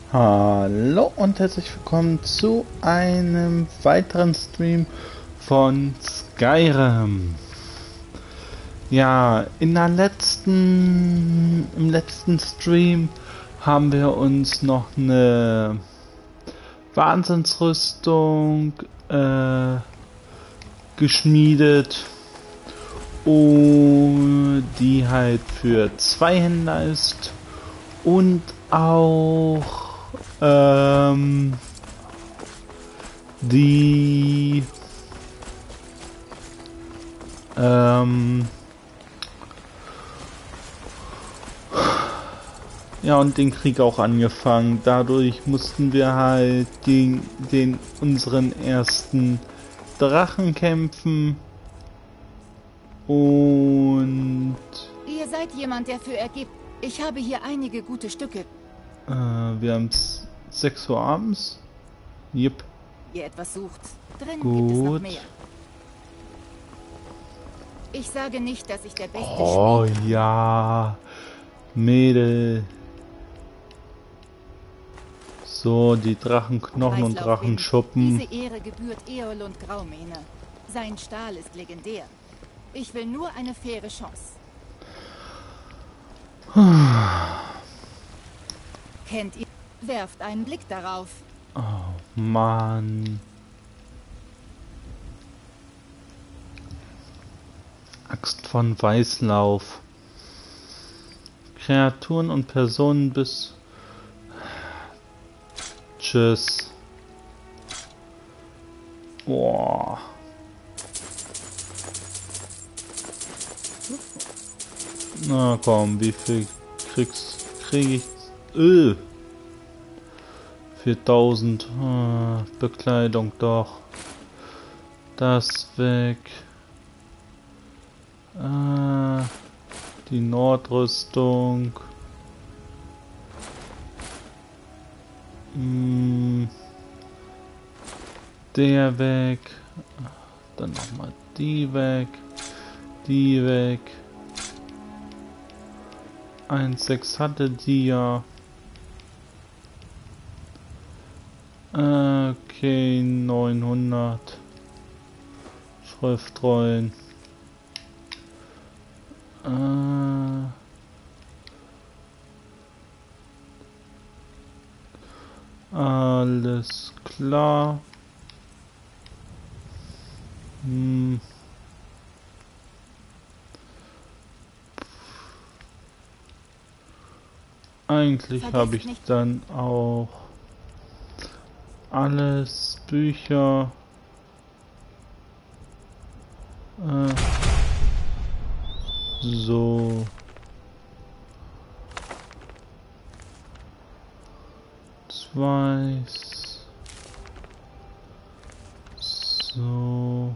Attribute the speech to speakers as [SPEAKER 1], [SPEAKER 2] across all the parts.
[SPEAKER 1] Hallo und herzlich willkommen zu einem weiteren Stream von Skyrim. Ja, im letzten Stream haben wir uns noch eine Wahnsinnsrüstung geschmiedet, die halt für 2 Händler ist und auch die ja, und den Krieg auch angefangen. Dadurch mussten wir halt gegen unseren ersten Drachen kämpfen. Und
[SPEAKER 2] Ihr seid jemand, der für ergibt. Ich habe hier einige gute Stücke.
[SPEAKER 1] wir haben 6 Uhr abends. Jep.
[SPEAKER 2] Ihr etwas sucht. Drin
[SPEAKER 1] Gut.
[SPEAKER 2] gibt es noch mehr. Ich sage nicht, dass ich der beste
[SPEAKER 1] Oh
[SPEAKER 2] Schmied bin.
[SPEAKER 1] ja, Mädel. So, die Drachenknochen und
[SPEAKER 2] Weißlaufwind.
[SPEAKER 1] Drachenschuppen.
[SPEAKER 2] Diese Ehre gebührt Eolund Graumähne. Sein Stahl ist legendär. Ich will nur eine faire Chance. Kennt ihr? Werft einen Blick darauf.
[SPEAKER 1] Mann. Axt von Weißlauf. Kreaturen und Personen bis... Tschüss. Boah. Na komm, wie viel kriege ich? 4000. Bekleidung doch. Das weg. Die Nordrüstung. Der weg. Dann nochmal die weg. Die weg. 1,6 hatte die ja. Okay, 900. Schriftrollen. Alles klar. Eigentlich habe ich dann auch alles, Bücher. So. Weiß. So.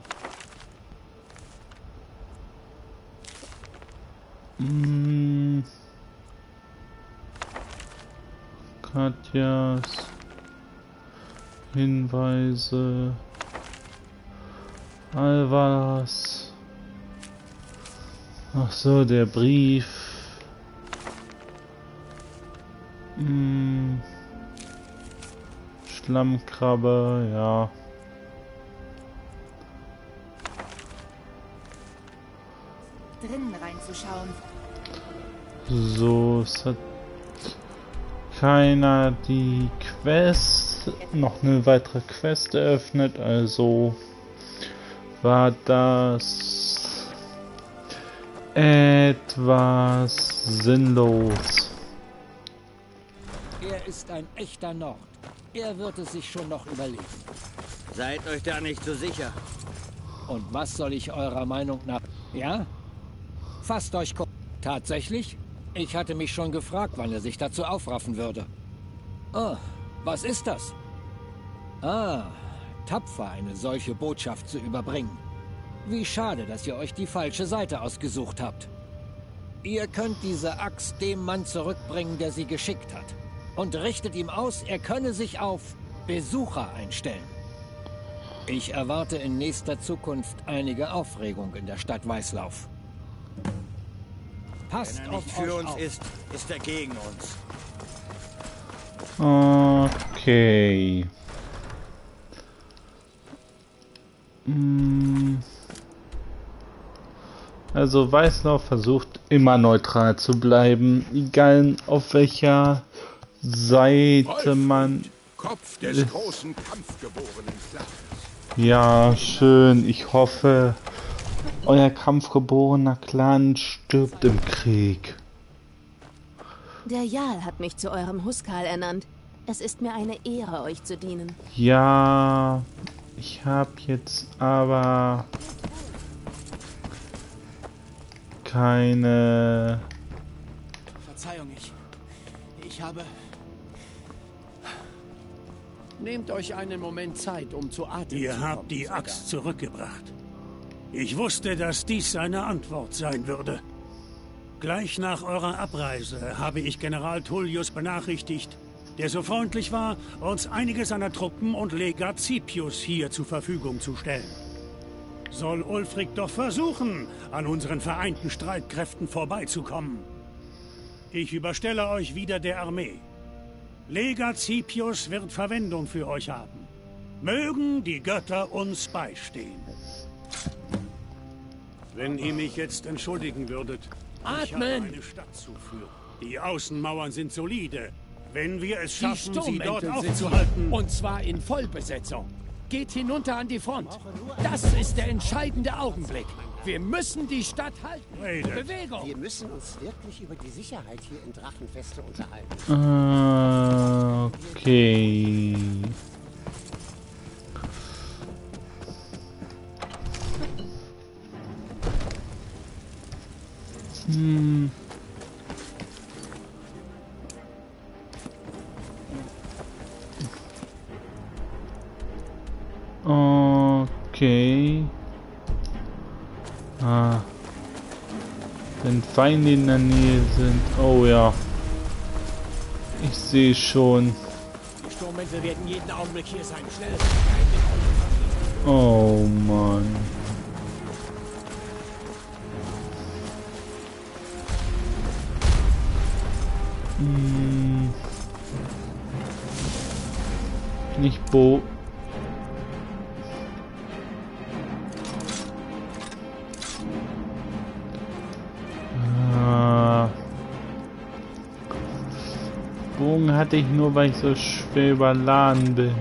[SPEAKER 1] Katjas Hinweise. Alvas. Ach so, der Brief. Schlammkrabbe, ja.
[SPEAKER 2] Drinnen reinzuschauen.
[SPEAKER 1] So, es hat keiner die Quest, noch eine weitere Quest eröffnet, also war das etwas sinnlos.
[SPEAKER 3] Er ist ein echter Nord. Er wird es sich schon noch überlegen.
[SPEAKER 4] Seid euch da nicht so sicher.
[SPEAKER 3] Und was soll ich eurer Meinung nach... Ja? Fasst euch kurz. Tatsächlich? Ich hatte mich schon gefragt, wann er sich dazu aufraffen würde. Oh, was ist das? Ah, tapfer, eine solche Botschaft zu überbringen. Wie schade, dass ihr euch die falsche Seite ausgesucht habt. Ihr könnt diese Axt dem Mann zurückbringen, der sie geschickt hat. Und richtet ihm aus, er könne sich auf Besucher einstellen. Ich erwarte in nächster Zukunft einige Aufregung in der Stadt Weißlauf. Passt
[SPEAKER 4] Wenn er
[SPEAKER 3] auf
[SPEAKER 4] nicht für
[SPEAKER 3] euch
[SPEAKER 4] uns
[SPEAKER 3] auf.
[SPEAKER 4] ist er gegen uns.
[SPEAKER 1] Okay. Also Weißlauf versucht immer neutral zu bleiben, egal auf welcher Seite man
[SPEAKER 5] Kopf des großen kampfgeborenen Clans.
[SPEAKER 1] Ja, schön. Ich hoffe, euer kampfgeborener Clan stirbt im Krieg.
[SPEAKER 6] Der Jarl hat mich zu eurem Huskal ernannt. Es ist mir eine Ehre, euch zu dienen.
[SPEAKER 1] Ja, ich habe jetzt aber keine...
[SPEAKER 7] Verzeihung, ich habe... Nehmt euch einen Moment Zeit, um zu atmen.
[SPEAKER 8] Ihr habt die Axt zurückgebracht. Ich wusste, dass dies seine Antwort sein würde. Gleich nach eurer Abreise habe ich General Tullius benachrichtigt, der so freundlich war, uns einige seiner Truppen und Legat Scipius hier zur Verfügung zu stellen. Soll Ulfric doch versuchen, an unseren vereinten Streitkräften vorbeizukommen. Ich überstelle euch wieder der Armee. Legat Scipius wird Verwendung für euch haben. Mögen die Götter uns beistehen. Wenn ihr mich jetzt entschuldigen würdet, ich habe
[SPEAKER 7] Atmen!
[SPEAKER 8] eine Stadt zu führen. Die Außenmauern sind solide. Wenn wir es
[SPEAKER 7] Die
[SPEAKER 8] schaffen, sie dort
[SPEAKER 7] Sturmäntel sind
[SPEAKER 8] aufzuhalten...
[SPEAKER 7] hier, und zwar in Vollbesetzung. Geht hinunter an die Front. Das ist der entscheidende Augenblick. Wir müssen die Stadt halten.
[SPEAKER 8] Redet.
[SPEAKER 7] Bewegung!
[SPEAKER 9] Wir müssen uns wirklich über die Sicherheit hier in Drachenfeste unterhalten.
[SPEAKER 1] Okay. Okay. Wenn Feinde in der Nähe sind. Oh ja. Ich sehe schon.
[SPEAKER 7] Die Sturmmäntel werden jeden Augenblick hier sein. Schnell!
[SPEAKER 1] Oh Mann. Nicht Bo. Bogen hatte ich nur, weil ich so schwer überladen bin.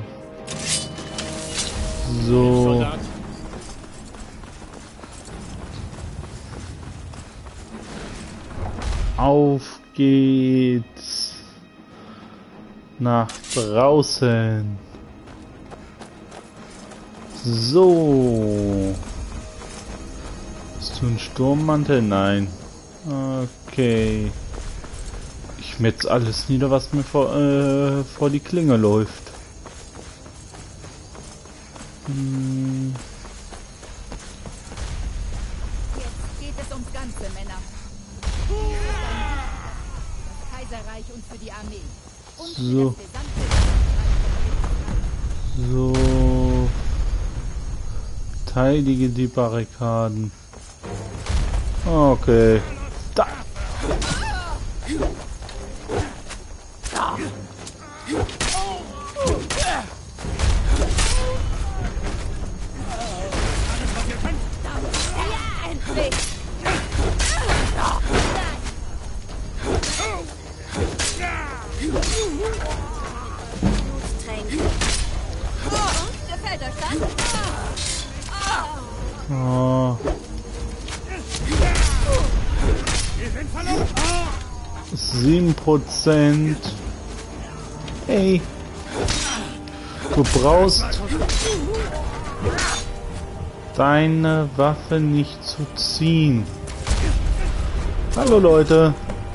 [SPEAKER 1] So. Auf geht's. Nach draußen. So. Bist du ein Sturmmantel? Nein. Okay. Ich metz alles nieder, was mir vor die Klinge läuft.
[SPEAKER 2] Jetzt geht es ums Ganze, Männer. Das Kaiserreich und für die Armee. Und für
[SPEAKER 1] So.
[SPEAKER 2] das gesamte
[SPEAKER 1] So. Teilige die Barrikaden. Okay. Da.
[SPEAKER 2] Gefällt euch das?
[SPEAKER 1] Oh. 7%. Hey. Du brauchst deine Waffe nicht zu ziehen. Hallo Leute.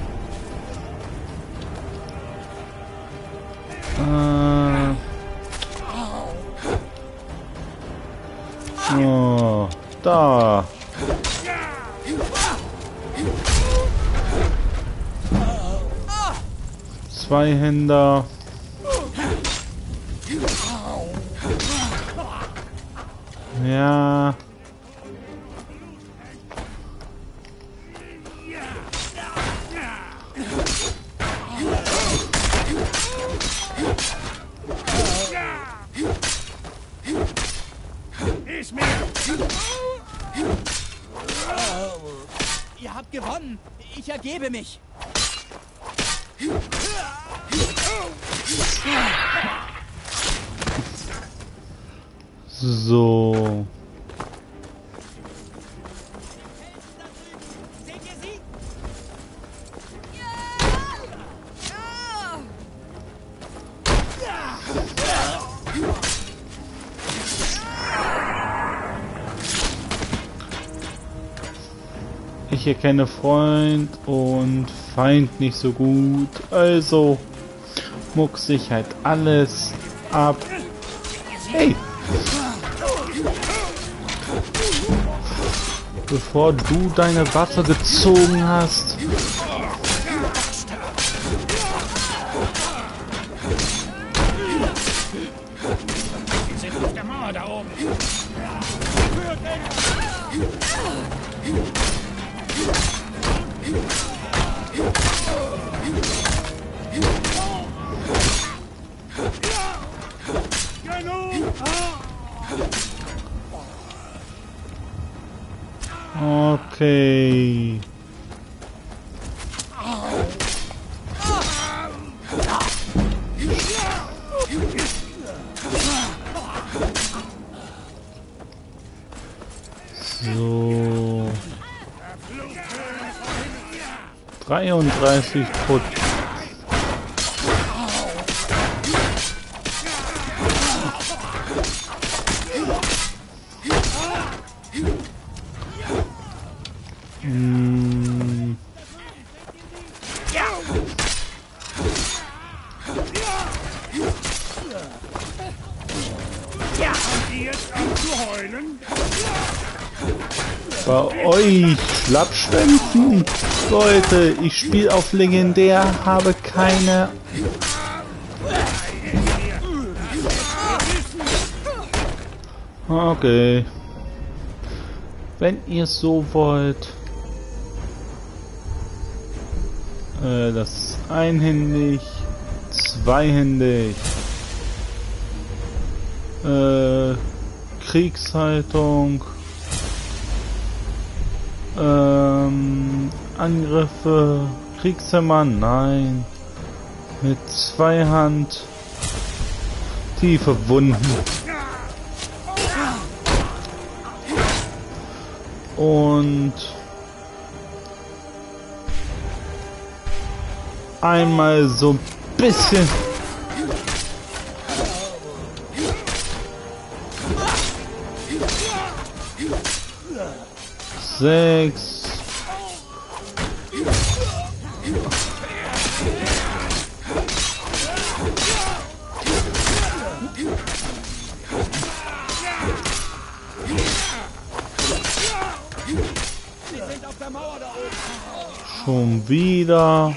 [SPEAKER 1] Oh, da. Zweihänder. Ja.
[SPEAKER 8] Ist mir.
[SPEAKER 7] Ihr habt gewonnen. Ich ergebe mich.
[SPEAKER 1] So.
[SPEAKER 7] Seht ihr sie?
[SPEAKER 1] Ich erkenne Freund und Feind nicht so gut, also mucks ich halt alles ab. Hey! Bevor du deine Waffe gezogen hast.
[SPEAKER 8] Wir sind auf der Mauer da oben.
[SPEAKER 1] Okay. So. 33%. Bei euch Schlappschwänzen? Leute, ich spiele auf legendär, habe keine... Okay. Wenn ihr so wollt. Das ist einhändig, zweihändig. Kriegshaltung. Angriffe, Kriegshämmer, nein. Mit Zweihand. Tiefe Wunden. Und einmal so ein bisschen. Sechs. Schon wieder.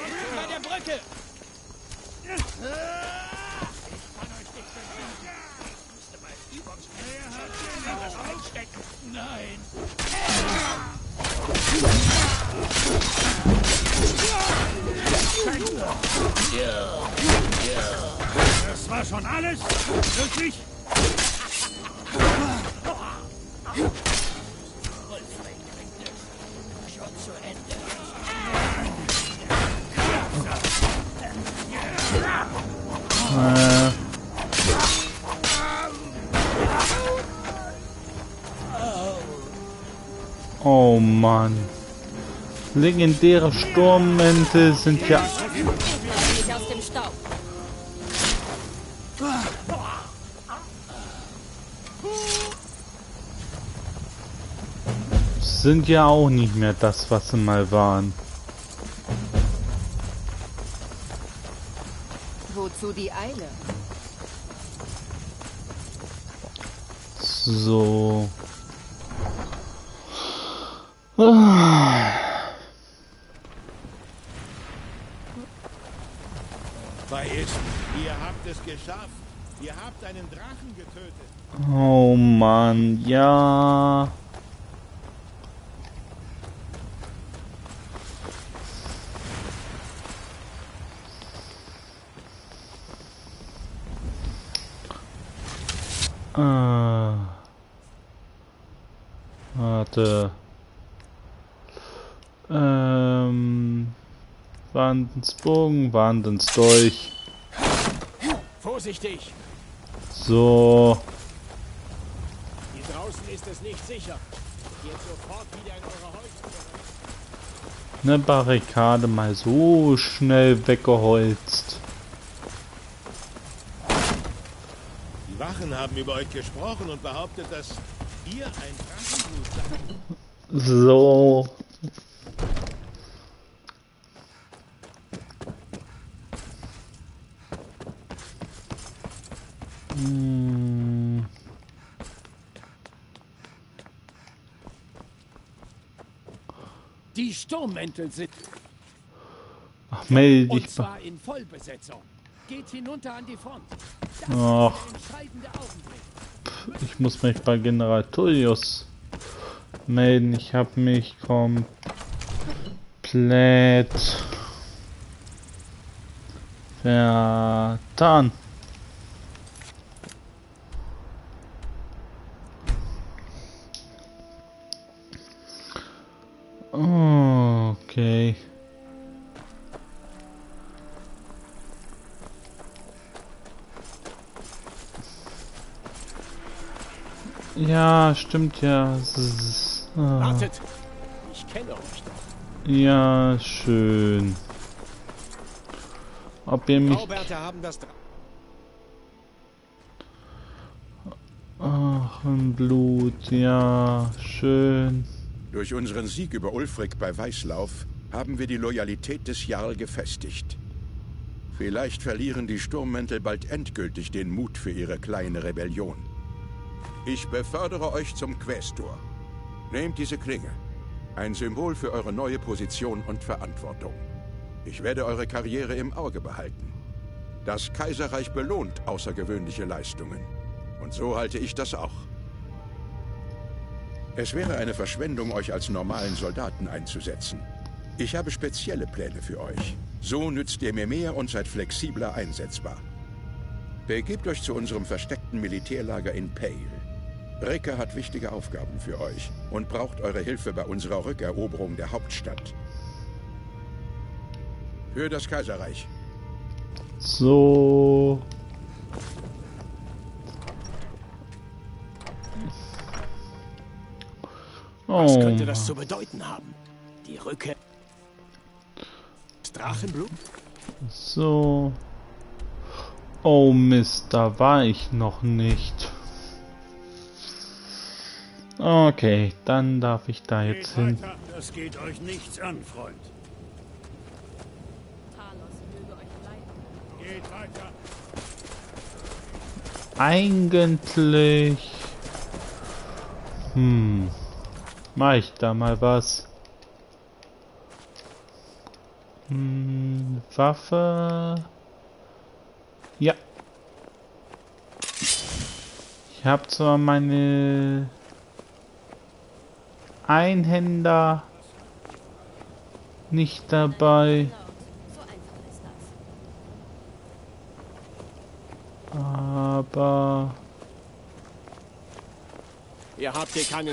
[SPEAKER 8] Das war schon alles? Wirklich?
[SPEAKER 1] Oh Mann. Legendäre Sturmmäntel sind ja...
[SPEAKER 6] Ich aus dem Staub.
[SPEAKER 1] Sind ja auch nicht mehr das, was sie mal waren.
[SPEAKER 2] Wozu die Eile?
[SPEAKER 1] So.
[SPEAKER 5] Vergessen. Ihr habt es geschafft. Ihr habt einen Drachen getötet.
[SPEAKER 1] Oh Mann, ja. Warte. Wahnsinnsbogen, Wahnsinnsdolch.
[SPEAKER 7] Vorsichtig!
[SPEAKER 1] So.
[SPEAKER 7] Hier draußen ist es nicht sicher. Geht sofort wieder in eure Häuser.
[SPEAKER 1] Eine Barrikade mal so schnell weggeholzt.
[SPEAKER 5] Die Wachen haben über euch gesprochen und behauptet, dass ihr ein Drachenblut seid.
[SPEAKER 1] So.
[SPEAKER 7] Die Sturmmäntel sind...
[SPEAKER 1] Ach, melde
[SPEAKER 7] Und
[SPEAKER 1] dich.
[SPEAKER 7] zwar in Vollbesetzung. Geht hinunter an die Front. Das
[SPEAKER 1] Ach.
[SPEAKER 7] ist der entscheidende Augenblick.
[SPEAKER 1] Ich muss mich bei General Tullius melden. Ich habe mich komplett vertan. Okay. Ja, stimmt ja.
[SPEAKER 7] Wartet! Ich kenne euch doch.
[SPEAKER 1] Ja, schön. Ob ihr mich...
[SPEAKER 7] Graubärte haben das...
[SPEAKER 1] Ach, ein Blut, ja, schön.
[SPEAKER 10] Durch unseren Sieg über Ulfric bei Weißlauf haben wir die Loyalität des Jarl gefestigt. Vielleicht verlieren die Sturmmäntel bald endgültig den Mut für ihre kleine Rebellion. Ich befördere euch zum Quästor. Nehmt diese Klinge. Ein Symbol für eure neue Position und Verantwortung. Ich werde eure Karriere im Auge behalten. Das Kaiserreich belohnt außergewöhnliche Leistungen. Und so halte ich das auch. Es wäre eine Verschwendung, euch als normalen Soldaten einzusetzen. Ich habe spezielle Pläne für euch. So nützt ihr mir mehr und seid flexibler einsetzbar. Begebt euch zu unserem versteckten Militärlager in Pale. Rikke hat wichtige Aufgaben für euch und braucht eure Hilfe bei unserer Rückeroberung der Hauptstadt. Für das Kaiserreich.
[SPEAKER 1] So.
[SPEAKER 7] Was
[SPEAKER 1] Oh.
[SPEAKER 7] könnte das zu bedeuten haben? Die Rückkehr... Das Drachenblut?
[SPEAKER 1] So. Oh Mist, da war ich noch nicht. Okay, dann darf ich da jetzt hin.
[SPEAKER 8] Geht weiter. Das geht euch nichts an, Freund. Geht weiter.
[SPEAKER 1] Eigentlich... Mach ich da mal was? Waffe... Ja. Ich habe zwar meine... Einhänder nicht dabei. Aber...
[SPEAKER 7] Ihr habt hier keine...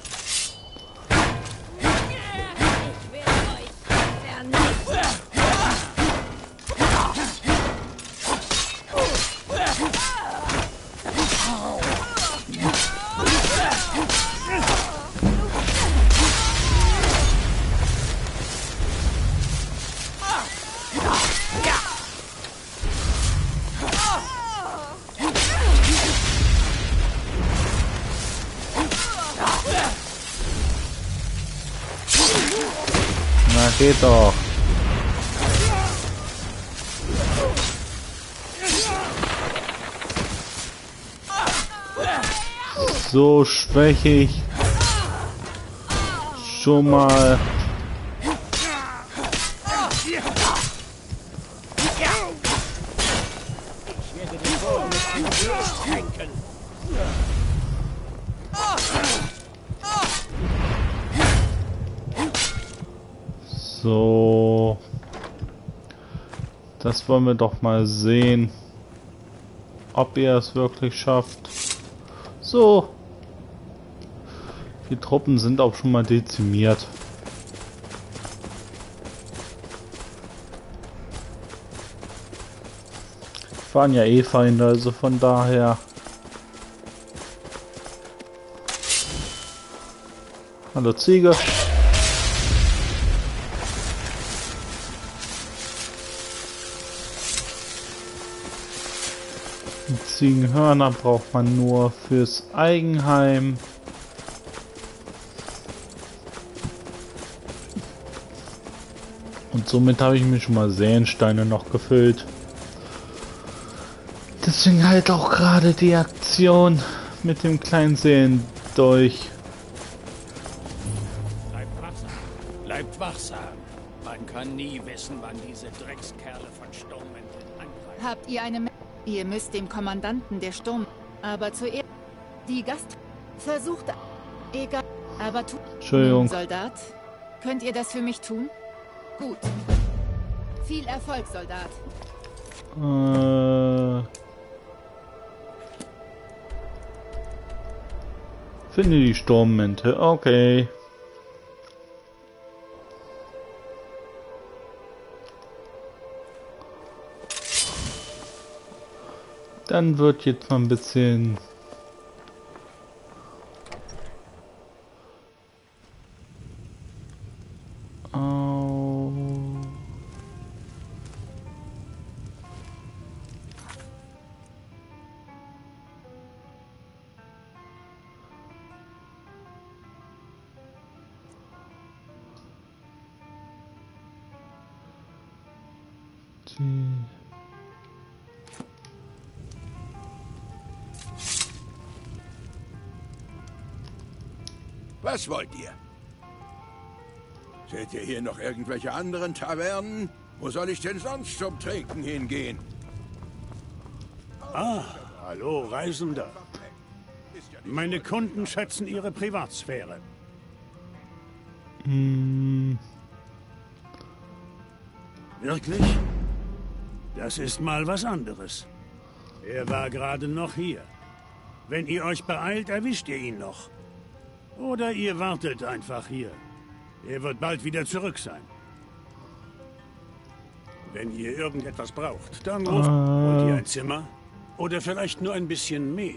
[SPEAKER 1] Na, geht doch. So schwäche ich schon mal.
[SPEAKER 7] Ich werde den Boden mit einem Blut tränken.
[SPEAKER 1] So. Das wollen wir doch mal sehen, ob ihr es wirklich schafft. So. Die Truppen sind auch schon mal dezimiert. Waren ja eh Feinde, also von daher. Hallo Ziege. Die Ziegenhörner braucht man nur fürs Eigenheim. Und somit habe ich mir schon mal Säensteine noch gefüllt. Deswegen halt auch gerade die Aktion mit dem kleinen Säendolch.
[SPEAKER 8] Bleibt wachsam. Bleibt wachsam. Man kann nie wissen, wann diese Dreckskerle von Sturmmänteln angreifen.
[SPEAKER 2] Habt ihr eine... Ihr müsst dem Kommandanten der Sturm... Aber zuerst... Die Gast... Versucht... Egal... Aber tut...
[SPEAKER 1] Entschuldigung.
[SPEAKER 2] Soldat, könnt ihr das für mich tun? Gut. Viel Erfolg, Soldat.
[SPEAKER 1] Finde die Sturmmäntel. Okay. Dann wird jetzt mal ein bisschen...
[SPEAKER 10] Was wollt ihr? Seht ihr hier noch irgendwelche anderen Tavernen? Wo soll ich denn sonst zum Trinken hingehen?
[SPEAKER 8] Ah, hallo Reisender. Meine Kunden schätzen ihre Privatsphäre. Wirklich? Das ist mal was anderes. Er war gerade noch hier. Wenn ihr euch beeilt, erwischt ihr ihn noch. Oder ihr wartet einfach hier. Er wird bald wieder zurück sein. Wenn ihr irgendetwas braucht, dann ruft. Wollt ihr ein Zimmer? Oder vielleicht nur ein bisschen Met?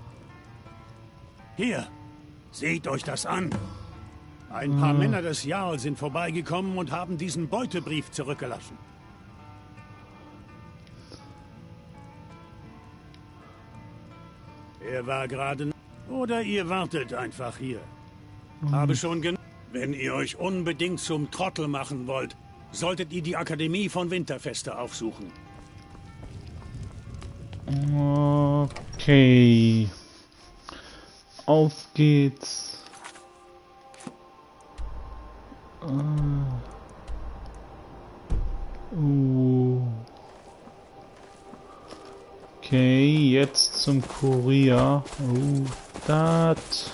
[SPEAKER 8] Hier, seht euch das an. Ein paar Männer des Jarl sind vorbeigekommen und haben diesen Beutebrief zurückgelassen. Er war gerade... Oder ihr wartet einfach hier. Habe schon genug. Wenn ihr euch unbedingt zum Trottel machen wollt, solltet ihr die Akademie von Winterfeste aufsuchen.
[SPEAKER 1] Okay. Auf geht's. Okay, jetzt zum Kurier. Das.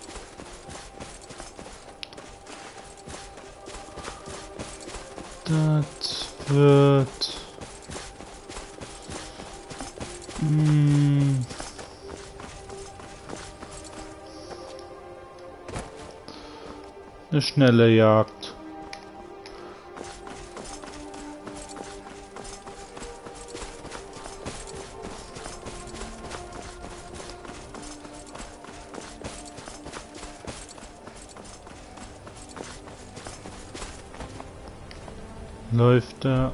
[SPEAKER 1] Das wird. Eine schnelle Jagd. Läuft da.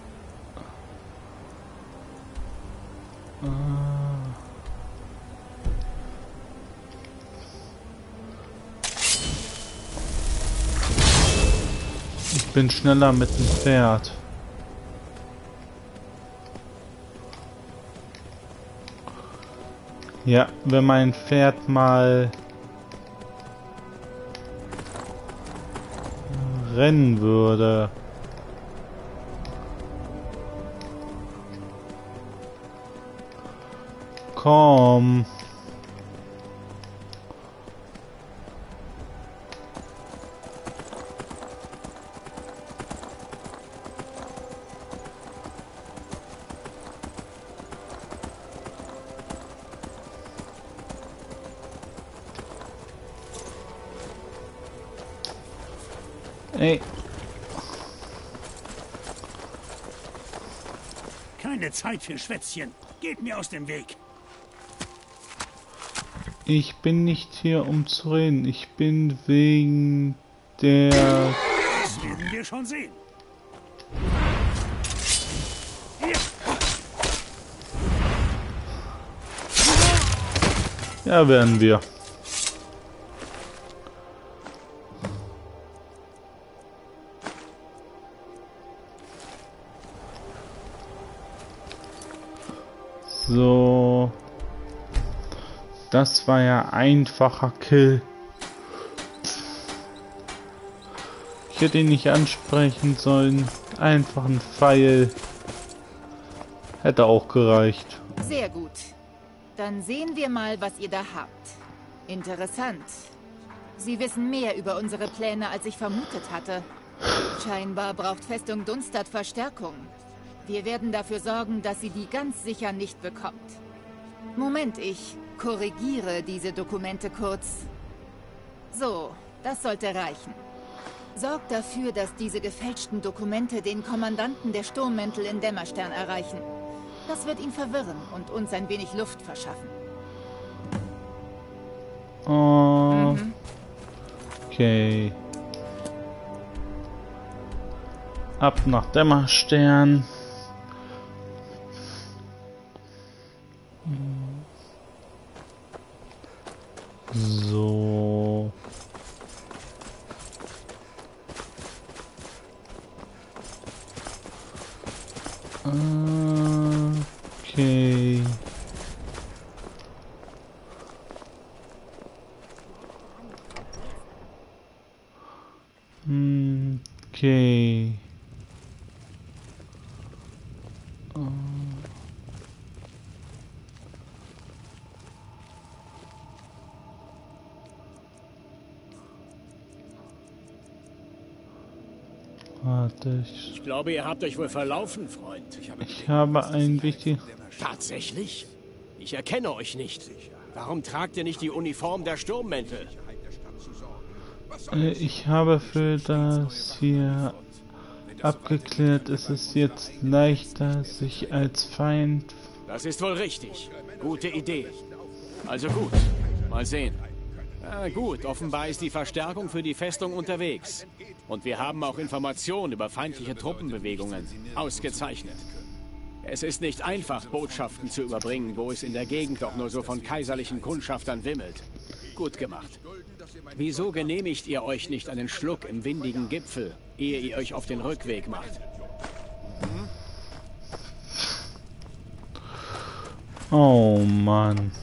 [SPEAKER 1] Ich bin schneller mit dem Pferd. Ja, wenn mein Pferd mal rennen würde. Komm. Ey.
[SPEAKER 8] Keine Zeit für Schwätzchen. Geht mir aus dem Weg.
[SPEAKER 1] Ich bin nicht hier, um zu reden. Ich bin wegen der...
[SPEAKER 8] Das werden wir schon sehen. Hier.
[SPEAKER 1] Ja, werden wir. So. Das war ja einfacher Kill. Ich hätte ihn nicht ansprechen sollen. Einfach ein Pfeil. Hätte auch gereicht.
[SPEAKER 2] Sehr gut. Dann sehen wir mal, was ihr da habt. Interessant. Sie wissen mehr über unsere Pläne, als ich vermutet hatte. Scheinbar braucht Festung Dunstad Verstärkung. Wir werden dafür sorgen, dass sie die ganz sicher nicht bekommt. Moment, ich korrigiere diese Dokumente kurz. So, das sollte reichen. Sorgt dafür, dass diese gefälschten Dokumente den Kommandanten der Sturmmäntel in Dämmerstern erreichen. Das wird ihn verwirren und uns ein wenig Luft verschaffen.
[SPEAKER 1] Okay. Ab nach Dämmerstern. So. Okay. Okay. Warte,
[SPEAKER 7] Ich glaube, ihr habt euch wohl verlaufen, Freund.
[SPEAKER 1] ich habe ein wichtiges...
[SPEAKER 7] Tatsächlich? Ich erkenne euch nicht. Warum tragt ihr nicht die Uniform der Sturmmäntel?
[SPEAKER 1] Ich habe für das hier abgeklärt, es ist jetzt leichter, sich als Feind...
[SPEAKER 7] Das ist wohl richtig. Gute Idee. Also gut, mal sehen. Gut, offenbar ist die Verstärkung für die Festung unterwegs. Und wir haben auch Informationen über feindliche Truppenbewegungen. Ausgezeichnet. Es ist nicht einfach, Botschaften zu überbringen, wo es in der Gegend doch nur so von kaiserlichen Kundschaftern wimmelt. Gut gemacht. Wieso genehmigt ihr euch nicht einen Schluck im windigen Gipfel, ehe ihr euch auf den Rückweg macht?
[SPEAKER 1] Oh Mann.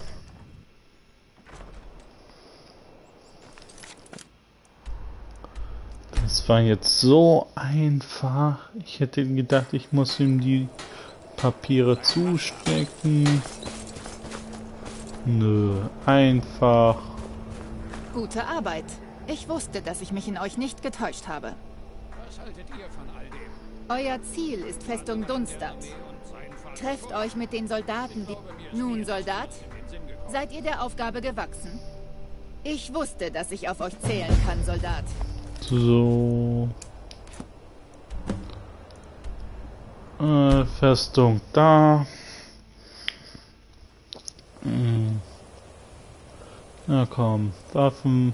[SPEAKER 1] Das war jetzt so einfach. Ich hätte gedacht, ich muss ihm die Papiere zustecken. Nö, einfach.
[SPEAKER 2] Gute Arbeit. Ich wusste, dass ich mich in euch nicht getäuscht habe.
[SPEAKER 7] Was haltet ihr von all dem?
[SPEAKER 2] Euer Ziel ist Festung Dunstad. Trefft euch mit den Soldaten, die... Nun, Soldat, seid ihr der Aufgabe gewachsen? Ich wusste, dass ich auf euch zählen kann, Soldat.
[SPEAKER 1] So. Festung da. Na komm, Waffen.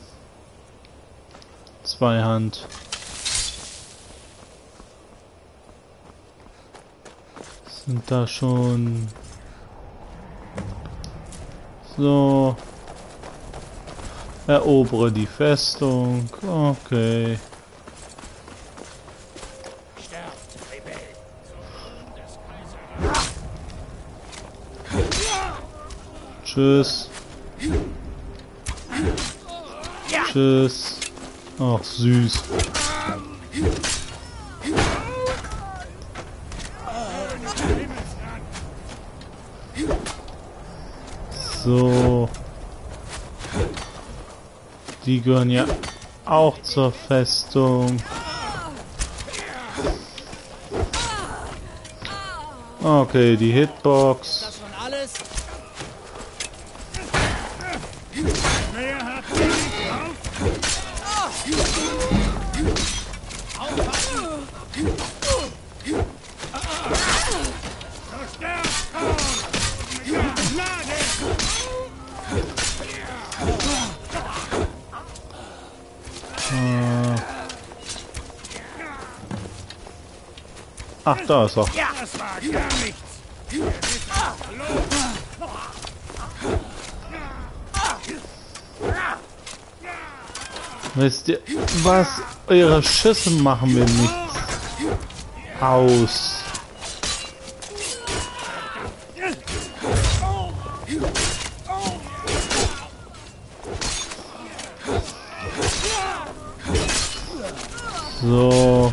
[SPEAKER 1] Zweihand. Sind da schon... So. Erobere die Festung. Okay. Tschüss. Tschüss. Ach, süß. So. Die gehören ja auch zur Festung. Okay, die Hitbox.
[SPEAKER 7] Das schon alles?
[SPEAKER 1] Ach, da ist er.
[SPEAKER 8] Das war gar nichts.
[SPEAKER 1] Wisst ihr was? Eure Schüsse machen mir nichts aus. So.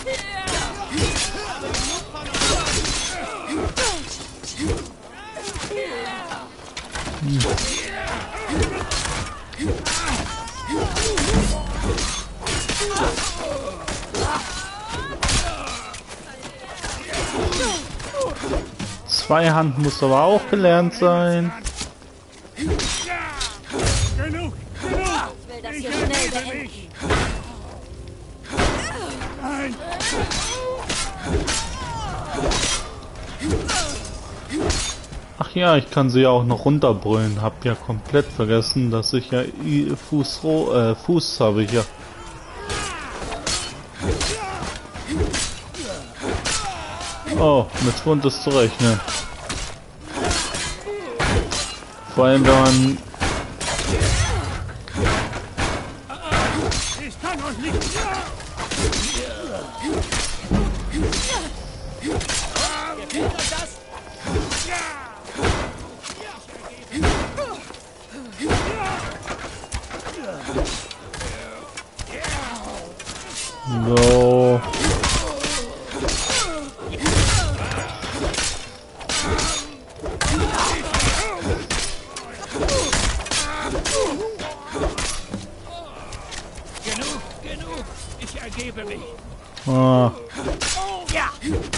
[SPEAKER 1] Zweihand muss aber auch gelernt sein.
[SPEAKER 8] Genug!
[SPEAKER 6] Ich will das hier schnell beenden.
[SPEAKER 8] Nein!
[SPEAKER 1] Ach ja, ich kann sie ja auch noch runterbrüllen. Hab ja komplett vergessen, dass ich ja Fuß habe ich ja. Oh, mit Schwund ist zu rechnen. Vor allem, wenn man...
[SPEAKER 8] Ich kann euch nicht...
[SPEAKER 1] So.
[SPEAKER 8] Genug! Ich ergebe mich!
[SPEAKER 1] Ah.
[SPEAKER 8] Ja!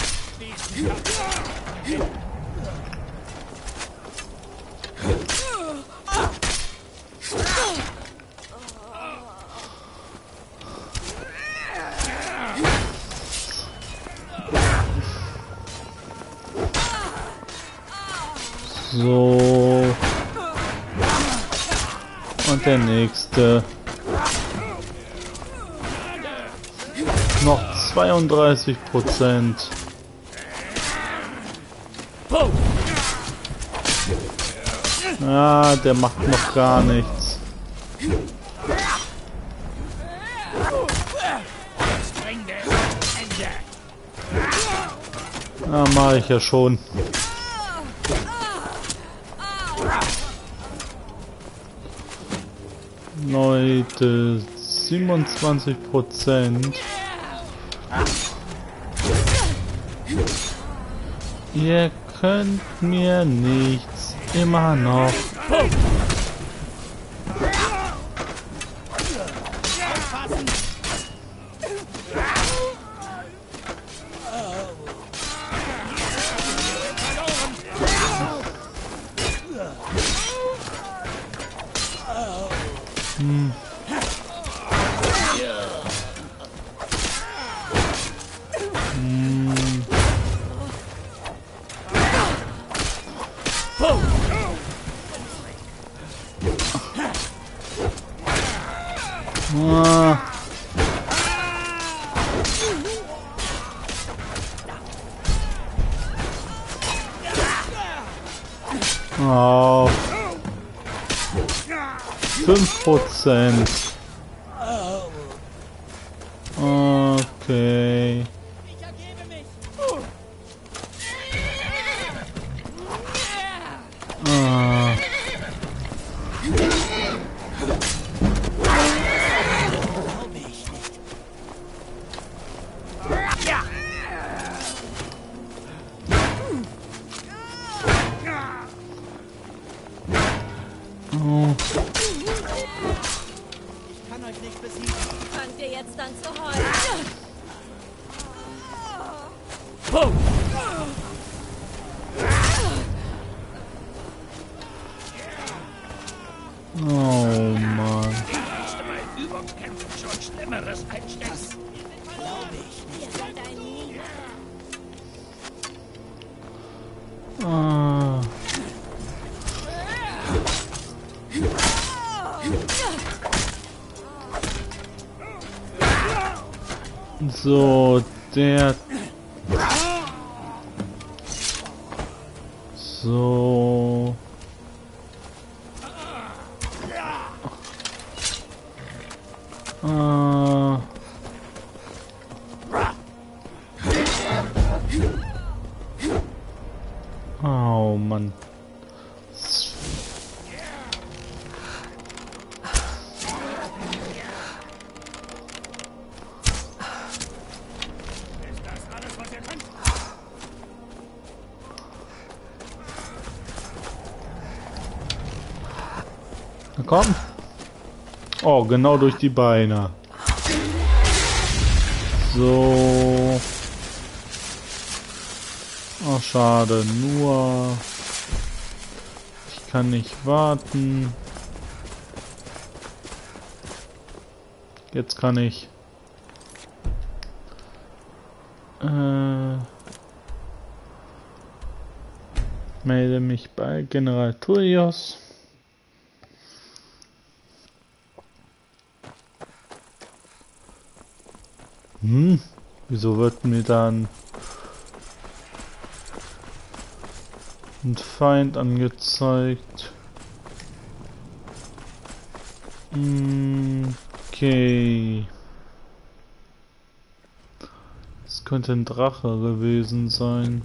[SPEAKER 1] So. Und der nächste. Noch 32%. Ah, der macht noch gar nichts. Ah, mache ich ja schon. Leute, 27%. Ihr könnt mir nichts, immer noch. Ah. Oh. 5%. Okay. Ah. Oh.
[SPEAKER 6] Fangt ihr jetzt an zu heulen?
[SPEAKER 1] Oh Mann. Ah. So, der... So... Oh Mann. Na komm. Oh, genau durch die Beine. So. Oh, schade. Nur... Ich kann nicht warten. Jetzt kann ich... melde mich bei General Tullius. Wieso wird mir dann ein Feind angezeigt? Okay. Es könnte ein Drache gewesen sein.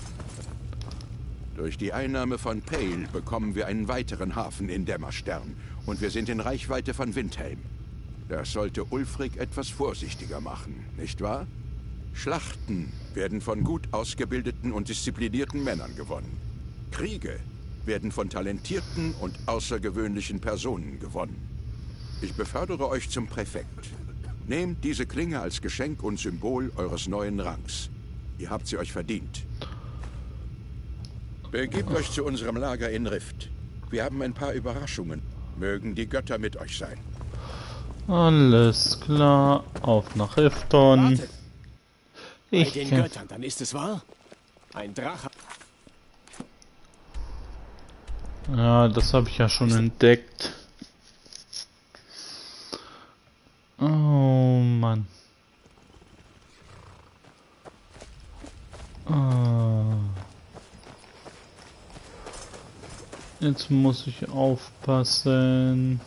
[SPEAKER 10] Durch die Einnahme von Pale bekommen wir einen weiteren Hafen in Dämmerstern und wir sind in Reichweite von Windhelm. Das sollte Ulfric etwas vorsichtiger machen, nicht wahr? Schlachten werden von gut ausgebildeten und disziplinierten Männern gewonnen. Kriege werden von talentierten und außergewöhnlichen Personen gewonnen. Ich befördere euch zum Präfekt. Nehmt diese Klinge als Geschenk und Symbol eures neuen Rangs. Ihr habt sie euch verdient. Begebt euch zu unserem Lager in Rift. Wir haben ein paar Überraschungen. Mögen die Götter mit euch sein.
[SPEAKER 1] Alles klar, auf nach Rifton.
[SPEAKER 7] Bei den Göttern, dann ist es wahr? Ein Drache.
[SPEAKER 1] Ja, das habe ich ja schon entdeckt. Oh Mann. Jetzt muss ich aufpassen.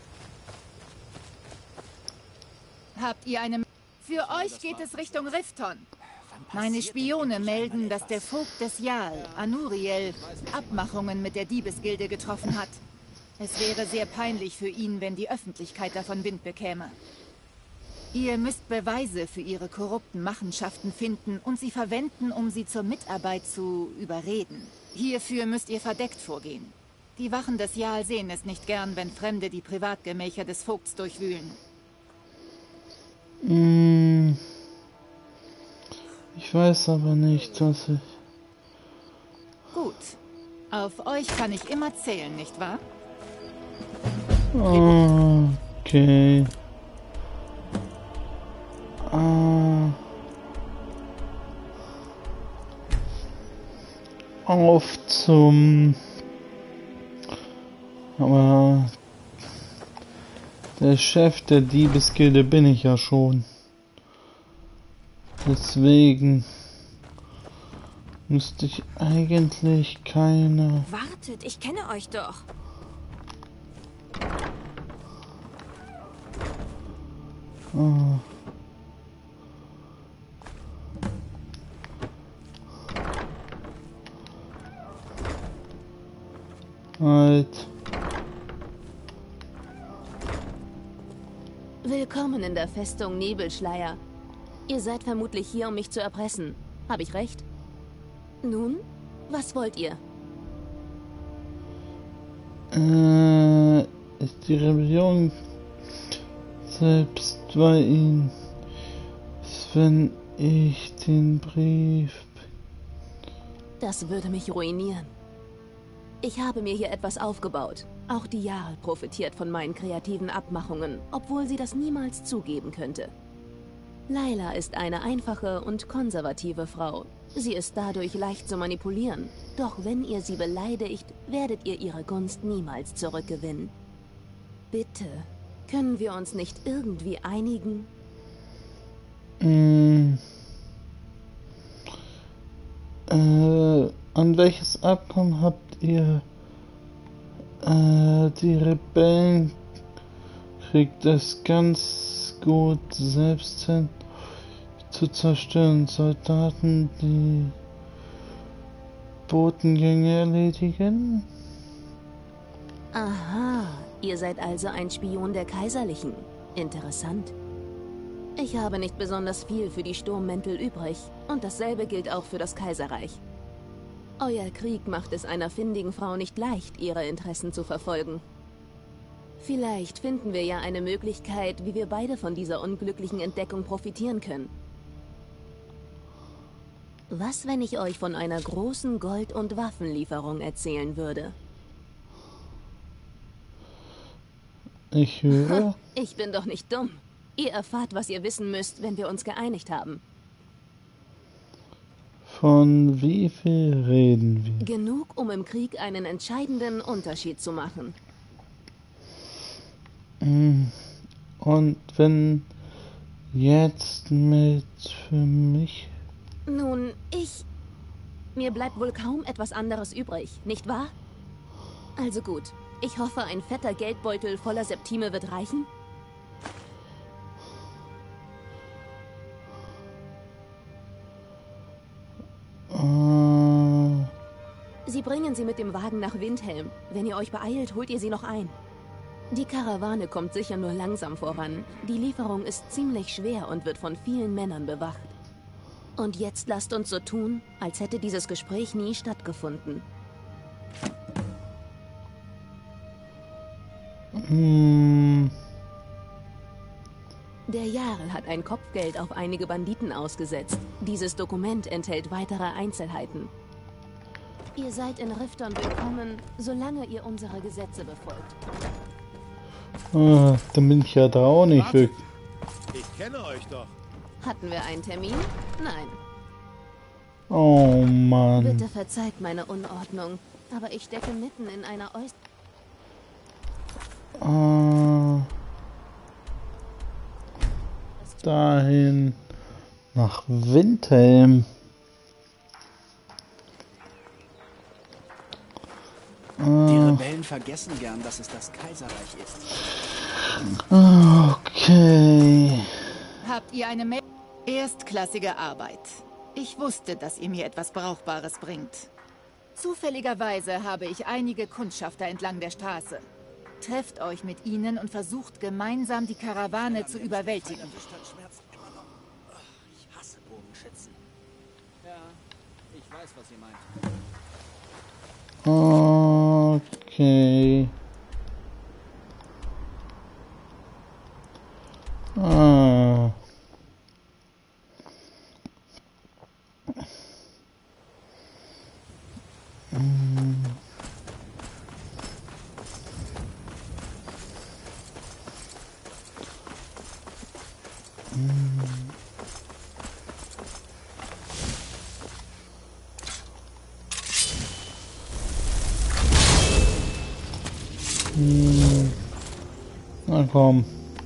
[SPEAKER 2] Habt ihr eine... Für euch geht es Richtung Rifton. Meine Spione melden, dass der Vogt des Jarl, Anuriel, Abmachungen mit der Diebesgilde getroffen hat. Es wäre sehr peinlich für ihn, wenn die Öffentlichkeit davon Wind bekäme. Ihr müsst Beweise für ihre korrupten Machenschaften finden und sie verwenden, um sie zur Mitarbeit zu überreden. Hierfür müsst ihr verdeckt vorgehen. Die Wachen des Jarl sehen es nicht gern, wenn Fremde die Privatgemächer des Vogts durchwühlen.
[SPEAKER 1] Ich weiß aber nicht, dass ich...
[SPEAKER 2] Gut. Auf euch kann ich immer zählen, nicht wahr?
[SPEAKER 1] Okay. Auf zum... Aber... Der Chef der Diebesgilde bin ich ja schon. Deswegen... müsste ich eigentlich keine...
[SPEAKER 6] Wartet, ich kenne euch doch.
[SPEAKER 1] Halt.
[SPEAKER 6] Willkommen in der Festung Nebelschleier. Ihr seid vermutlich hier, um mich zu erpressen. Habe ich recht? Nun, was wollt ihr?
[SPEAKER 1] Ist die Rebellion selbst bei Ihnen, wenn ich den Brief...
[SPEAKER 6] Das würde mich ruinieren. Ich habe mir hier etwas aufgebaut. Auch die Jarl profitiert von meinen kreativen Abmachungen, obwohl sie das niemals zugeben könnte. Layla ist eine einfache und konservative Frau. Sie ist dadurch leicht zu manipulieren. Doch wenn ihr sie beleidigt, werdet ihr ihre Gunst niemals zurückgewinnen. Bitte, können wir uns nicht irgendwie einigen?
[SPEAKER 1] An welches Abkommen habt ihr die Rebellen kriegt es ganz gut selbst hin zu zerstören, Soldaten die Botengänge erledigen?
[SPEAKER 6] Aha, ihr seid also ein Spion der Kaiserlichen. Interessant. Ich habe nicht besonders viel für die Sturmmäntel übrig und dasselbe gilt auch für das Kaiserreich. Euer Krieg macht es einer findigen Frau nicht leicht, ihre Interessen zu verfolgen. Vielleicht finden wir ja eine Möglichkeit, wie wir beide von dieser unglücklichen Entdeckung profitieren können. Was, wenn ich euch von einer großen Gold- und Waffenlieferung erzählen würde?
[SPEAKER 1] Ich höre.
[SPEAKER 6] Ich bin doch nicht dumm. Ihr erfahrt, was ihr wissen müsst, wenn wir uns geeinigt haben.
[SPEAKER 1] Von wie viel reden wir?
[SPEAKER 6] Genug, um im Krieg einen entscheidenden Unterschied zu machen.
[SPEAKER 1] Und wenn jetzt mit für mich?
[SPEAKER 6] Nun, mir bleibt wohl kaum etwas anderes übrig, nicht wahr? Also gut. Ich hoffe, ein fetter Geldbeutel voller Septime wird reichen. Sie bringen sie mit dem Wagen nach Windhelm. Wenn ihr euch beeilt, holt ihr sie noch ein. Die Karawane kommt sicher nur langsam voran. Die Lieferung ist ziemlich schwer und wird von vielen Männern bewacht. Und jetzt lasst uns so tun, als hätte dieses Gespräch nie stattgefunden. Der Jarl hat ein Kopfgeld auf einige Banditen ausgesetzt. Dieses Dokument enthält weitere Einzelheiten. Ihr seid in Rifton willkommen, solange ihr unsere Gesetze befolgt.
[SPEAKER 1] Dann bin ich ja da auch nicht wirklich.
[SPEAKER 5] Ich kenne euch doch.
[SPEAKER 6] Hatten wir einen Termin? Nein.
[SPEAKER 1] Oh Mann.
[SPEAKER 6] Bitte verzeiht meine Unordnung, aber ich stecke mitten in einer
[SPEAKER 1] dahin nach Windhelm.
[SPEAKER 11] Die Rebellen vergessen gern, dass es das Kaiserreich ist.
[SPEAKER 1] Okay.
[SPEAKER 2] Habt ihr eine erstklassige Arbeit? Ich wusste, dass ihr mir etwas Brauchbares bringt. Zufälligerweise habe ich einige Kundschafter entlang der Straße. Trefft euch mit ihnen und versucht gemeinsam die Karawane zu überwältigen.
[SPEAKER 11] Ich hasse Bogenschützen.
[SPEAKER 3] Ja, ich weiß, was ihr meint.
[SPEAKER 1] Okay. Na komm.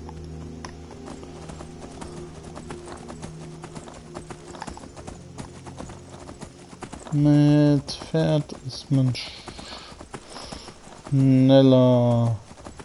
[SPEAKER 1] Mit Pferd ist man schneller.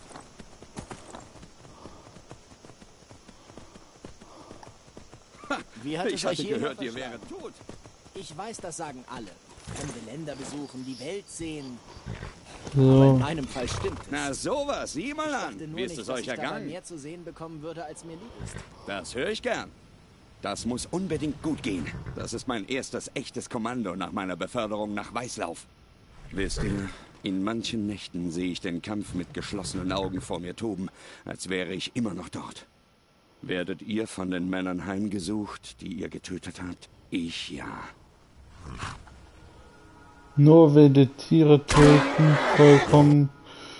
[SPEAKER 11] Wie hat es euch hier
[SPEAKER 7] gehört, ihr wäret tot.
[SPEAKER 11] Ich weiß, das sagen alle. Fremde Länder besuchen, die Welt sehen.
[SPEAKER 1] So.
[SPEAKER 11] Aber in meinem Fall stimmt es.
[SPEAKER 7] Na sowas, sieh mal an. Wie ist es euch
[SPEAKER 11] dass ich dabei
[SPEAKER 7] ergangen?
[SPEAKER 11] mehr zu sehen bekommen würde, als mir lieb ist.
[SPEAKER 7] Das höre ich gern. Das muss unbedingt gut gehen. Das ist mein erstes echtes Kommando nach meiner Beförderung nach Weißlauf. Wisst ihr, in manchen Nächten sehe ich den Kampf mit geschlossenen Augen vor mir toben, als wäre ich immer noch dort. Werdet ihr von den Männern heimgesucht, die ihr getötet habt? Ich ja.
[SPEAKER 1] Nur wilde Tiere töten, vollkommen.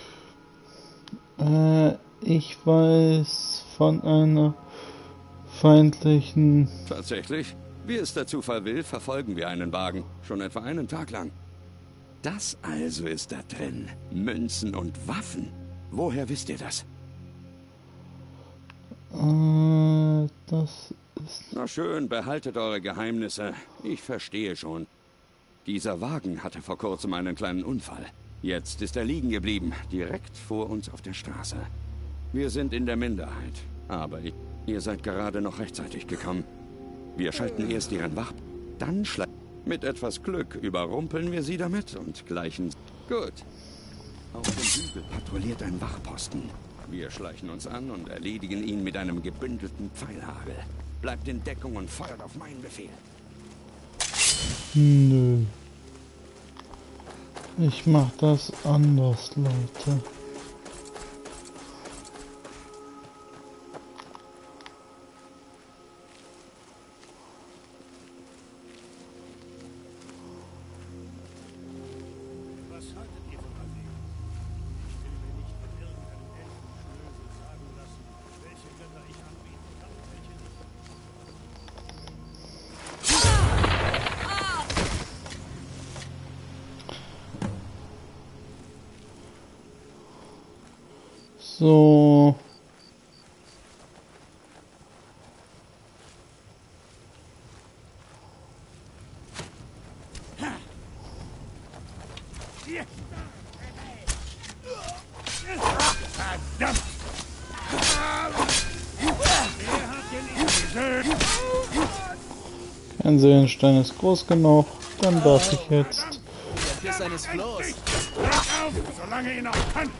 [SPEAKER 1] Ich weiß von einer feindlichen...
[SPEAKER 7] Tatsächlich? Wie es der Zufall will, verfolgen wir einen Wagen. Schon etwa einen Tag lang. Das also ist da drin. Münzen und Waffen. Woher wisst ihr das?
[SPEAKER 1] Das
[SPEAKER 10] Na schön, behaltet eure Geheimnisse. Ich verstehe schon. Dieser Wagen hatte vor kurzem einen kleinen Unfall. Jetzt ist er liegen geblieben, direkt vor uns auf der Straße. Wir sind in der Minderheit, aber ihr seid gerade noch rechtzeitig gekommen. Wir schalten erst ihren Wach, dann mit etwas Glück überrumpeln wir sie damit und gleichen... Gut. Auf dem Hügel patrouilliert ein Wachposten. Wir schleichen uns an und erledigen ihn mit einem gebündelten Pfeilhagel. Bleibt in Deckung und feuert auf meinen Befehl.
[SPEAKER 1] Nö. Ich mach das anders, Leute. So. Fernsehstein ist groß genug, dann darf ich jetzt.
[SPEAKER 11] Der Biss eines Flohs.
[SPEAKER 8] Auf, solange ihr noch könnt.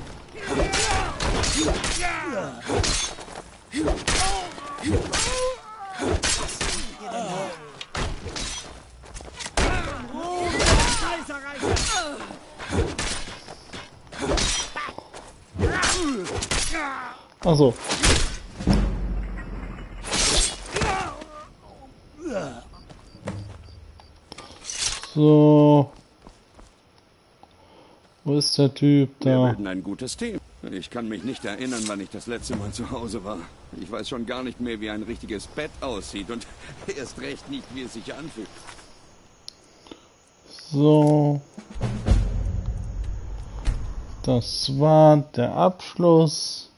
[SPEAKER 1] Also. So. Wo ist der Typ da?
[SPEAKER 10] Wir bilden ein gutes Team. Ich kann mich nicht erinnern, wann ich das letzte Mal zu Hause war. Ich weiß schon gar nicht mehr, wie ein richtiges Bett aussieht und erst recht nicht, wie es sich anfühlt.
[SPEAKER 1] So. Das war der Abschluss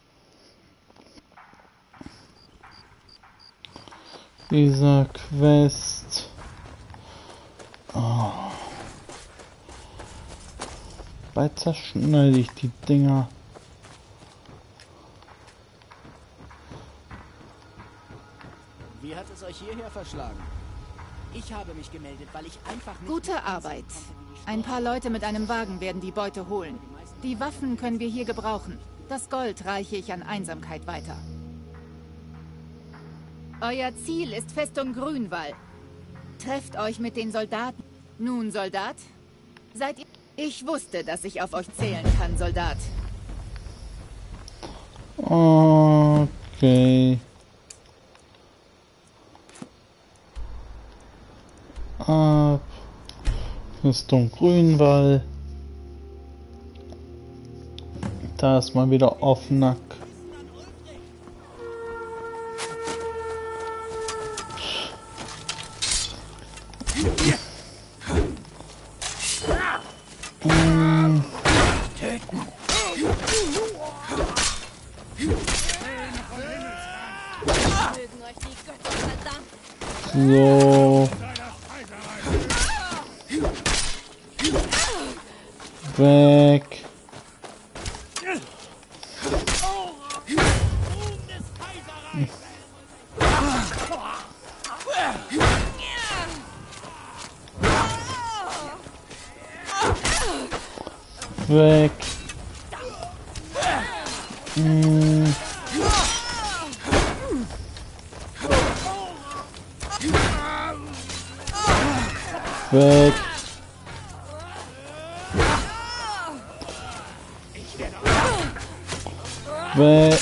[SPEAKER 1] dieser Quest. Oh. Bald zerschneide ich die Dinger.
[SPEAKER 11] Wie hat es euch hierher verschlagen? Ich habe mich gemeldet, weil ich einfach nicht...
[SPEAKER 2] Gute Arbeit. Ein paar Leute mit einem Wagen werden die Beute holen. Die Waffen können wir hier gebrauchen. Das Gold reiche ich an Einsamkeit weiter. Euer Ziel ist Festung Grünwall. Trefft euch mit den Soldaten. Nun, Soldat, seid ihr... Ich wusste, dass ich auf euch zählen kann, Soldat.
[SPEAKER 1] Okay. Festung Grünwall. Da ist mal wieder offener. So. Weg. Weg. Weg. Weg.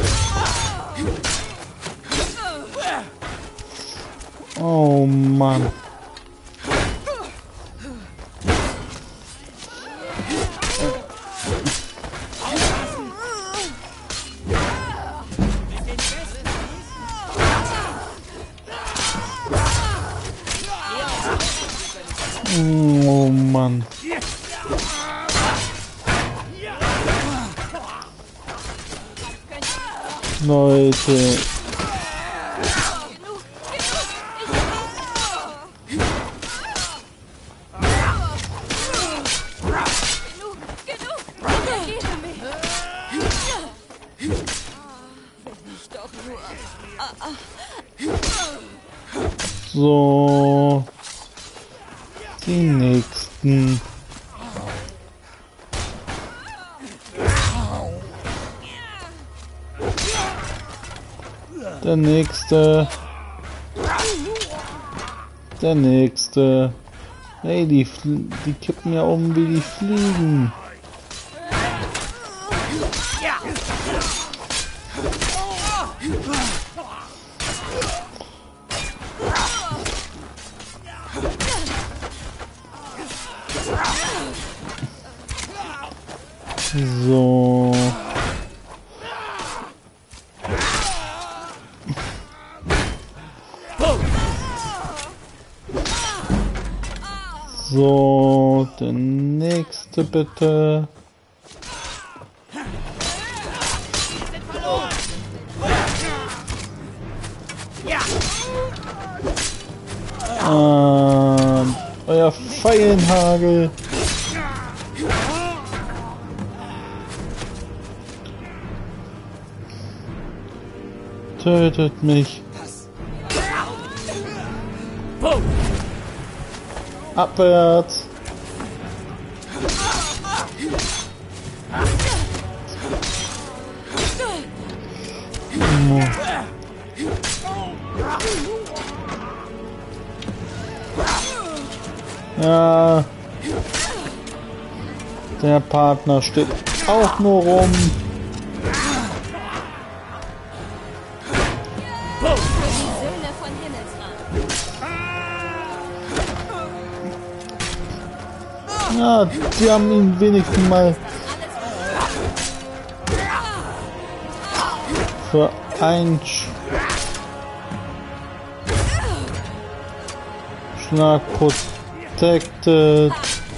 [SPEAKER 1] Oh Mann. Oh Mann. Leute.
[SPEAKER 6] doch nur.
[SPEAKER 1] So. Die nächsten. Der nächste. Der nächste. Hey, die kippen ja um wie die Fliegen. So. So, der nächste bitte. Euer Pfeilenhagel. Tötet mich. Abwärts. Ja. Der Partner steht auch nur rum. Ja, die haben ihn wenigstens mal für einen Schlag protected.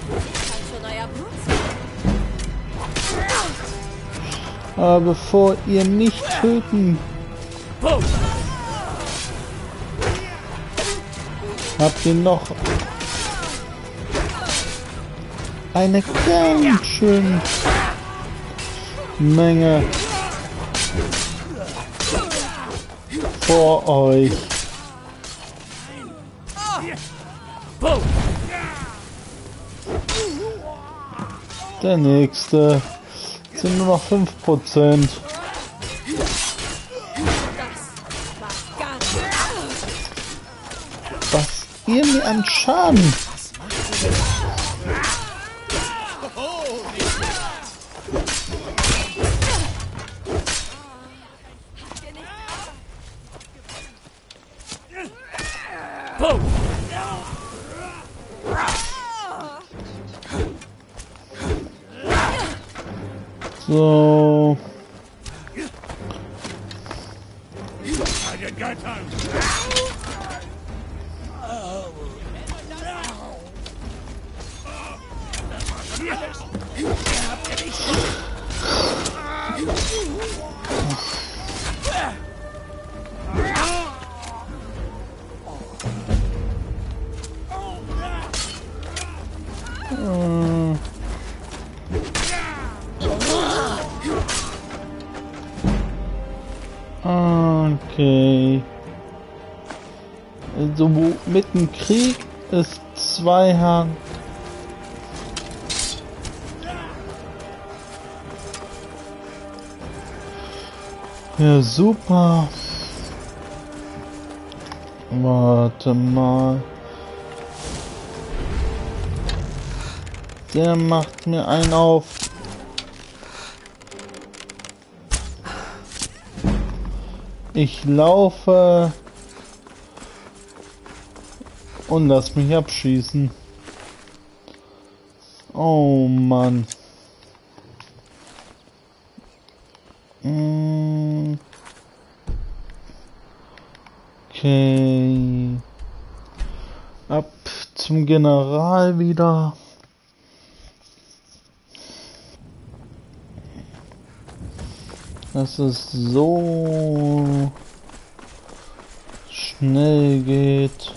[SPEAKER 1] Aber bevor ihr mich töten, habt ihr noch eine ganz schön Menge vor euch. Der nächste sind nur noch 5%. Was ihr mir an Schaden. So. Okay. Also mit dem Krieg ist Zweihand. Ja, super. Warte mal. Der macht mir einen auf. Ich laufe und lass mich abschießen. Oh Mann. Okay. Ab zum General wieder. Dass es so schnell geht.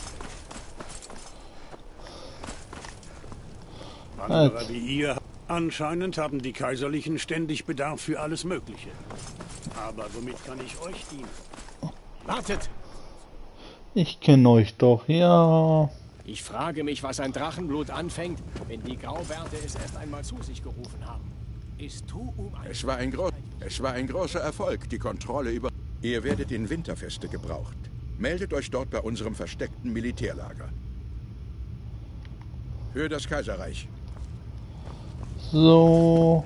[SPEAKER 8] Wie ihr. Anscheinend haben die Kaiserlichen ständig Bedarf für alles Mögliche. Aber womit kann ich euch dienen?
[SPEAKER 7] Wartet!
[SPEAKER 1] Ich kenne euch doch, ja.
[SPEAKER 7] Ich frage mich, was ein Drachenblut anfängt, wenn die Graubärte es erst einmal zu sich gerufen haben. Ist Tu'um ein...
[SPEAKER 10] Es war ein großer Erfolg, die Kontrolle über... Ihr werdet in Winterfeste gebraucht. Meldet euch dort bei unserem versteckten Militärlager. Für das Kaiserreich.
[SPEAKER 1] So.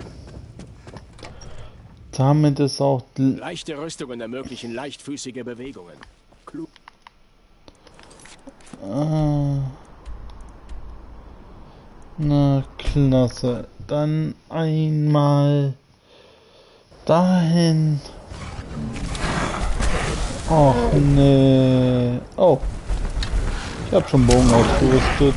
[SPEAKER 1] Damit ist auch...
[SPEAKER 7] Leichte Rüstungen ermöglichen leichtfüßige Bewegungen. Klug.
[SPEAKER 1] Na, klasse. Dann einmal dahin. Och, nee. Oh. Ich hab schon Bogen ausgerüstet.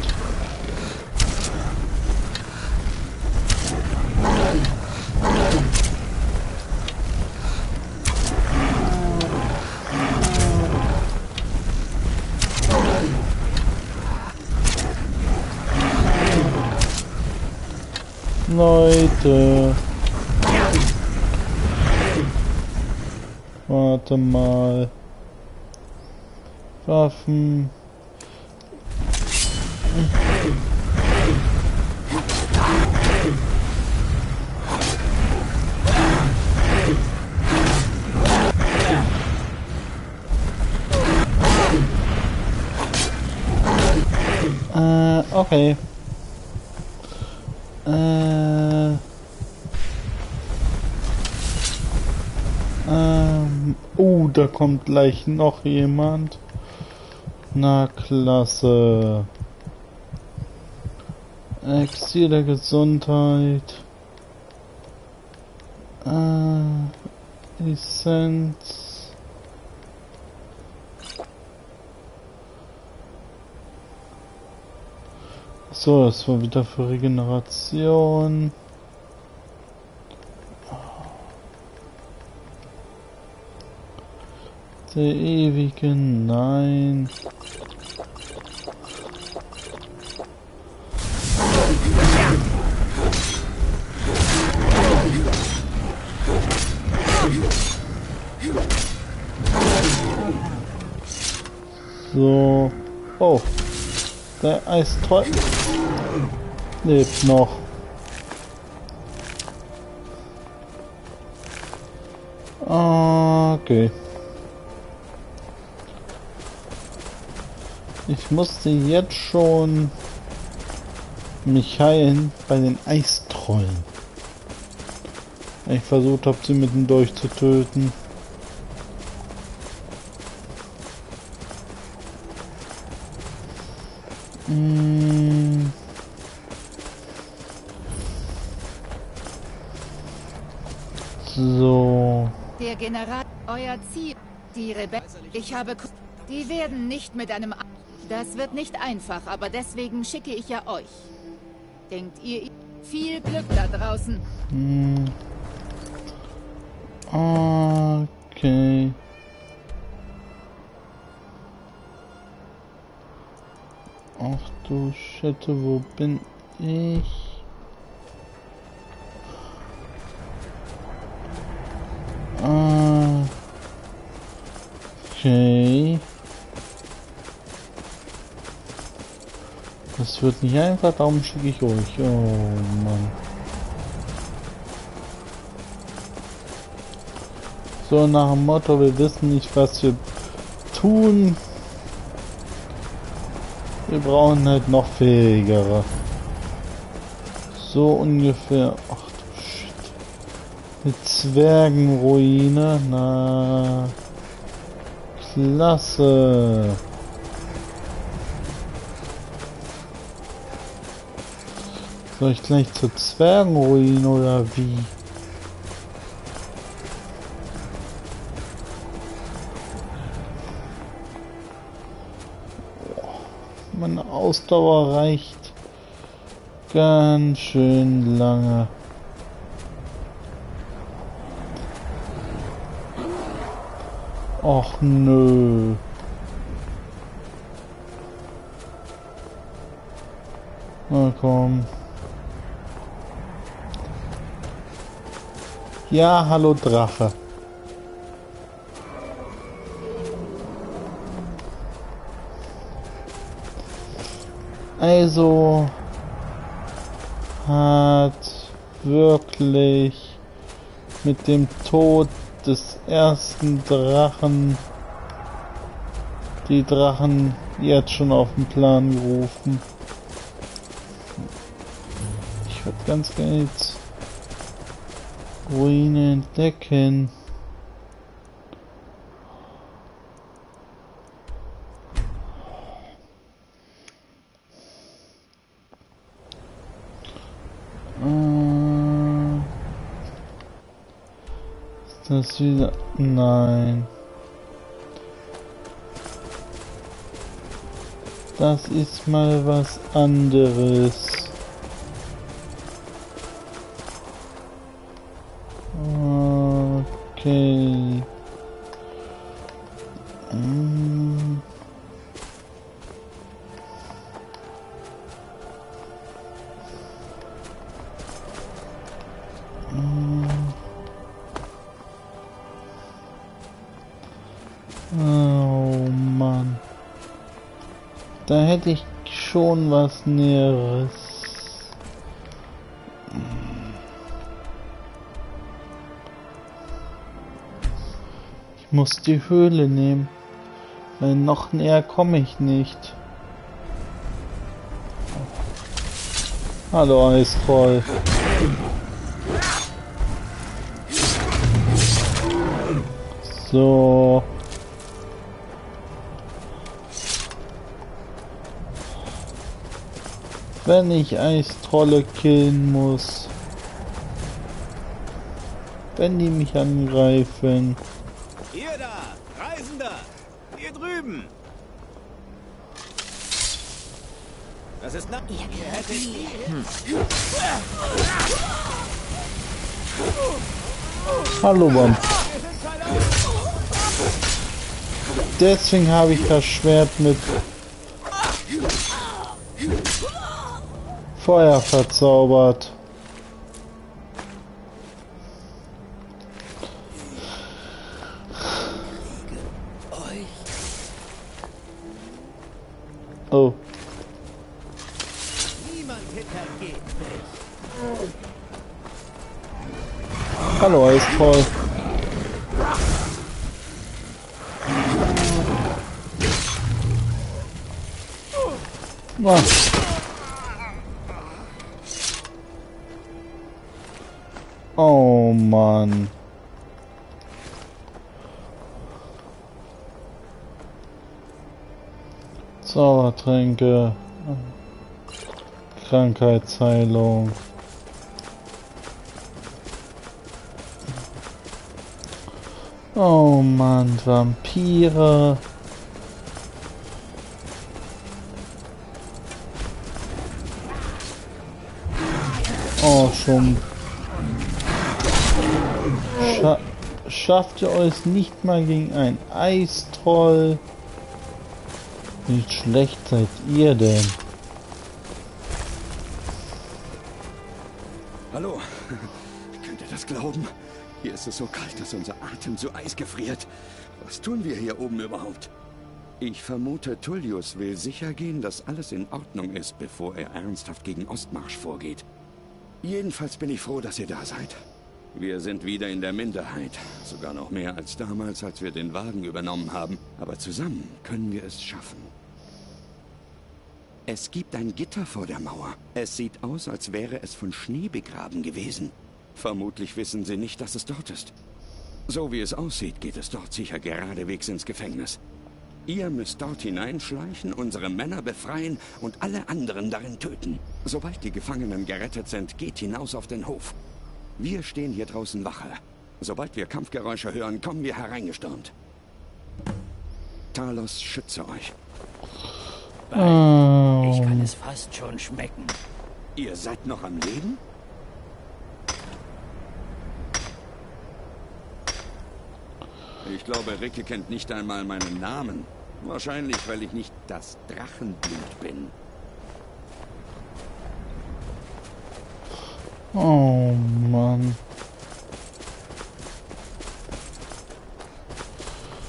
[SPEAKER 1] Leute. Warte mal. Waffen. Okay. Da kommt gleich noch jemand. Na klasse. Exil der Gesundheit. Essenz. So, das war wieder für Regeneration. Der ewige Nein. So. Oh. Der Eistroll lebt noch. Okay. Ich musste jetzt schon mich heilen bei den Eistrollen. Ich versucht habe, sie mitten durch zu töten. So.
[SPEAKER 2] Der General, euer Ziel, die Rebellen. Ich habe... Die werden nicht mit einem... Das wird nicht einfach, aber deswegen schicke ich ja euch. Denkt ihr... Viel Glück da draußen.
[SPEAKER 1] Okay. Ach du Scheiße, wo bin ich? Okay. Das wird nicht einfach, darum schicke ich euch. Oh Mann. So nach dem Motto, wir wissen nicht, was wir tun. Wir brauchen halt noch fähigere. So ungefähr. Ach du Shit. Eine Zwergenruine. Na. Klasse. Soll ich gleich zur Zwergenruine oder wie? Meine Ausdauer reicht ganz schön lange. Och nö. Na komm. Ja, hallo Drache. Also hat wirklich mit dem Tod des ersten Drachen die Drachen jetzt schon auf den Plan gerufen. Ich würde ganz gerne jetzt Ruine entdecken. Ist das wieder? Nein. Das ist mal was anderes. Okay. Oh Mann. Da hätte ich schon was Näheres. Ich muss die Höhle nehmen, weil noch näher komme ich nicht. Hallo Eistroll. So. Wenn ich Eistrolle killen muss. Wenn die mich angreifen.
[SPEAKER 11] Ihr da, Reisender! Hier drüben! Das ist nach... Ihr hättet...
[SPEAKER 1] Hallo Bomb. Deswegen habe ich das Schwert mit Feuer verzaubert. Oh.
[SPEAKER 11] Niemand hintergeht mich.
[SPEAKER 1] Hallo, ist voll. Was? Oh Mann. Zaubertränke. Krankheitsheilung. Oh Mann, Vampire. Oh, schon. Schafft ihr euch nicht mal gegen ein Eistroll? Wie schlecht seid ihr denn?
[SPEAKER 10] Hallo. Könnt ihr das glauben? Hier ist es so kalt, dass unser Atem zu Eis gefriert. Was tun wir hier oben überhaupt? Ich vermute, Tullius will sicher gehen, dass alles in Ordnung ist, bevor er ernsthaft gegen Ostmarsch vorgeht. Jedenfalls bin ich froh, dass ihr da seid. Wir sind wieder in der Minderheit. Sogar noch mehr als damals, als wir den Wagen übernommen haben. Aber zusammen können wir es schaffen. Es gibt ein Gitter vor der Mauer. Es sieht aus, als wäre es von Schnee begraben gewesen. Vermutlich wissen sie nicht, dass es dort ist. So wie es aussieht, geht es dort sicher geradewegs ins Gefängnis. Ihr müsst dort hineinschleichen, unsere Männer befreien und alle anderen darin töten. Sobald die Gefangenen gerettet sind, geht hinaus auf den Hof. Wir stehen hier draußen Wache. Sobald wir Kampfgeräusche hören, kommen wir hereingestürmt. Talos, schütze euch.
[SPEAKER 3] Ich kann es fast schon schmecken.
[SPEAKER 10] Ihr seid noch am Leben? Ich glaube, Rikke kennt nicht einmal meinen Namen. Wahrscheinlich, weil ich nicht das Drachenblut bin.
[SPEAKER 1] Oh Mann.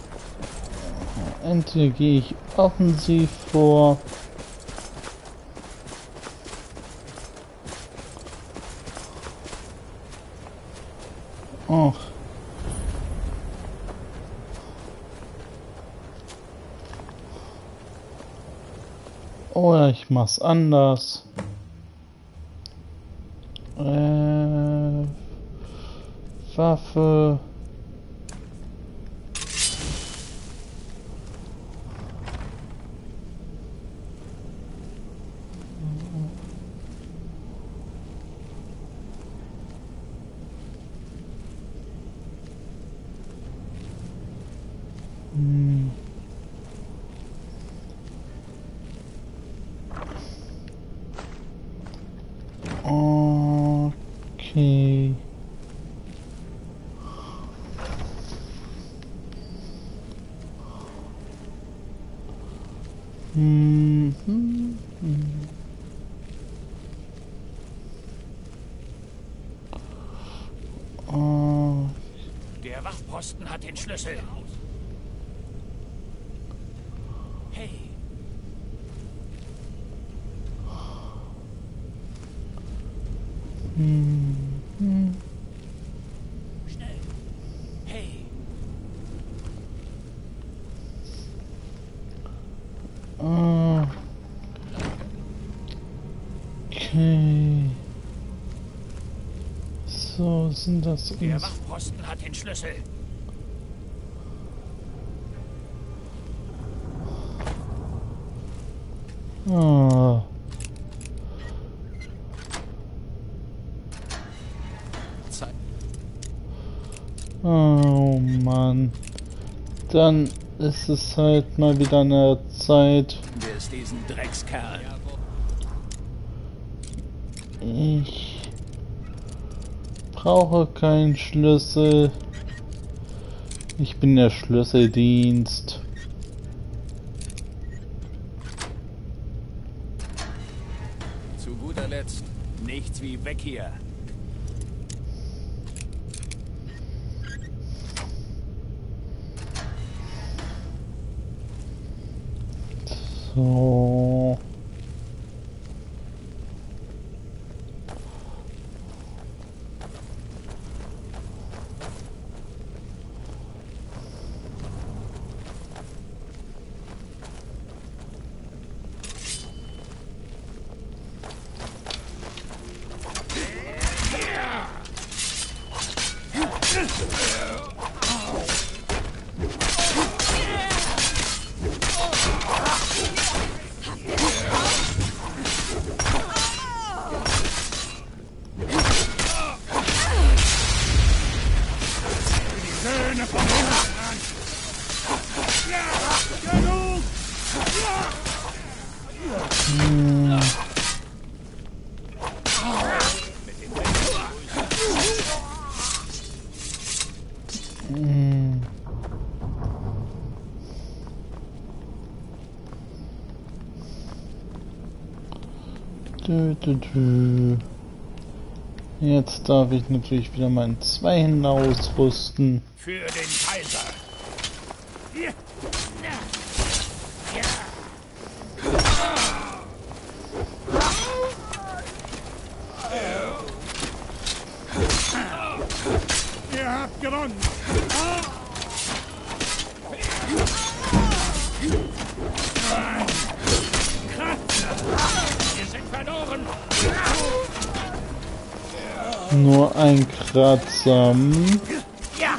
[SPEAKER 1] Entweder gehe ich offensiv vor Oder ich mach's anders. Waffe. Okay.
[SPEAKER 8] Der Wachposten hat den Schlüssel. Hey. Schnell. Hey.
[SPEAKER 1] Okay. So sind das.
[SPEAKER 8] Der Wachposten hat den Schlüssel.
[SPEAKER 1] Ah. Oh Mann. Dann ist es halt mal wieder an der Zeit.
[SPEAKER 8] Wer ist diesen Dreckskerl?
[SPEAKER 1] Ich brauche keinen Schlüssel. Ich bin der Schlüsseldienst.
[SPEAKER 8] Zu guter Letzt, nichts wie weg hier.
[SPEAKER 1] So. Jetzt darf ich natürlich wieder meinen Zweihänder ausrüsten.
[SPEAKER 8] Für den Kaiser. Ihr habt gewonnen. Wir sind verloren.
[SPEAKER 1] Nur ein Kratzer.
[SPEAKER 8] Ja.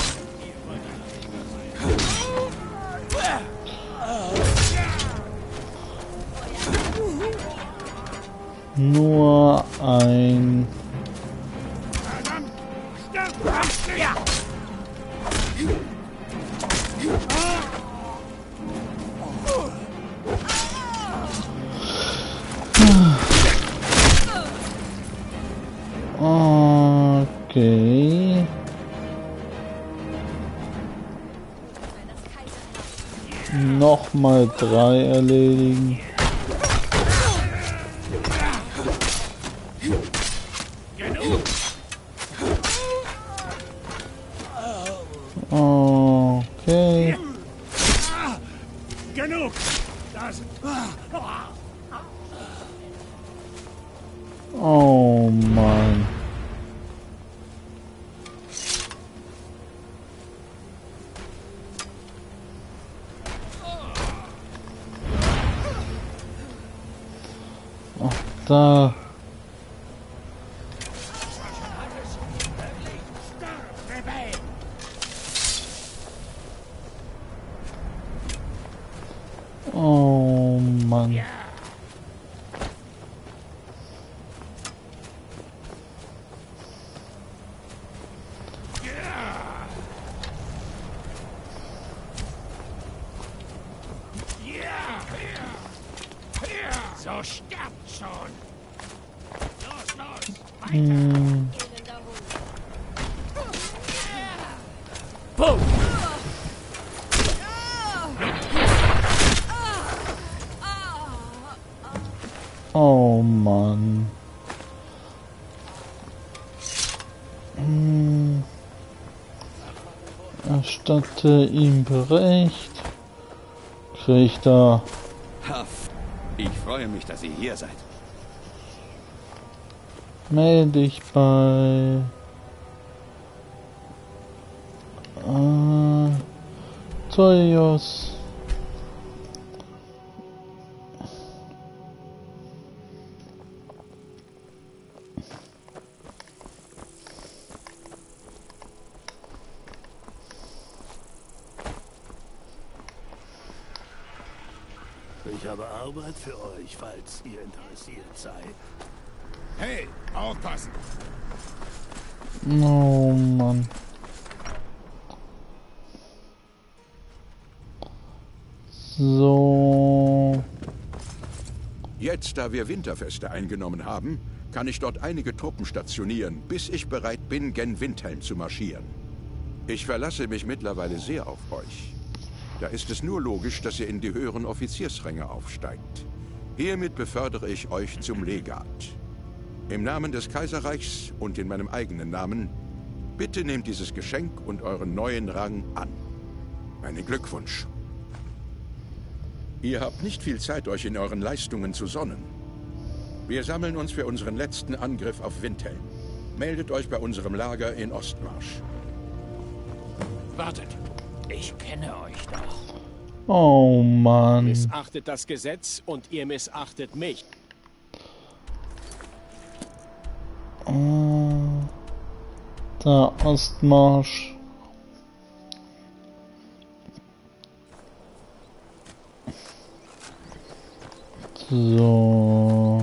[SPEAKER 1] Nur ein.
[SPEAKER 8] Ja.
[SPEAKER 1] Okay. Nochmal 3 erledigen. Okay.
[SPEAKER 8] Genug. Das.
[SPEAKER 1] Oh Mann. Da. Oh Mann.
[SPEAKER 11] So sterbt schon. Los, los.
[SPEAKER 3] Boom!
[SPEAKER 1] Oh Mann. Erstatte ihm Bericht. Kriegt er.
[SPEAKER 10] Ich freue mich, dass ihr hier seid.
[SPEAKER 1] Melde dich bei Tullius.
[SPEAKER 8] Ich habe Arbeit für euch, falls ihr interessiert seid.
[SPEAKER 5] Hey, aufpassen!
[SPEAKER 1] Oh Mann. So.
[SPEAKER 10] Jetzt, da wir Winterfeste eingenommen haben, kann ich dort einige Truppen stationieren, bis ich bereit bin, gen Windhelm zu marschieren. Ich verlasse mich mittlerweile sehr auf euch. Da ist es nur logisch, dass ihr in die höheren Offiziersränge aufsteigt. Hiermit befördere ich euch zum Legat. Im Namen des Kaiserreichs und in meinem eigenen Namen, bitte nehmt dieses Geschenk und euren neuen Rang an. Meinen Glückwunsch. Ihr habt nicht viel Zeit, euch in euren Leistungen zu sonnen. Wir sammeln uns für unseren letzten Angriff auf Windhelm. Meldet euch bei unserem Lager in Ostmarsch.
[SPEAKER 3] Wartet, ich kenne euch doch.
[SPEAKER 1] Oh Mann.
[SPEAKER 7] Missachtet das Gesetz und ihr missachtet mich.
[SPEAKER 1] Da, Ostmarsch. So.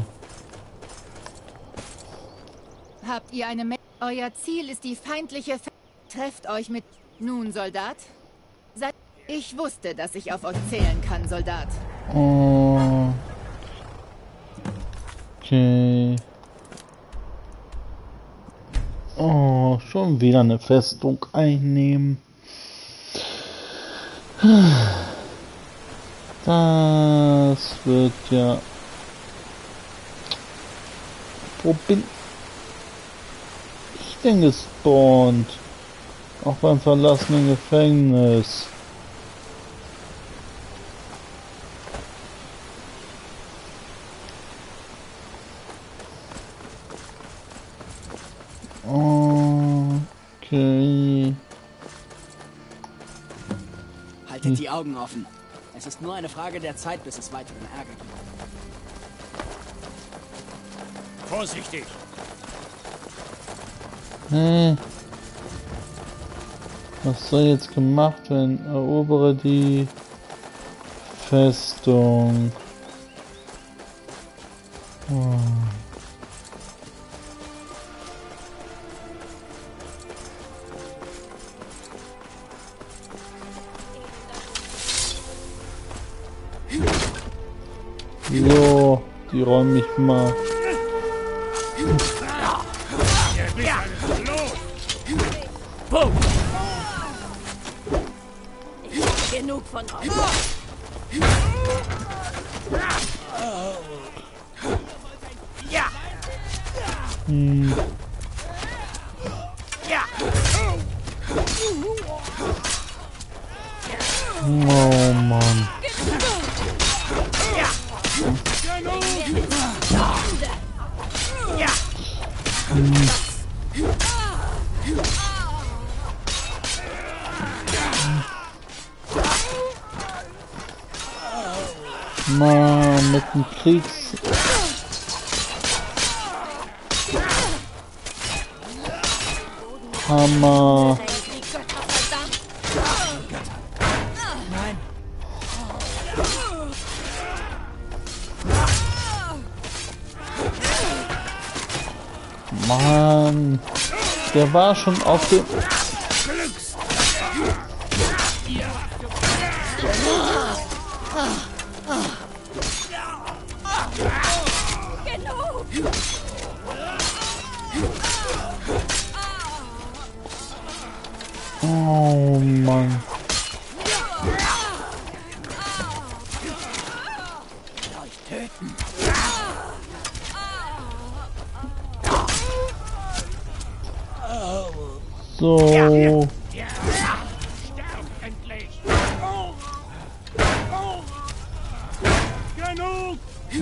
[SPEAKER 2] Habt ihr eine Euer Ziel ist die feindliche Trefft euch mit... Nun, Soldat? Ich wusste, dass ich auf euch zählen kann, Soldat.
[SPEAKER 1] Oh. Okay. Oh, schon wieder eine Festung einnehmen. Das wird ja... Wo bin ich denn gespawnt? Auch beim verlassenen Gefängnis. Okay.
[SPEAKER 11] Haltet die Augen offen. Es ist nur eine Frage der Zeit, bis es weiteren Ärger gibt.
[SPEAKER 8] Vorsichtig!
[SPEAKER 1] Was soll jetzt gemacht werden? Erobere die Festung. Oh. So, die räume ich mal.
[SPEAKER 6] Ich habe genug von euch.
[SPEAKER 1] Oh Mann. Mann, mit dem Hammer. Mann, der war schon auf dem... Oh Mann. So.
[SPEAKER 8] Genug!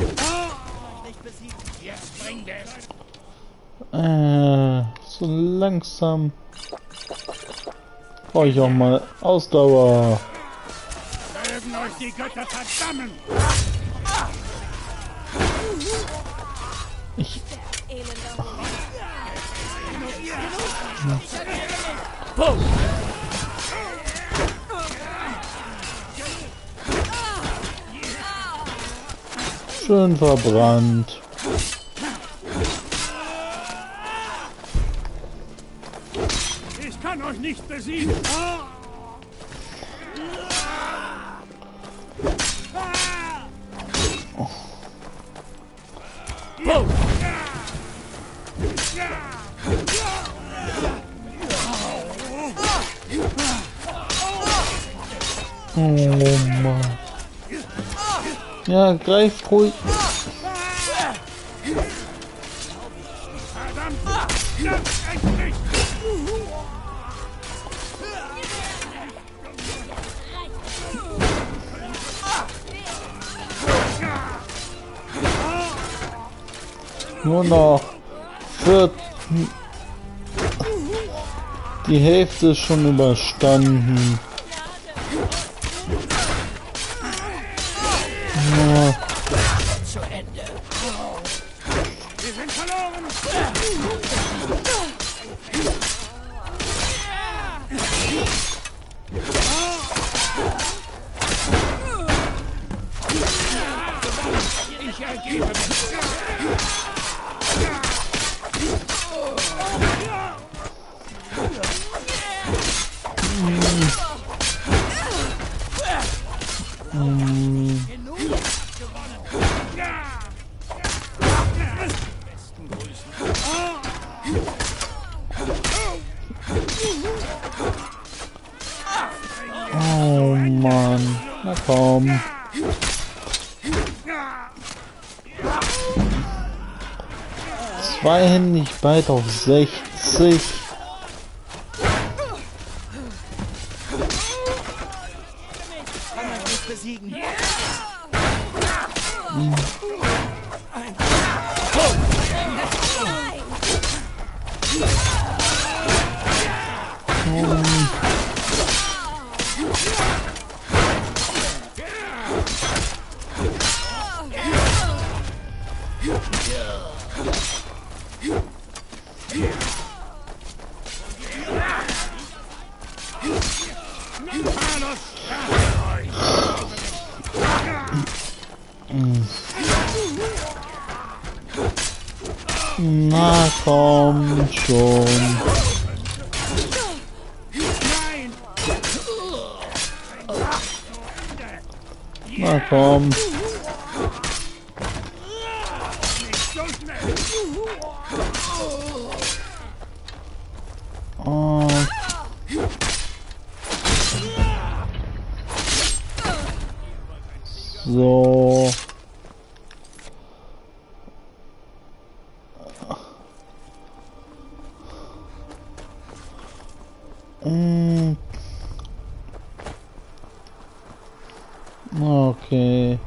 [SPEAKER 1] So langsam brauche ich auch mal Ausdauer.
[SPEAKER 8] Mögen euch die Götter verdammen!
[SPEAKER 1] Ich... Schön verbrannt.
[SPEAKER 8] Ich kann euch nicht besiegen!
[SPEAKER 1] Oh Mann. Ja, greift ruhig. Nur noch die Hälfte ist schon überstanden. Ja. Oh Mann, na komm. Zweihändig bald auf 60. Na komm schon. Na komm. Oh. So. Okay.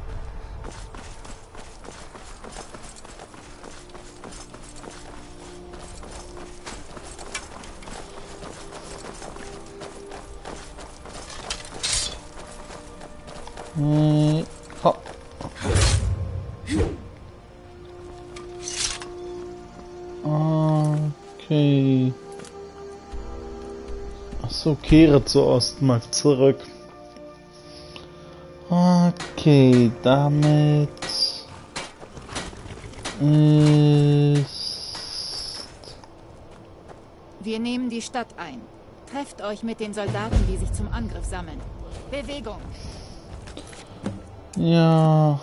[SPEAKER 1] Okay. So, kehre zur Ostmark zurück. Okay, damit ist...
[SPEAKER 2] Wir nehmen die Stadt ein. Trefft euch mit den Soldaten, die sich zum Angriff sammeln. Bewegung!
[SPEAKER 1] Ja...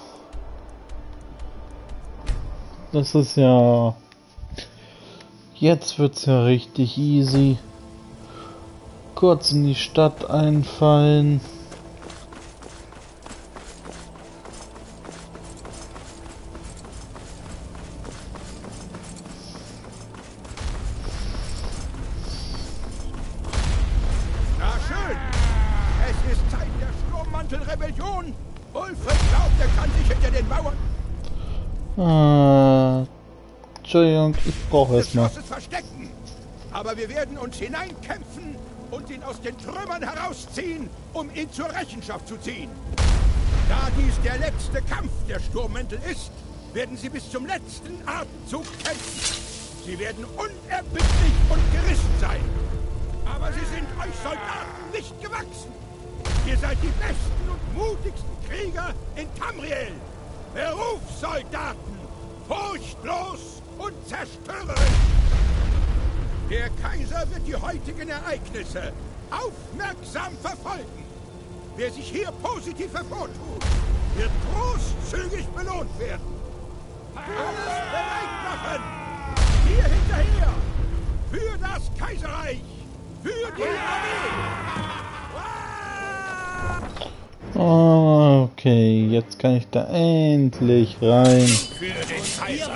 [SPEAKER 1] Das ist ja... Jetzt wird's ja richtig easy. Kurz in die Stadt einfallen.
[SPEAKER 10] Na schön! Es ist Zeit der Sturmmantelrebellion! Ulfric glaubt, er kann sich hinter den Mauern
[SPEAKER 1] Entschuldigung, ich brauche erstmal.
[SPEAKER 10] verstecken. Aber wir werden uns hineinkämpfen und ihn aus den Trümmern herausziehen, um ihn zur Rechenschaft zu ziehen. Da dies der letzte Kampf der Sturmmäntel ist, werden sie bis zum letzten Atemzug kämpfen. Sie werden unerbittlich und gerissen sein. Aber sie sind euch Soldaten nicht gewachsen. Ihr seid die besten und mutigsten Krieger in Tamriel. Berufssoldaten, furchtlos und zerstörerisch. Der Kaiser wird die heutigen Ereignisse aufmerksam verfolgen. Wer sich hier positiv hervortut, wird großzügig belohnt werden. Alles bereit machen! Hier hinterher! Für das Kaiserreich! Für die
[SPEAKER 1] Armee! Okay, jetzt kann ich da endlich rein.
[SPEAKER 10] Für den Kaiser!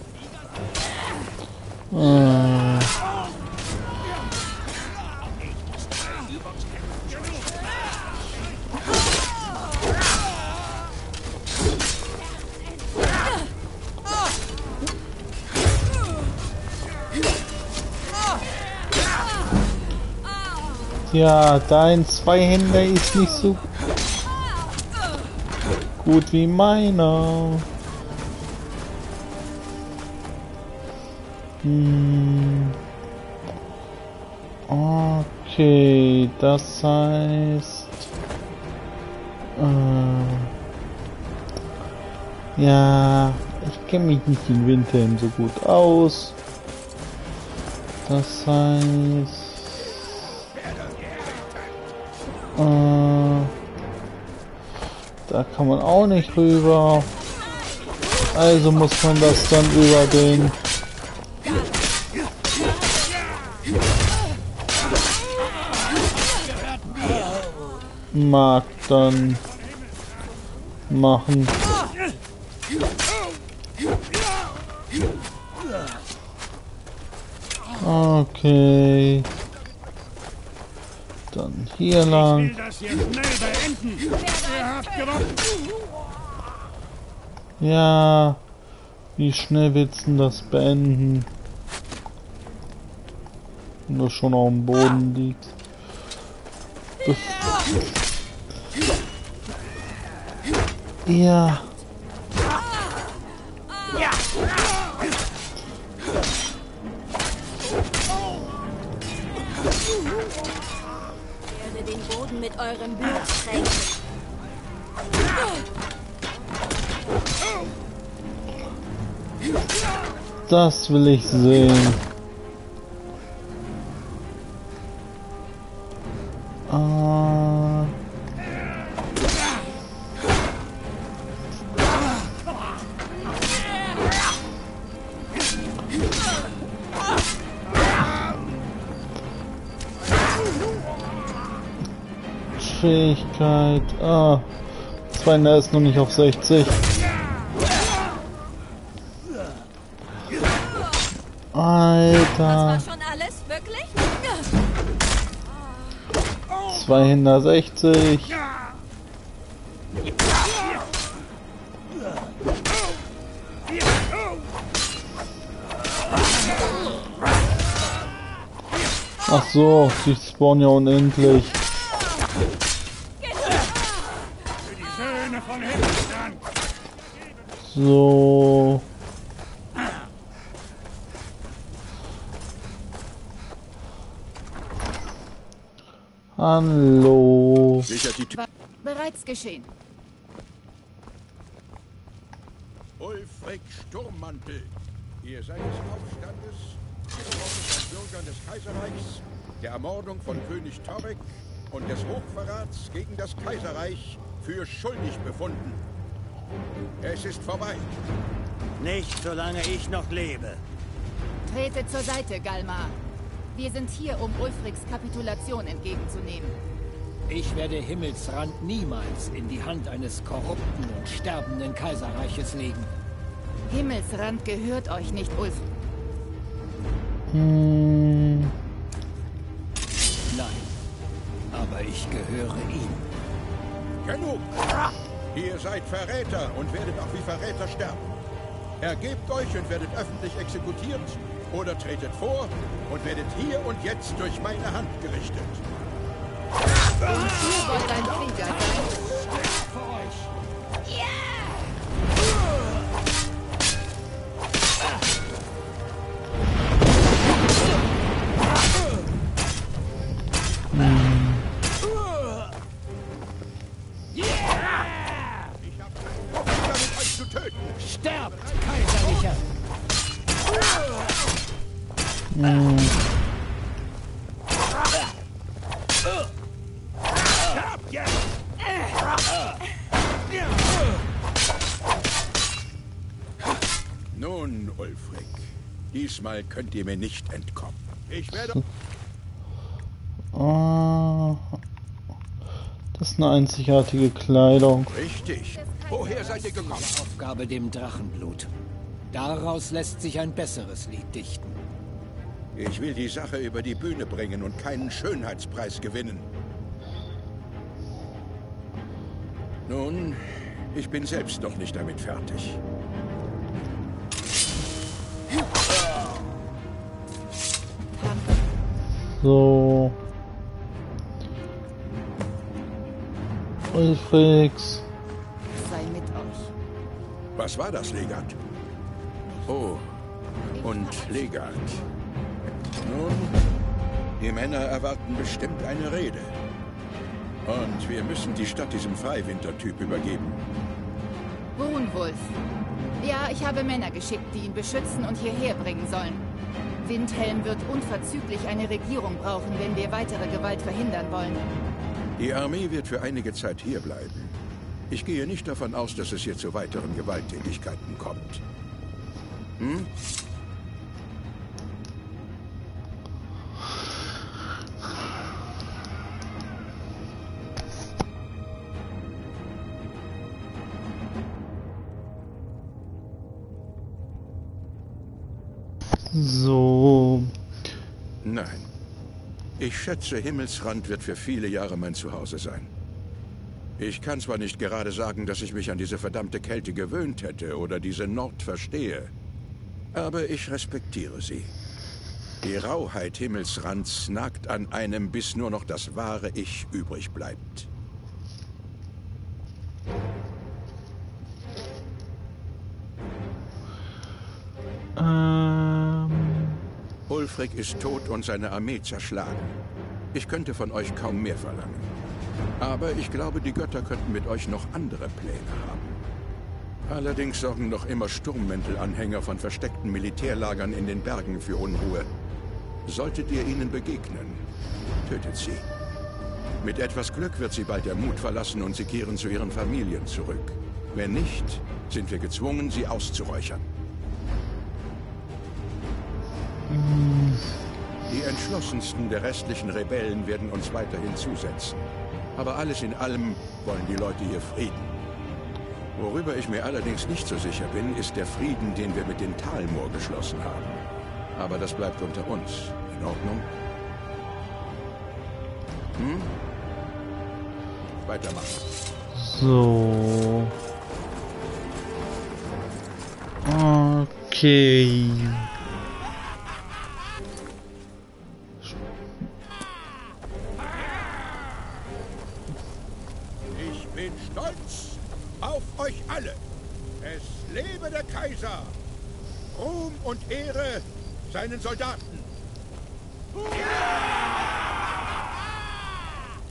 [SPEAKER 1] Ja, dein Zweihänder ist nicht so gut wie meiner. Okay, das heißt... ja, ich kenne mich nicht in Windhelm so gut aus. Das heißt... da kann man auch nicht rüber. Also muss man das dann über den... Markt dann machen. Okay. Dann hier lang.
[SPEAKER 8] Ich will das hier schnell beenden. Ihr habt gewonnen.
[SPEAKER 1] Ja. Wie schnell willst du das beenden? Wenn du schon auf dem Boden liegst. Ja.
[SPEAKER 6] Ich werde den Boden mit eurem Blut tränken.
[SPEAKER 1] Das will ich sehen. Fähigkeit. Zweiner ist noch nicht auf 60. Alter.
[SPEAKER 6] Das war schon alles, wirklich?
[SPEAKER 1] Zweihänder 60. Ach so, die spawnen ja unendlich. So. Hallo.
[SPEAKER 10] Sichert die Tür.
[SPEAKER 2] Bereits geschehen.
[SPEAKER 10] Ulfric Sturmmantel. Ihr seid des Aufstandes, des Mordes an Bürgern des Kaiserreichs, der Ermordung von König Torek und des Hochverrats gegen das Kaiserreich für schuldig befunden. Es ist vorbei.
[SPEAKER 9] Nicht, solange ich noch lebe.
[SPEAKER 2] Trete zur Seite, Galmar. Wir sind hier, um Ulfrics Kapitulation entgegenzunehmen.
[SPEAKER 3] Ich werde Himmelsrand niemals in die Hand eines korrupten und sterbenden Kaiserreiches legen.
[SPEAKER 2] Himmelsrand gehört euch nicht, Ulf.
[SPEAKER 3] Nein. Aber ich gehöre ihm.
[SPEAKER 10] Genug! Ihr seid Verräter und werdet auch wie Verräter sterben. Ergebt euch und werdet öffentlich exekutiert oder tretet vor und werdet hier und jetzt durch meine Hand gerichtet.
[SPEAKER 2] Und ihr wollt ein Krieger sein?
[SPEAKER 3] Für euch.
[SPEAKER 10] Ich habe keine Lust damit, euch zu töten.
[SPEAKER 3] Sterbt, Kaiserlicher!
[SPEAKER 10] Sterbt jetzt! Nun, Ulfric, diesmal könnt ihr mir nicht entkommen. Ich werde...
[SPEAKER 1] Ah, das ist eine einzigartige Kleidung.
[SPEAKER 10] Richtig. Woher seid ihr gekommen?
[SPEAKER 3] Aufgabe dem Drachenblut. Daraus lässt sich ein besseres Lied dichten.
[SPEAKER 10] Ich will die Sache über die Bühne bringen und keinen Schönheitspreis gewinnen. Nun, ich bin selbst noch nicht damit fertig.
[SPEAKER 1] So. Ulfrix.
[SPEAKER 2] Sei mit euch.
[SPEAKER 10] Was war das, Legat? Oh, und Legat. Nun, die Männer erwarten bestimmt eine Rede. Und wir müssen die Stadt diesem Freiwinter-Typ übergeben.
[SPEAKER 2] Brunwulf. Ja, ich habe Männer geschickt, die ihn beschützen und hierher bringen sollen. Windhelm wird unverzüglich eine Regierung brauchen, wenn wir weitere Gewalt verhindern wollen.
[SPEAKER 10] Die Armee wird für einige Zeit hierbleiben. Ich gehe nicht davon aus, dass es hier zu weiteren Gewalttätigkeiten kommt. Hm?
[SPEAKER 1] So.
[SPEAKER 10] Nein. Ich schätze, Himmelsrand wird für viele Jahre mein Zuhause sein. Ich kann zwar nicht gerade sagen, dass ich mich an diese verdammte Kälte gewöhnt hätte oder diese Nord verstehe, aber ich respektiere sie. Die Rauheit Himmelsrands nagt an einem, bis nur noch das wahre Ich übrig bleibt. Ulfric ist tot und seine Armee zerschlagen. Ich könnte von euch kaum mehr verlangen. Aber ich glaube, die Götter könnten mit euch noch andere Pläne haben. Allerdings sorgen noch immer Sturmmäntel-Anhänger von versteckten Militärlagern in den Bergen für Unruhe. Solltet ihr ihnen begegnen, tötet sie. Mit etwas Glück wird sie bald der Mut verlassen und sie kehren zu ihren Familien zurück. Wenn nicht, sind wir gezwungen, sie auszuräuchern. Die entschlossensten der restlichen Rebellen werden uns weiterhin zusetzen. Aber alles in allem wollen die Leute hier Frieden. Worüber ich mir allerdings nicht so sicher bin, ist der Frieden, den wir mit den Talmor geschlossen haben. Aber das bleibt unter uns. In Ordnung? Hm? Weitermachen.
[SPEAKER 1] So. Okay.
[SPEAKER 10] Ich bin stolz auf euch alle. Es lebe der Kaiser. Ruhm und Ehre seinen Soldaten.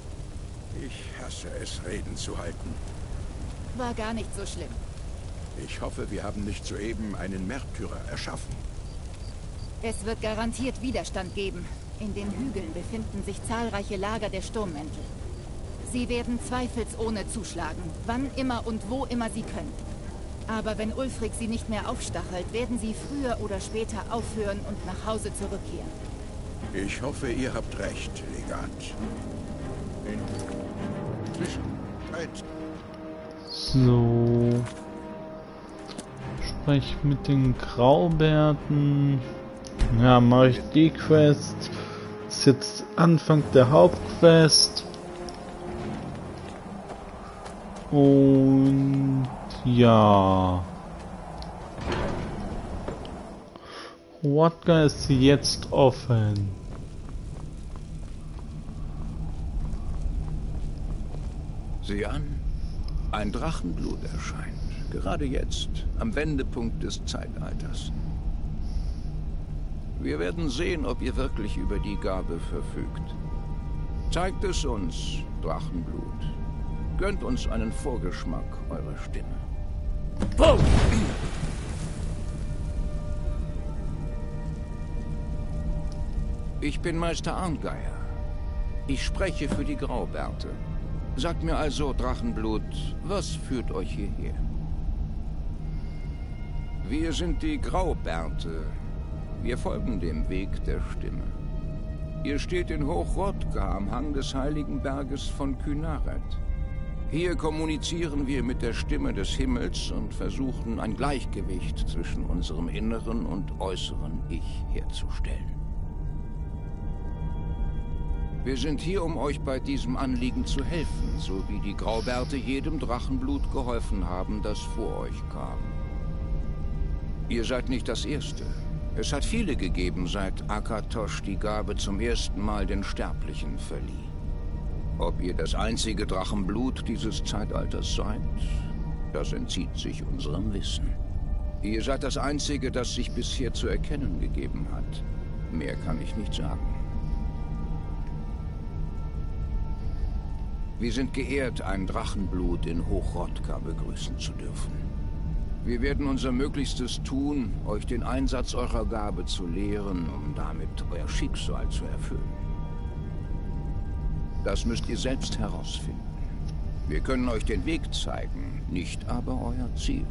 [SPEAKER 10] Ich hasse es, Reden zu halten.
[SPEAKER 2] War gar nicht so schlimm.
[SPEAKER 10] Ich hoffe, wir haben nicht soeben einen Märtyrer erschaffen.
[SPEAKER 2] Es wird garantiert Widerstand geben. In den Hügeln befinden sich zahlreiche Lager der Sturmmäntel. Sie werden zweifelsohne zuschlagen, wann immer und wo immer sie können. Aber wenn Ulfric sie nicht mehr aufstachelt, werden sie früher oder später aufhören und nach Hause zurückkehren.
[SPEAKER 10] Ich hoffe, ihr habt recht, Legat. Zwischenzeit.
[SPEAKER 1] So. Sprech mit den Graubärten. Ja, mache ich die Quest. Ist jetzt Anfang der Hauptquest. Und ja. Wodka ist jetzt offen.
[SPEAKER 10] Sieh an. Ein Drachenblut erscheint. Gerade jetzt, am Wendepunkt des Zeitalters. Wir werden sehen, ob ihr wirklich über die Gabe verfügt. Zeigt es uns, Drachenblut. Gönnt uns einen Vorgeschmack eurer Stimme.
[SPEAKER 3] Boom!
[SPEAKER 10] Ich bin Meister Arngeier. Ich spreche für die Graubärte. Sagt mir also, Drachenblut, was führt euch hierher? Wir sind die Graubärte. Wir folgen dem Weg der Stimme. Ihr steht in Hochrodka am Hang des heiligen Berges von Kynaret. Hier kommunizieren wir mit der Stimme des Himmels und versuchen, ein Gleichgewicht zwischen unserem inneren und äußeren Ich herzustellen. Wir sind hier, um euch bei diesem Anliegen zu helfen, so wie die Graubärte jedem Drachenblut geholfen haben, das vor euch kam. Ihr seid nicht das Erste. Es hat viele gegeben, seit Akatosh die Gabe zum ersten Mal den Sterblichen verlieh. Ob ihr das einzige Drachenblut dieses Zeitalters seid, das entzieht sich unserem Wissen. Ihr seid das einzige, das sich bisher zu erkennen gegeben hat. Mehr kann ich nicht sagen. Wir sind geehrt, ein Drachenblut in Hochrodka begrüßen zu dürfen. Wir werden unser Möglichstes tun, euch den Einsatz eurer Gabe zu lehren, um damit euer Schicksal zu erfüllen. Das müsst ihr selbst herausfinden. Wir können euch den Weg zeigen, nicht aber euer Ziel.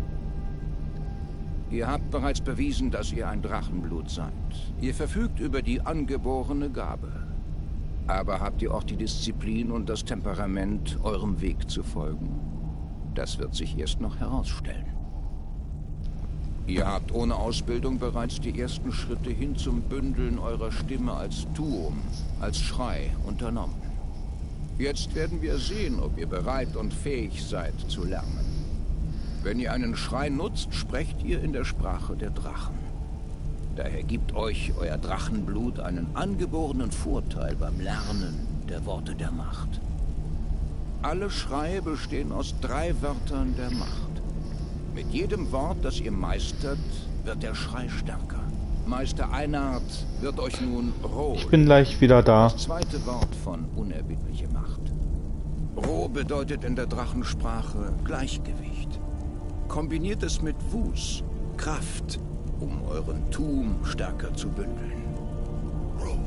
[SPEAKER 10] Ihr habt bereits bewiesen, dass ihr ein Drachenblut seid. Ihr verfügt über die angeborene Gabe. Aber habt ihr auch die Disziplin und das Temperament, eurem Weg zu folgen? Das wird sich erst noch herausstellen. Ihr habt ohne Ausbildung bereits die ersten Schritte hin zum Bündeln eurer Stimme als Tuum, als Schrei unternommen. Jetzt werden wir sehen, ob ihr bereit und fähig seid zu lernen. Wenn ihr einen Schrei nutzt, sprecht ihr in der Sprache der Drachen. Daher gibt euch euer Drachenblut einen angeborenen Vorteil beim Lernen der Worte der Macht. Alle Schreie bestehen aus 3 Wörtern der Macht. Mit jedem Wort, das ihr meistert, wird der Schrei stärker. Meister Einard wird euch nun Roh.
[SPEAKER 1] Ich bin gleich wieder da.
[SPEAKER 10] Das zweite Wort von unerbittliche Macht. Roh bedeutet in der Drachensprache Gleichgewicht. Kombiniert es mit Wus, Kraft, um euren Tuum stärker zu bündeln. Roh.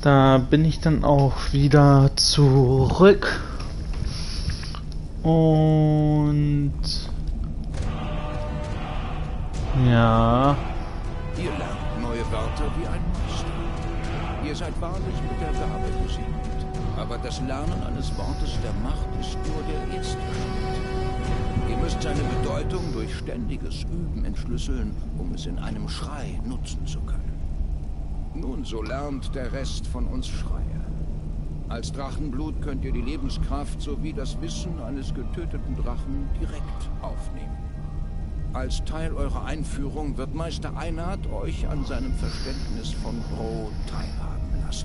[SPEAKER 1] Da bin ich dann auch wieder zurück. Und ja.
[SPEAKER 12] Ihr lernt neue Wörter wie ein Meister. Ihr seid wahrlich mit der Gabe gesegnet. Aber das Lernen eines Wortes der Macht ist nur der erste Schritt. Ihr müsst seine Bedeutung durch ständiges Üben entschlüsseln, um es in einem Schrei nutzen zu können. Nun, so lernt der Rest von uns Schreie. Als Drachenblut könnt ihr die Lebenskraft sowie das Wissen eines getöteten Drachen direkt aufnehmen. Als Teil eurer Einführung wird Meister Einhard euch an seinem Verständnis von Bro teilhaben lassen.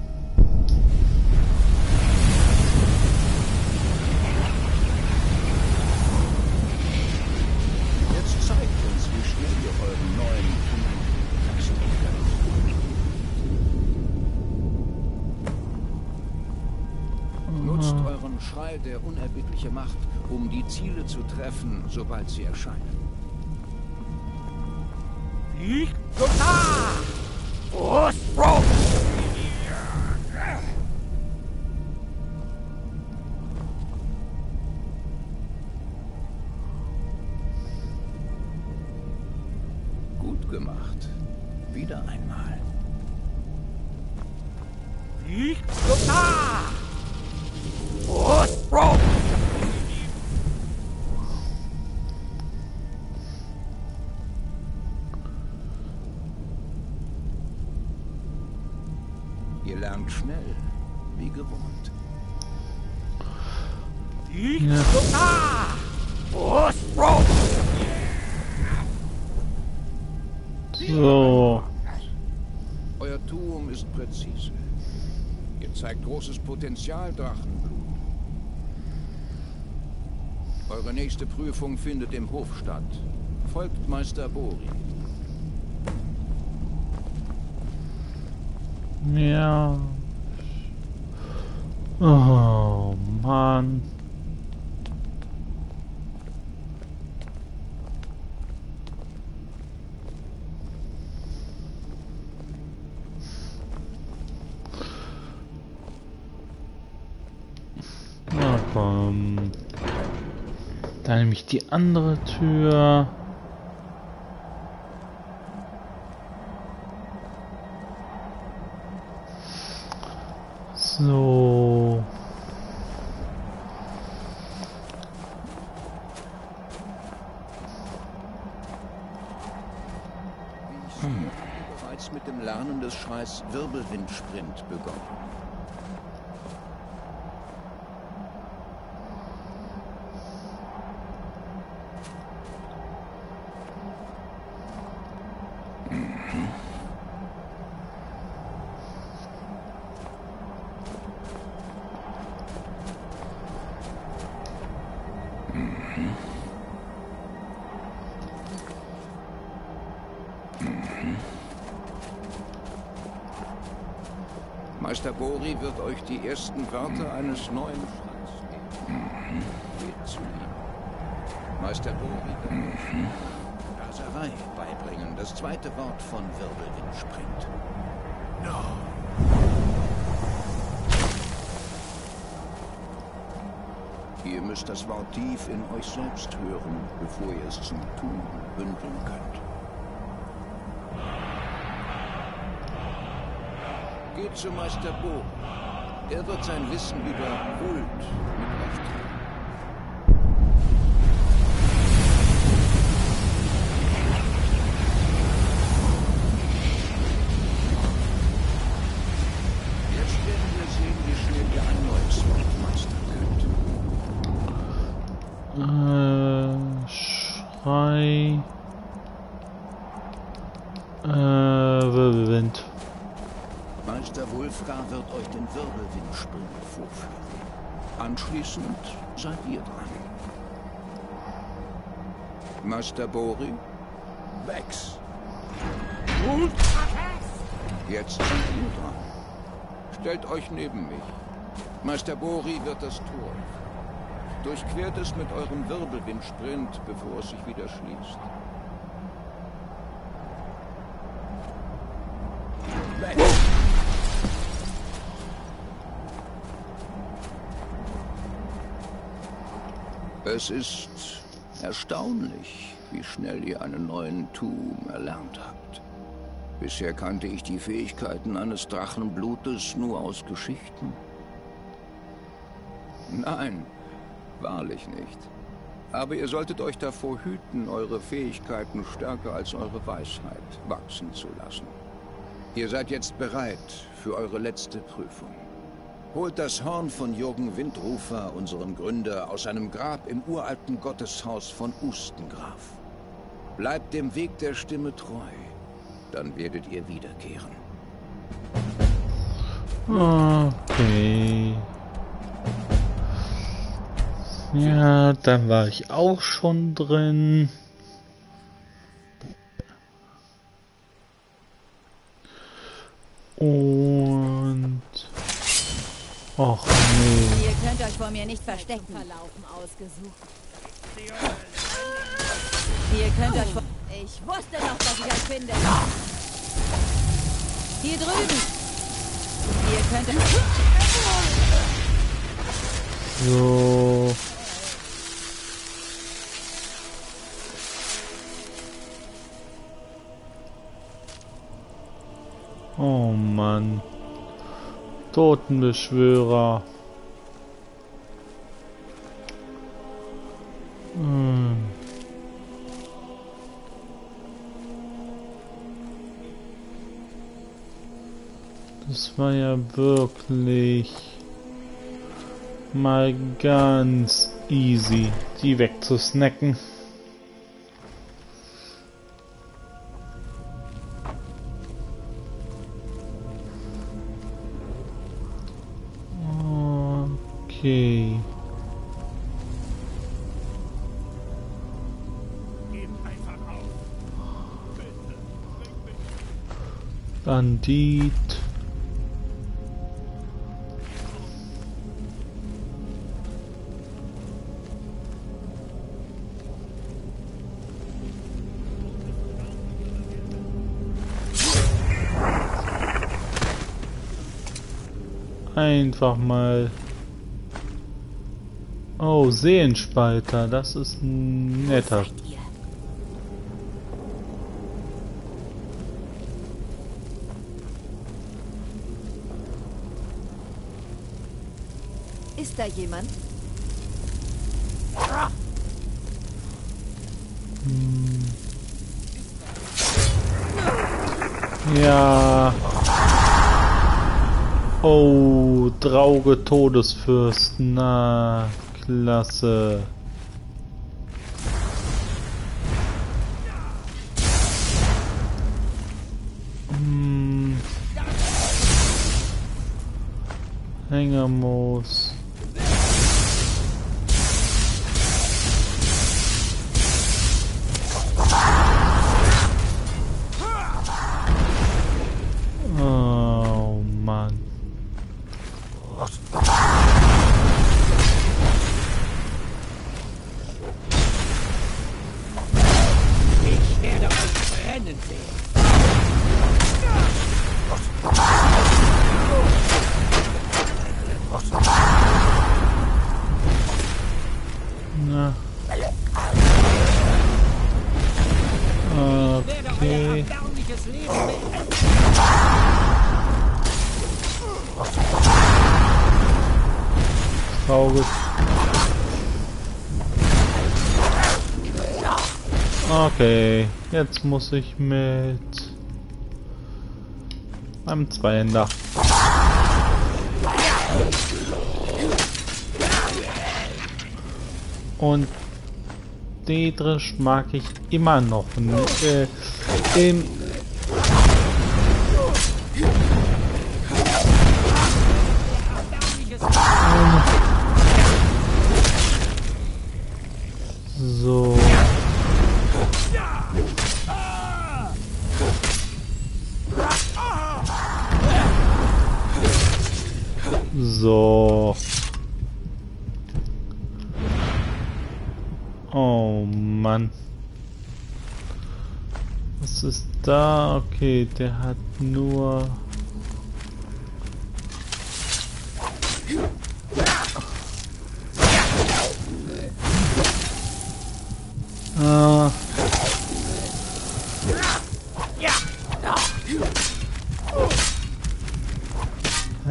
[SPEAKER 12] Jetzt zeigt uns, wie schnell ihr euren neuen Fundament wachsen könnt. Nutzt euren Schrei der unerbittliche Macht, um die Ziele zu treffen, sobald sie erscheinen. Gut gemacht. Wieder einmal. Ihr lernt schnell, wie gewohnt.
[SPEAKER 1] So.
[SPEAKER 12] Euer Tuum ist präzise. Ihr zeigt großes Potenzial, Drachenblut. Eure nächste Prüfung findet im Hof statt. Folgt Meister Bori.
[SPEAKER 1] Ja. Oh Mann. Na komm. Dann nehme ich die andere Tür. So.
[SPEAKER 12] Bereits mit dem Lernen des Schreis Wirbelwindsprint begonnen. Meister Bori wird euch die ersten Wörter eines neuen Schreis geben. Geht zu ihm. Meister Bori wird euch Raserei beibringen, das zweite Wort von Wirbelwindsprint. No. Ihr müsst das Wort tief in euch selbst hören, bevor ihr es zum Tun bündeln könnt. Geht zu Meister Bo. Er wird sein Wissen über Huld mit euch teilen. Jetzt werden wir sehen, wie schnell ihr ein neues Wort meistern könnt.
[SPEAKER 1] Schrei. Wirbelwind.
[SPEAKER 12] Meister Wulfgar wird euch den Wirbelwindsprint vorführen. Anschließend seid ihr dran. Meister Bori, Vex. Und jetzt seid ihr dran. Stellt euch neben mich. Meister Bori wird das Tor. Durchquert es mit eurem Wirbelwindsprint, bevor es sich wieder schließt. Es ist erstaunlich, wie schnell ihr einen neuen Tum erlernt habt. Bisher kannte ich die Fähigkeiten eines Drachenblutes nur aus Geschichten. Nein, wahrlich nicht. Aber ihr solltet euch davor hüten, eure Fähigkeiten stärker als eure Weisheit wachsen zu lassen. Ihr seid jetzt bereit für eure letzte Prüfung. Holt das Horn von Jürgen Windrufer, unserem Gründer, aus seinem Grab im uralten Gotteshaus von Ustengraf. Bleibt dem Weg der Stimme treu, dann werdet ihr wiederkehren.
[SPEAKER 1] Okay. Ja, dann war ich auch schon drin. Und... Och nee.
[SPEAKER 2] Ihr könnt euch vor mir nicht verstecken. Verlaufen ausgesucht. Ihr könnt euch vor... Ich wusste doch, dass ich euch finde. Hier drüben. Ihr könnt...
[SPEAKER 1] So. Oh Mann. Totenbeschwörer. Das war ja wirklich mal ganz easy, die wegzusnacken. Okay. Bandit. Einfach mal. Oh, Seelenspalter, das ist ein netter.
[SPEAKER 2] Ist da jemand?
[SPEAKER 1] Ja. Oh, Drauge Todesfürst. Na, klasse. Hängermoos. Oh Mann.
[SPEAKER 3] Ich werde euch brennen sehen.
[SPEAKER 1] Na. Okay. Traurig. Okay, jetzt muss ich mit einem Zweihänder. Und Dietrich mag ich immer noch. So. So. Oh Mann. Was ist da? Okay, der hat nur...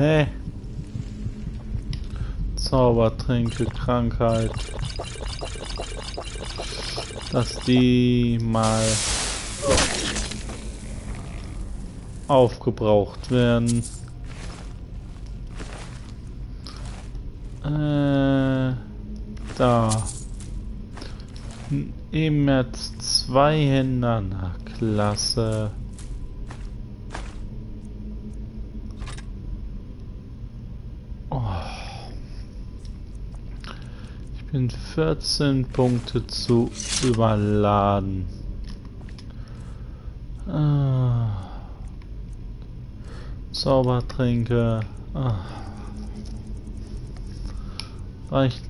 [SPEAKER 1] Hä? Zaubertränke, Krankheit. Dass die mal aufgebraucht werden. Da. Eben jetzt 2 Händer. Na, klasse. Ich bin 14 Punkte zu überladen. Zaubertränke. Reicht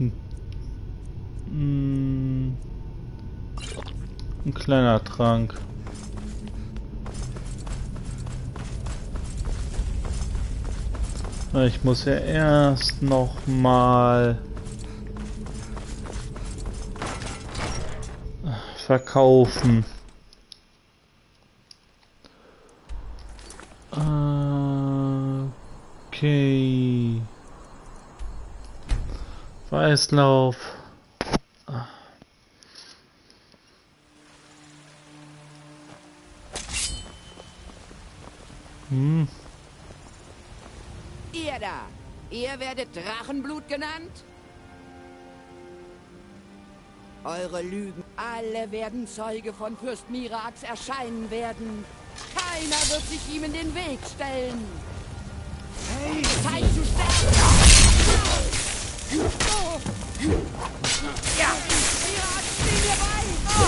[SPEAKER 1] ein kleiner Trank. Ich muss ja erst noch mal verkaufen. Okay. Weißlauf.
[SPEAKER 13] Ihr da, ihr werdet Drachenblut genannt? Eure Lügen, alle werden Zeuge von Fürst Mirax erscheinen werden. Keiner wird sich ihm in den Weg stellen. Hey, Zeit zu sterben! Ja, Mirax, steh mir bei!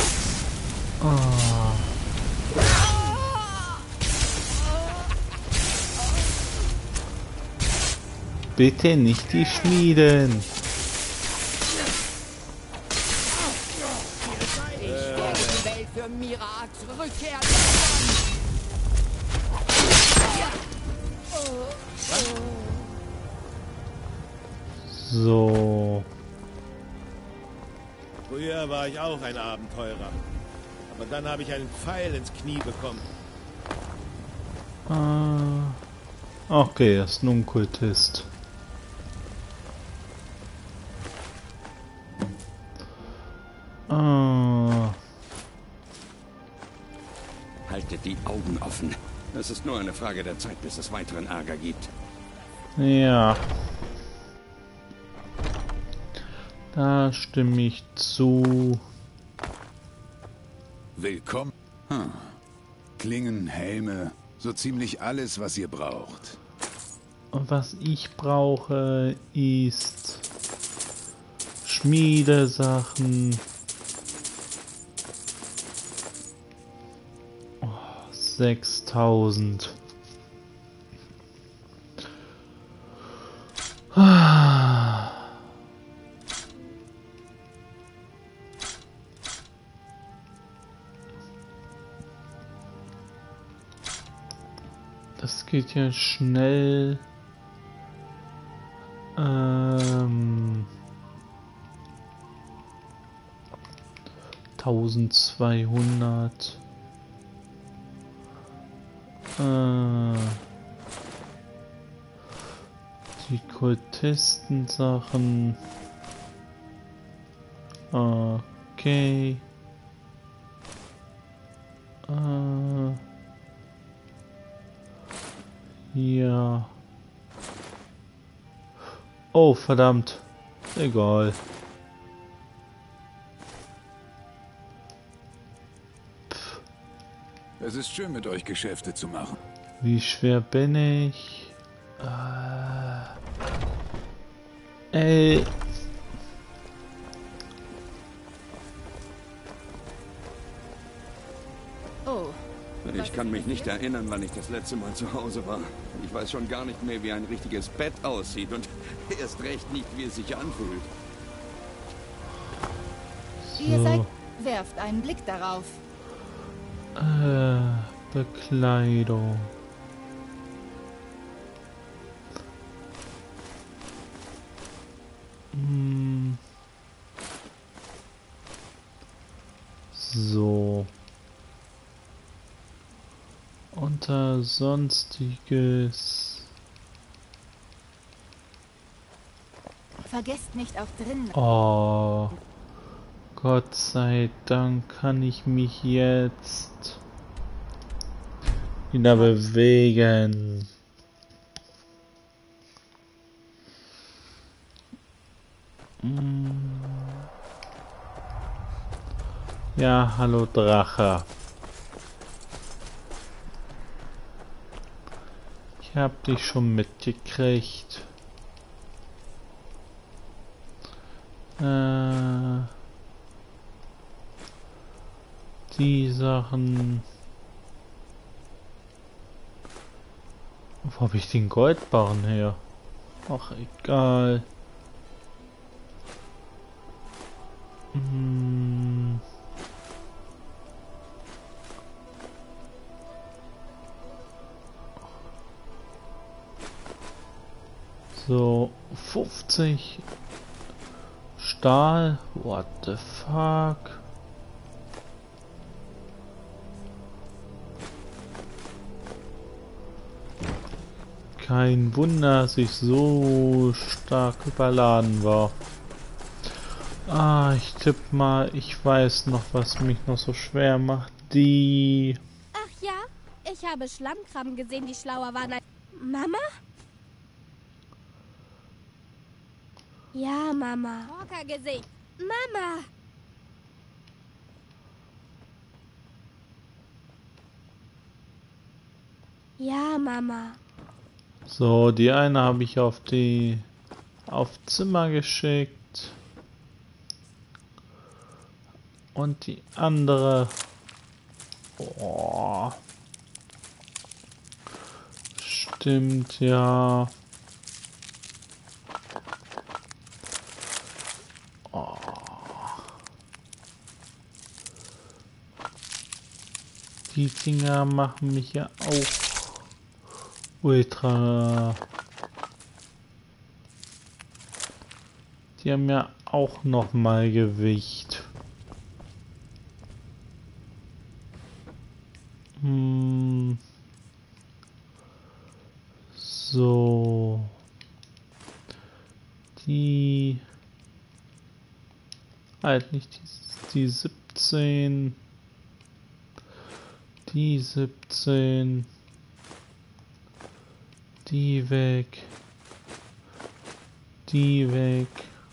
[SPEAKER 1] Bitte nicht die Schmieden.
[SPEAKER 13] Für Mirax Rückkehr.
[SPEAKER 1] So.
[SPEAKER 5] Früher war ich auch ein Abenteurer. Aber dann habe ich einen Pfeil ins Knie bekommen.
[SPEAKER 1] Okay, er ist nun ein Kultist.
[SPEAKER 12] Haltet die Augen offen. Es ist nur eine Frage der Zeit, bis es weiteren Ärger gibt.
[SPEAKER 1] Ja. Da stimme ich zu.
[SPEAKER 14] Willkommen. Klingen, Helme, so ziemlich alles, was ihr braucht.
[SPEAKER 1] Und was ich brauche, ist Schmiedesachen. 6000. Das geht ja schnell. 1200. Die Kultisten-Sachen. Okay. Ja. Oh, verdammt. Egal.
[SPEAKER 14] Es ist schön, mit euch Geschäfte zu machen.
[SPEAKER 1] Wie schwer bin ich? Ey.
[SPEAKER 2] Oh.
[SPEAKER 12] Ich kann mich nicht erinnern, wann ich das letzte Mal zu Hause war. Ich weiß schon gar nicht mehr, wie ein richtiges Bett aussieht und erst recht nicht, wie es sich anfühlt.
[SPEAKER 2] Ihr seid... Werft einen Blick darauf.
[SPEAKER 1] Bekleidung. So. Unter Sonstiges.
[SPEAKER 2] vergesst nicht auch drin.
[SPEAKER 1] Oh, Gott sei Dank kann ich mich jetzt wieder bewegen. Ja, hallo Drache. Ich hab dich schon mitgekriegt. Die Sachen. Wo habe ich den Goldbarren her? Ach, egal. So, 50 Stahl. What the fuck? Kein Wunder, dass ich so stark überladen war. Ah, ich tippe mal, ich weiß noch, was mich noch so schwer macht. Die...
[SPEAKER 15] Ach ja, ich habe Schlammkrabben gesehen, die schlauer waren als... Mama? Ja, Mama. Orca-Gesicht. Mama! Ja, Mama.
[SPEAKER 1] So, die eine habe ich auf Zimmer geschickt. Und die andere... Oh. Stimmt, ja. Oh. Die Dinger machen mich ja auch ultra... Die haben ja auch noch mal Gewicht. So. Die... Halt nicht die 17. Die 17. Die weg. Die weg.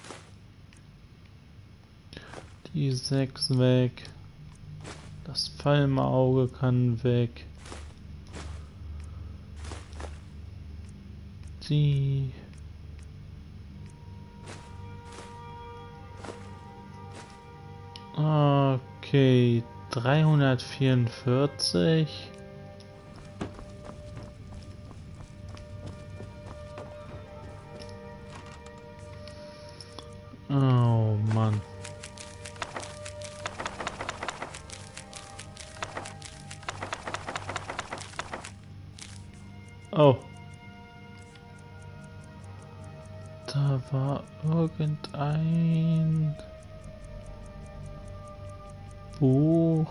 [SPEAKER 1] Die 6 weg. Das Pfeilauge kann weg. Die... Okay, 344. Oh Mann. Oh. Da war irgendein Buch.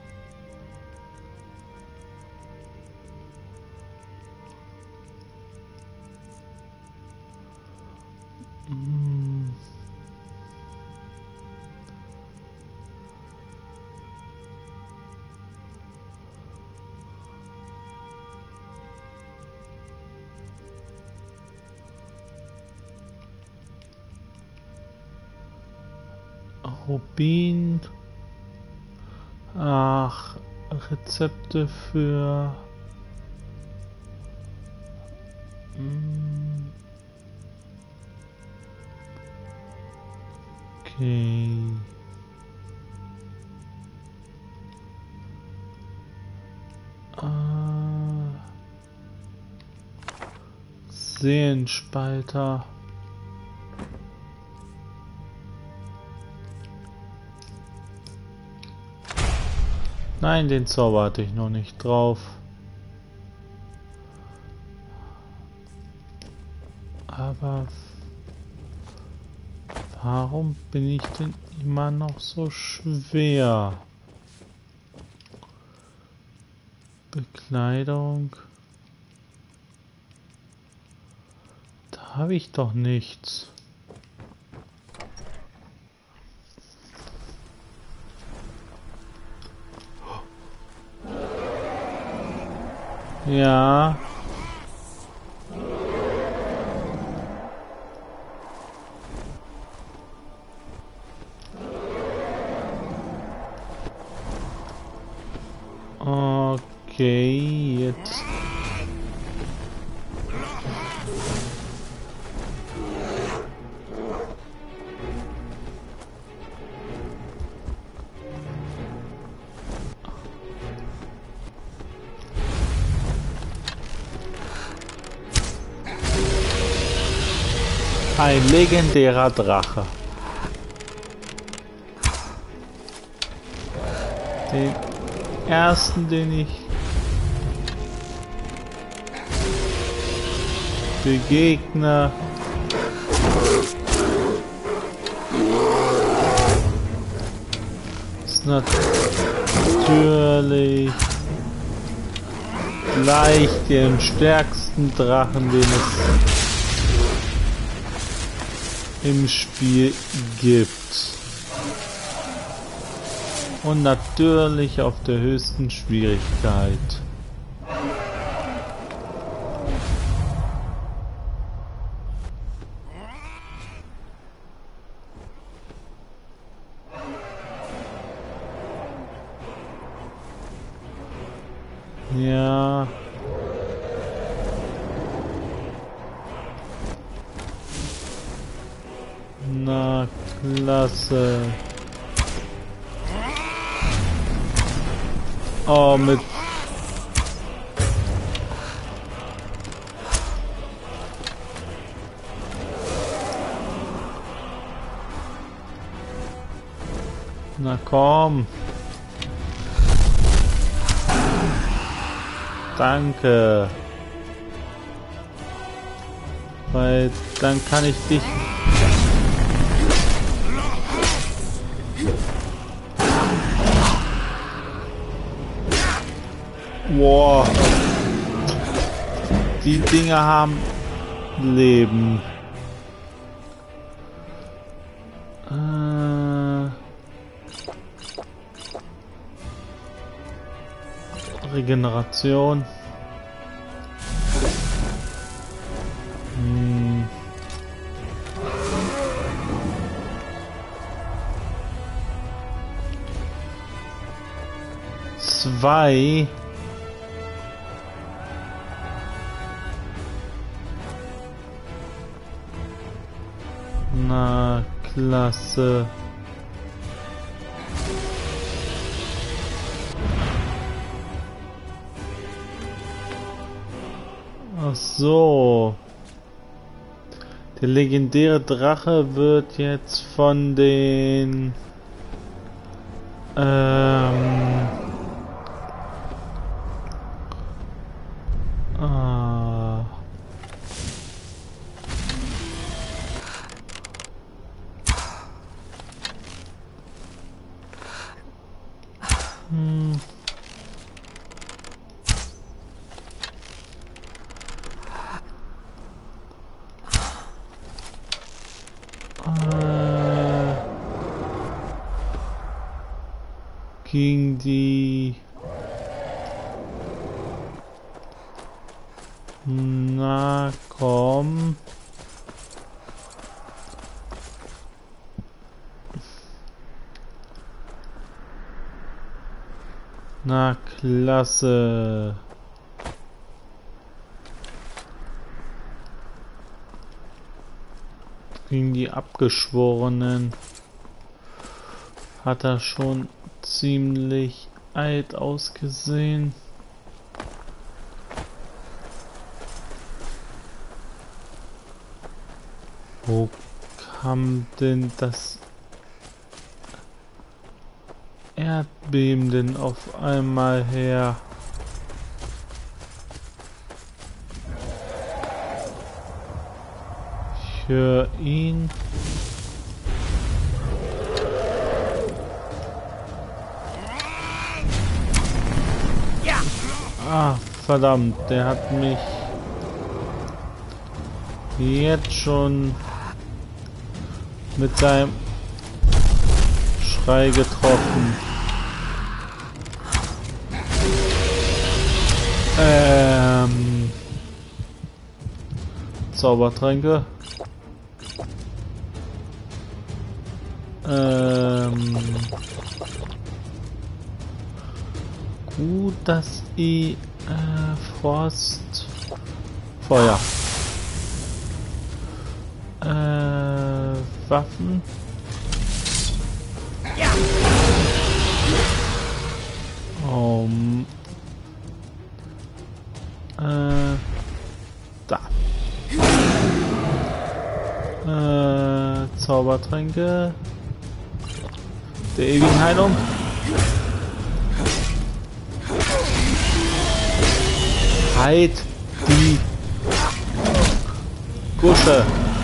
[SPEAKER 1] Rubin. Ach, Rezepte für... Okay. Seelenspalter. Nein, den Zauber hatte ich noch nicht drauf. Aber warum bin ich denn immer noch so schwer? Bekleidung. Da habe ich doch nichts. Ja. Okay, jetzt. Ein legendärer Drache. Den ersten, den ich begegne. Ist natürlich gleich den stärksten Drachen, den es im Spiel gibt. Und natürlich auf der höchsten Schwierigkeit. Ja. Na, klasse. Oh, mit... Na komm. Danke. Weil dann kann ich dich... Wow. Die Dinger haben Leben. Regeneration. Zwei. Na, klasse. Ach so. Der legendäre Drache wird jetzt von den gegen die Na komm. Na klasse. Gegen die Abgeschworenen hat er schon ziemlich alt ausgesehen. Wo kam denn das Erdbeben denn auf einmal her? Ich höre ihn. Ah, verdammt, der hat mich jetzt schon mit seinem Schrei getroffen. Zaubertränke. Gut, dass ich Frost, Feuer, Waffen.
[SPEAKER 13] Ja.
[SPEAKER 1] Da. Zaubertränke der ewigen Heilung. Halt die Gusche.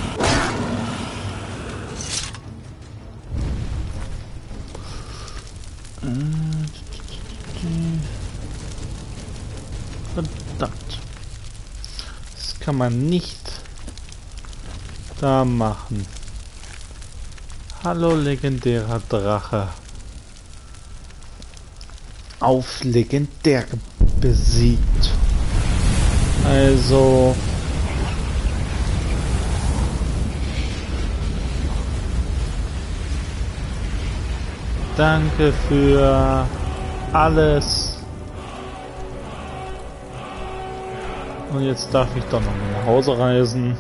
[SPEAKER 1] Verdammt. Das kann man nicht da machen. Hallo legendärer Drache. Auf legendär besiegt. Also danke für alles. Und jetzt darf ich doch noch nach Hause reisen.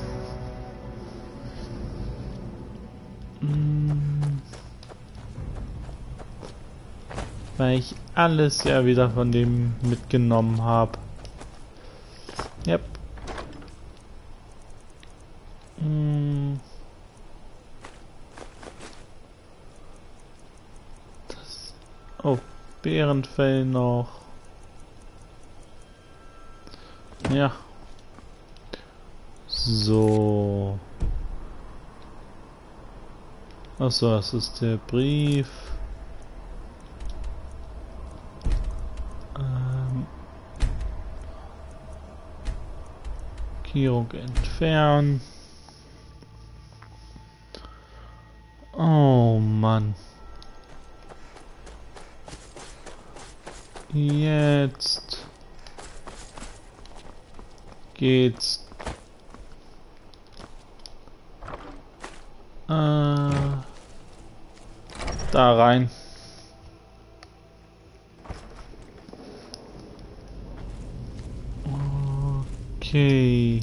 [SPEAKER 1] Weil ich alles ja wieder von dem mitgenommen habe. Yep. Oh, Bärenfell noch. Ja. So. Achso, das ist der Brief. Markierung entfernen. Oh Mann. Jetzt geht's da rein. Okay.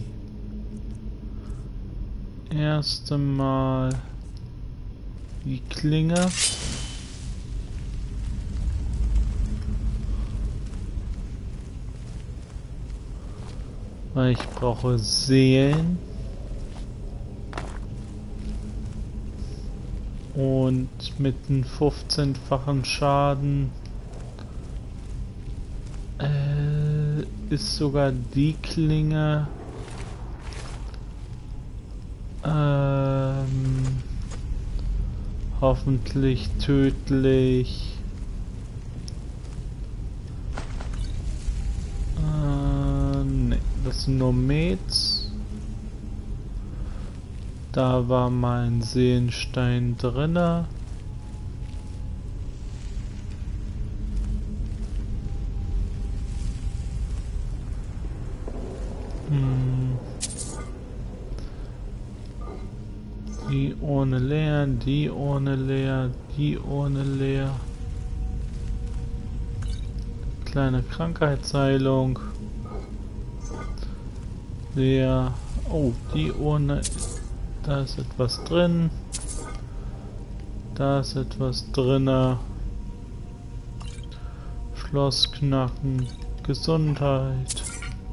[SPEAKER 1] Erst einmal die Klinge. Weil ich brauche Seelen. Und mit einem 15-fachen Schaden ist sogar die Klinge hoffentlich tödlich. Ne, das sind nur Mets. Da war mein Seelenstein drinne. Die ohne leer, die ohne leer, die ohne leer. Kleine Krankheitsheilung. Leer. Oh, die ohne. Da ist etwas drin. Da ist etwas drinne. Schlossknacken. Gesundheit.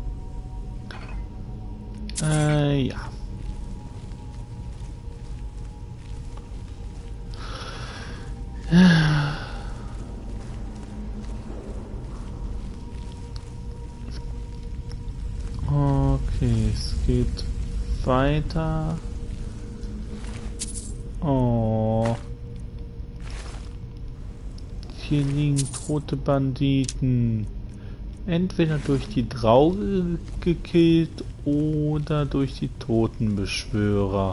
[SPEAKER 1] Ja. Okay, es geht weiter. Oh. Hier liegen tote Banditen. Entweder durch die Drauge gekillt oder durch die Totenbeschwörer.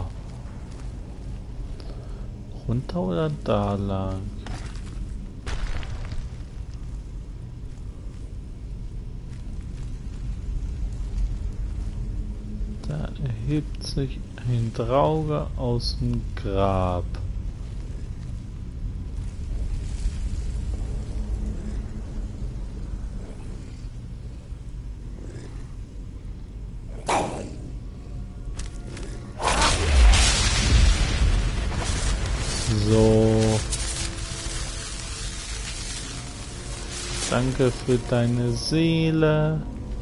[SPEAKER 1] Runter oder da lang? Da erhebt sich ein Drauge aus dem Grab. So. Danke für deine Seele.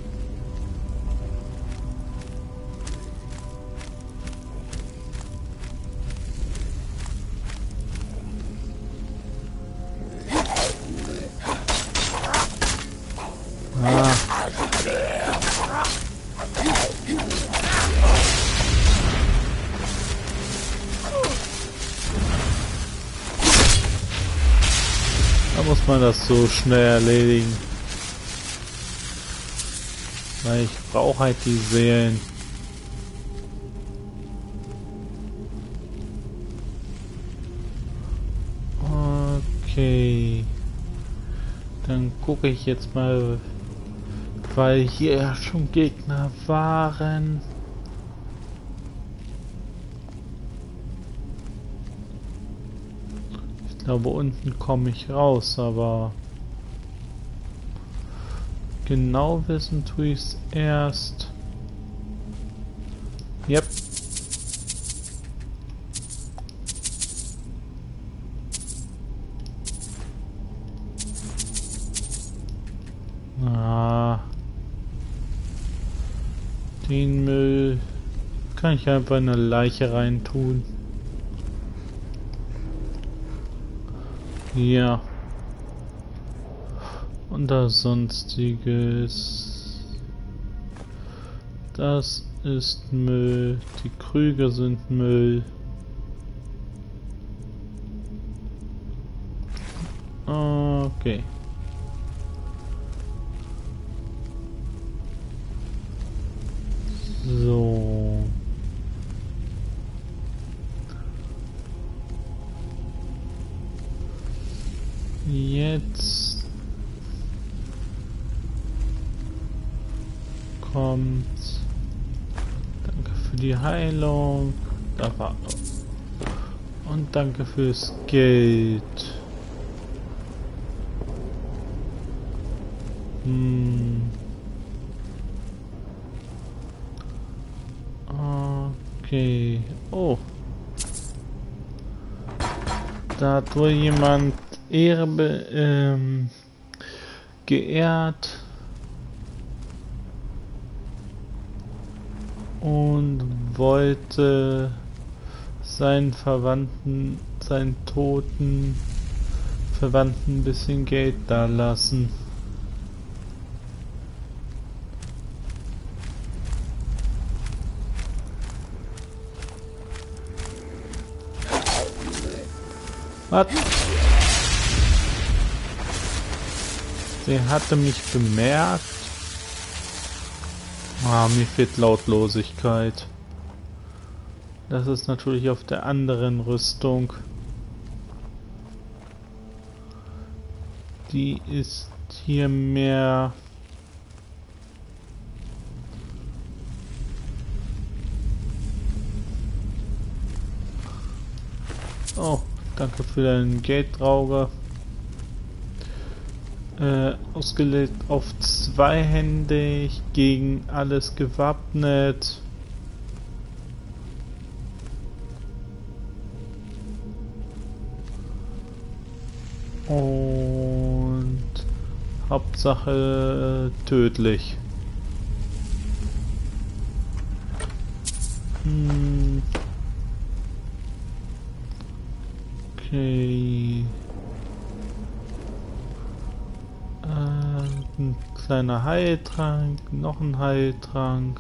[SPEAKER 1] Da muss man das so schnell erledigen. Weil ich brauche halt die Seelen. Okay. Dann gucke ich jetzt mal, weil hier ja schon Gegner waren. Ich glaube, unten komme ich raus, aber genau wissen tue ich es erst. Yep. Den Müll kann ich einfach in eine Leiche reintun. Ja. Und das Sonstiges. Das ist Müll. Die Krüge sind Müll. Okay. So. Jetzt kommt. Danke für die Heilung. Da war. Und danke fürs Geld. Okay. Oh. Da hat wohl jemand Ehre geehrt und wollte seinen Verwandten, seinen toten Verwandten ein bisschen Geld da lassen. Was? Sie hatte mich bemerkt. Mir fehlt Lautlosigkeit. Das ist natürlich auf der anderen Rüstung. Die ist hier mehr... Oh, danke für deinen Gelddrauger. Ausgelegt auf zweihändig, gegen alles gewappnet. Und Hauptsache tödlich. Okay. Ein kleiner Heiltrank, noch ein Heiltrank.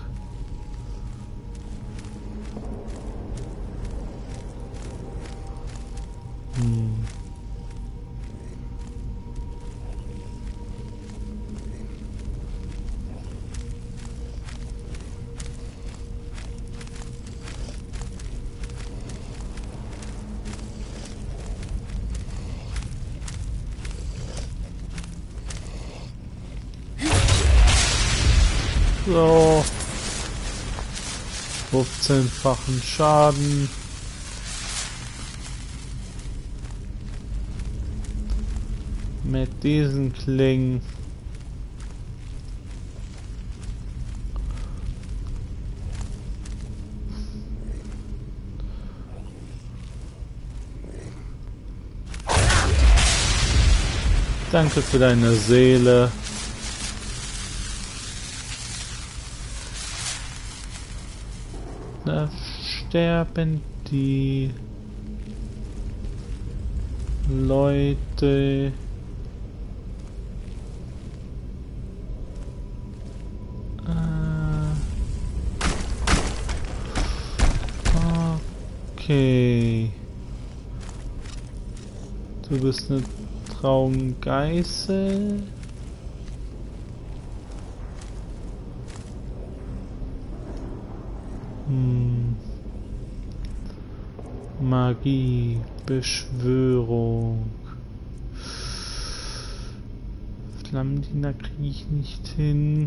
[SPEAKER 1] So. 15-fachen Schaden. Mit diesen Klingen. Danke für deine Seele. Da sterben die Leute. Okay. Du bist eine Traumgeißel. Magie, Beschwörung. Flammendiener kriege ich nicht hin.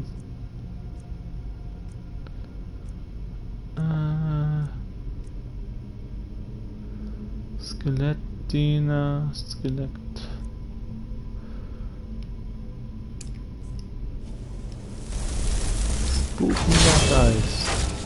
[SPEAKER 1] Skelettdiener, Skelett. Spukender Geist.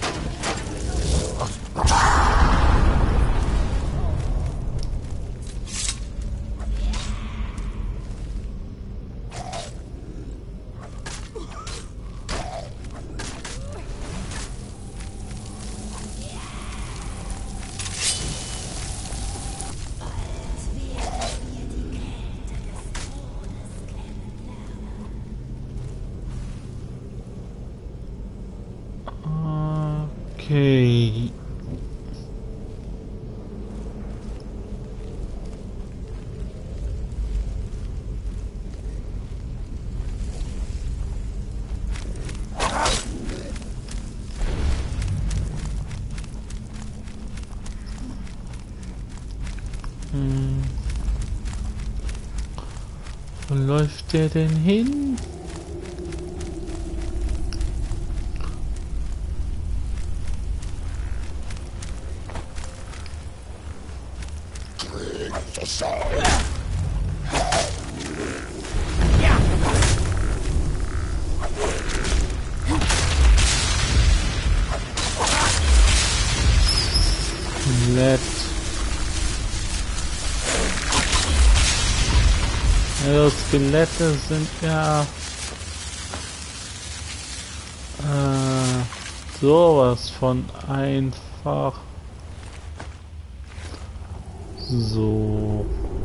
[SPEAKER 1] Okay. Wo läuft der denn hin? Ja, Skelette sind ja sowas von einfach. So.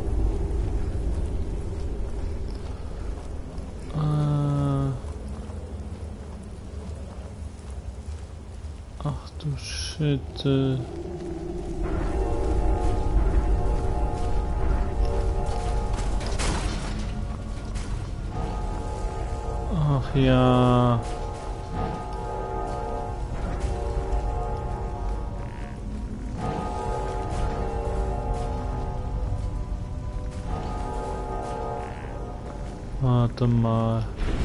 [SPEAKER 1] Ach du Shit. Ach ja. Warte mal.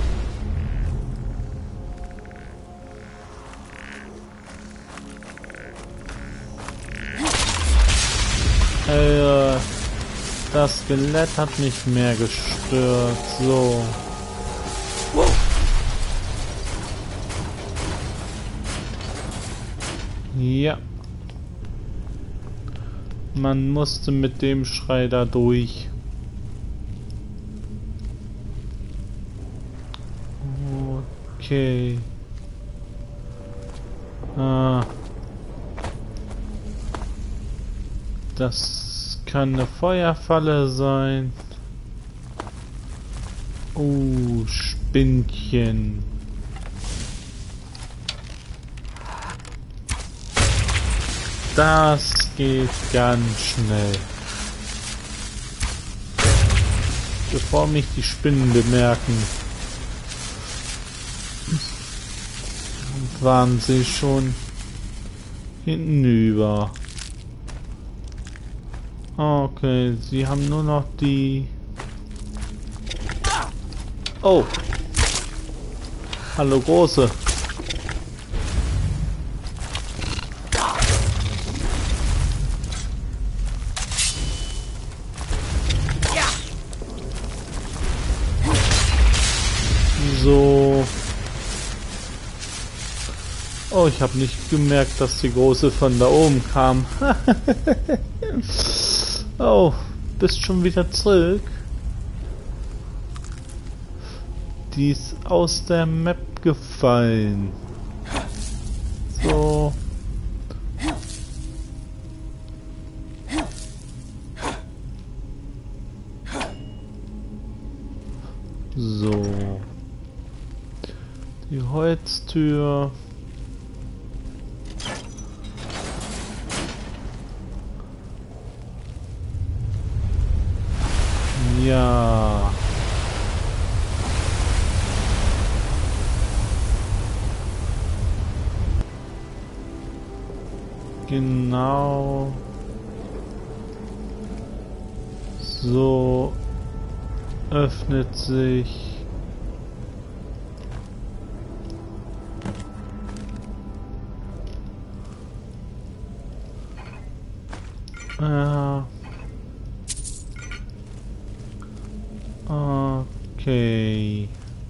[SPEAKER 1] Das Skelett hat mich mehr gestört. So. Ja. Man musste mit dem Schrei da durch. Okay. Das kann eine Feuerfalle sein. Spinnchen. Das geht ganz schnell. Bevor mich die Spinnen bemerken, waren sie schon hintenüber. Okay, sie haben nur noch die... Oh! Hallo Große! Oh, ich habe nicht gemerkt, dass die Große von da oben kam. Oh, bist schon wieder zurück. Die ist aus der Map gefallen. So. So. Die Holztür. Ja. Genau. So öffnet sich okay.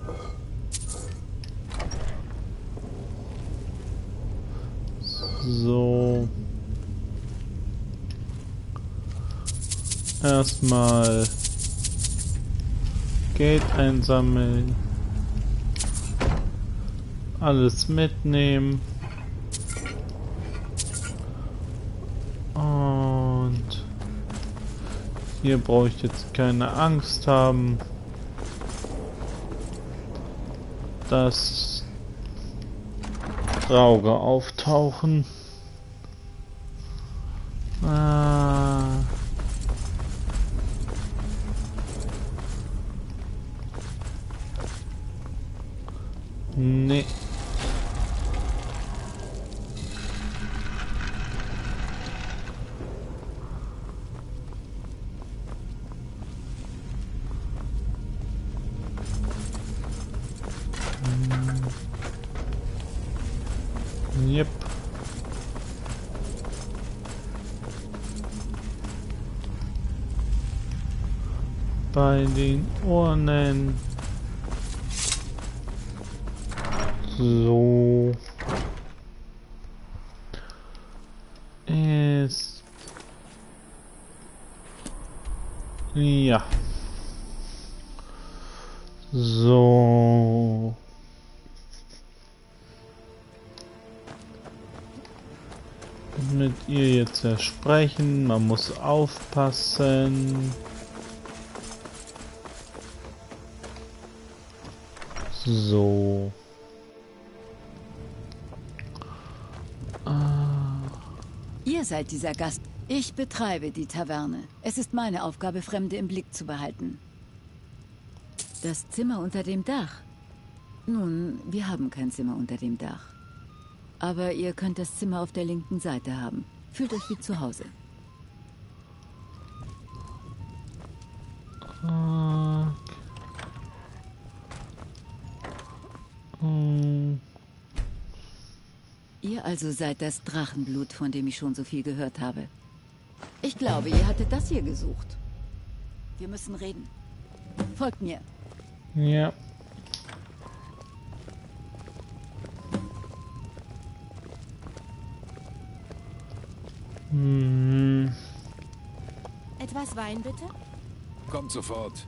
[SPEAKER 1] So. Erstmal Geld einsammeln. Alles mitnehmen. Und hier brauche ich jetzt keine Angst haben, dass Rauge auftauchen. Nee. Yep. Bei den Urnen. So. Ist. Ja. So. Mit ihr jetzt sprechen. Man muss aufpassen. So.
[SPEAKER 16] Ihr seid dieser Gast. Ich betreibe die Taverne. Es ist meine Aufgabe, Fremde im Blick zu behalten. Das Zimmer unter dem Dach. Nun, wir haben kein Zimmer unter dem Dach. Aber ihr könnt das Zimmer auf der linken Seite haben. Fühlt euch wie zu Hause. Ihr also seid das Drachenblut, von dem ich schon so viel gehört habe. Ich glaube, ihr hattet das hier gesucht. Wir müssen reden. Folgt mir.
[SPEAKER 1] Ja.
[SPEAKER 15] Etwas Wein, bitte?
[SPEAKER 14] Kommt sofort.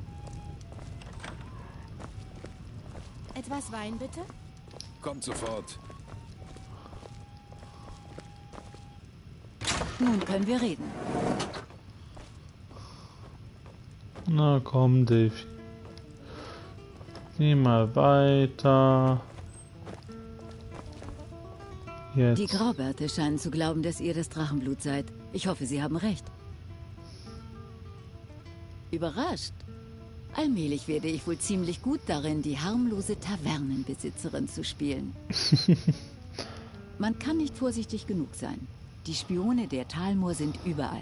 [SPEAKER 15] Etwas Wein, bitte?
[SPEAKER 14] Kommt sofort.
[SPEAKER 16] Nun können wir reden.
[SPEAKER 1] Na komm, Dave. Geh mal weiter. Jetzt.
[SPEAKER 16] Die Graubärte scheinen zu glauben, dass ihr das Drachenblut seid. Ich hoffe, sie haben recht. Überrascht. Allmählich werde ich wohl ziemlich gut darin, die harmlose Tavernenbesitzerin zu spielen. Man kann nicht vorsichtig genug sein. Die Spione der Talmor sind überall.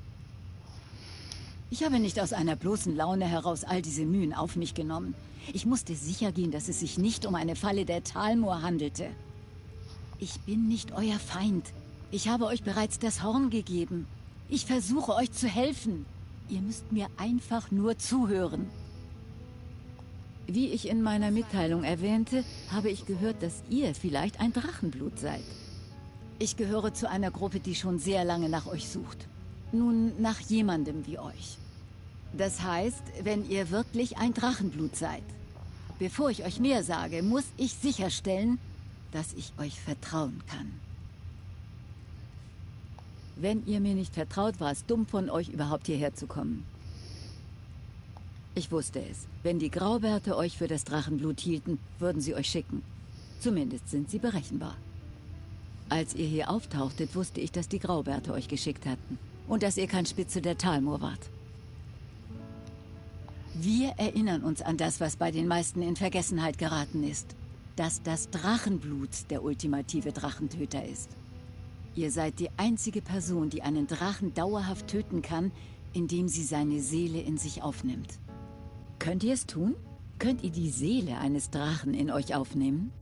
[SPEAKER 16] Ich habe nicht aus einer bloßen Laune heraus all diese Mühen auf mich genommen. Ich musste sicher gehen, dass es sich nicht um eine Falle der Talmor handelte. Ich bin nicht euer Feind. Ich habe euch bereits das Horn gegeben. Ich versuche euch zu helfen. Ihr müsst mir einfach nur zuhören. Wie ich in meiner Mitteilung erwähnte, habe ich gehört, dass ihr vielleicht ein Drachenblut seid. Ich gehöre zu einer Gruppe, die schon sehr lange nach euch sucht. Nun, nach jemandem wie euch. Das heißt, wenn ihr wirklich ein Drachenblut seid. Bevor ich euch mehr sage, muss ich sicherstellen, dass ich euch vertrauen kann. Wenn ihr mir nicht vertraut, war es dumm von euch, überhaupt hierher zu kommen. Ich wusste es. Wenn die Graubärte euch für das Drachenblut hielten, würden sie euch schicken. Zumindest sind sie berechenbar. Als ihr hier auftauchtet, wusste ich, dass die Graubärte euch geschickt hatten. Und dass ihr kein Spitze der Talmor wart. Wir erinnern uns an das, was bei den meisten in Vergessenheit geraten ist. Dass das Drachenblut der ultimative Drachentöter ist. Ihr seid die einzige Person, die einen Drachen dauerhaft töten kann, indem sie seine Seele in sich aufnimmt. Könnt ihr es tun? Könnt ihr die Seele eines Drachen in euch aufnehmen?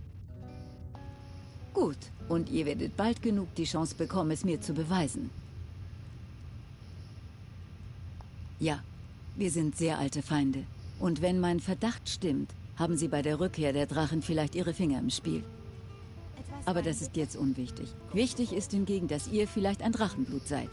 [SPEAKER 16] Gut, und ihr werdet bald genug die Chance bekommen, es mir zu beweisen. Ja, wir sind sehr alte Feinde. Und wenn mein Verdacht stimmt, haben sie bei der Rückkehr der Drachen vielleicht ihre Finger im Spiel. Aber das ist jetzt unwichtig. Wichtig ist hingegen, dass ihr vielleicht ein Drachenblut seid.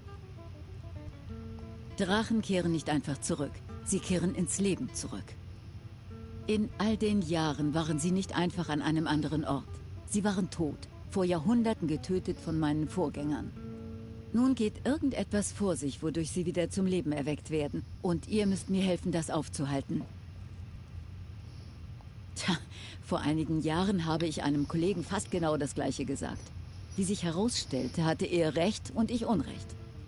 [SPEAKER 16] Drachen kehren nicht einfach zurück. Sie kehren ins Leben zurück. In all den Jahren waren sie nicht einfach an einem anderen Ort. Sie waren tot, vor Jahrhunderten getötet von meinen Vorgängern. Nun geht irgendetwas vor sich, wodurch sie wieder zum Leben erweckt werden. Und ihr müsst mir helfen, das aufzuhalten. Tja, vor einigen Jahren habe ich einem Kollegen fast genau das Gleiche gesagt. Wie sich herausstellte, hatte er Recht und ich Unrecht.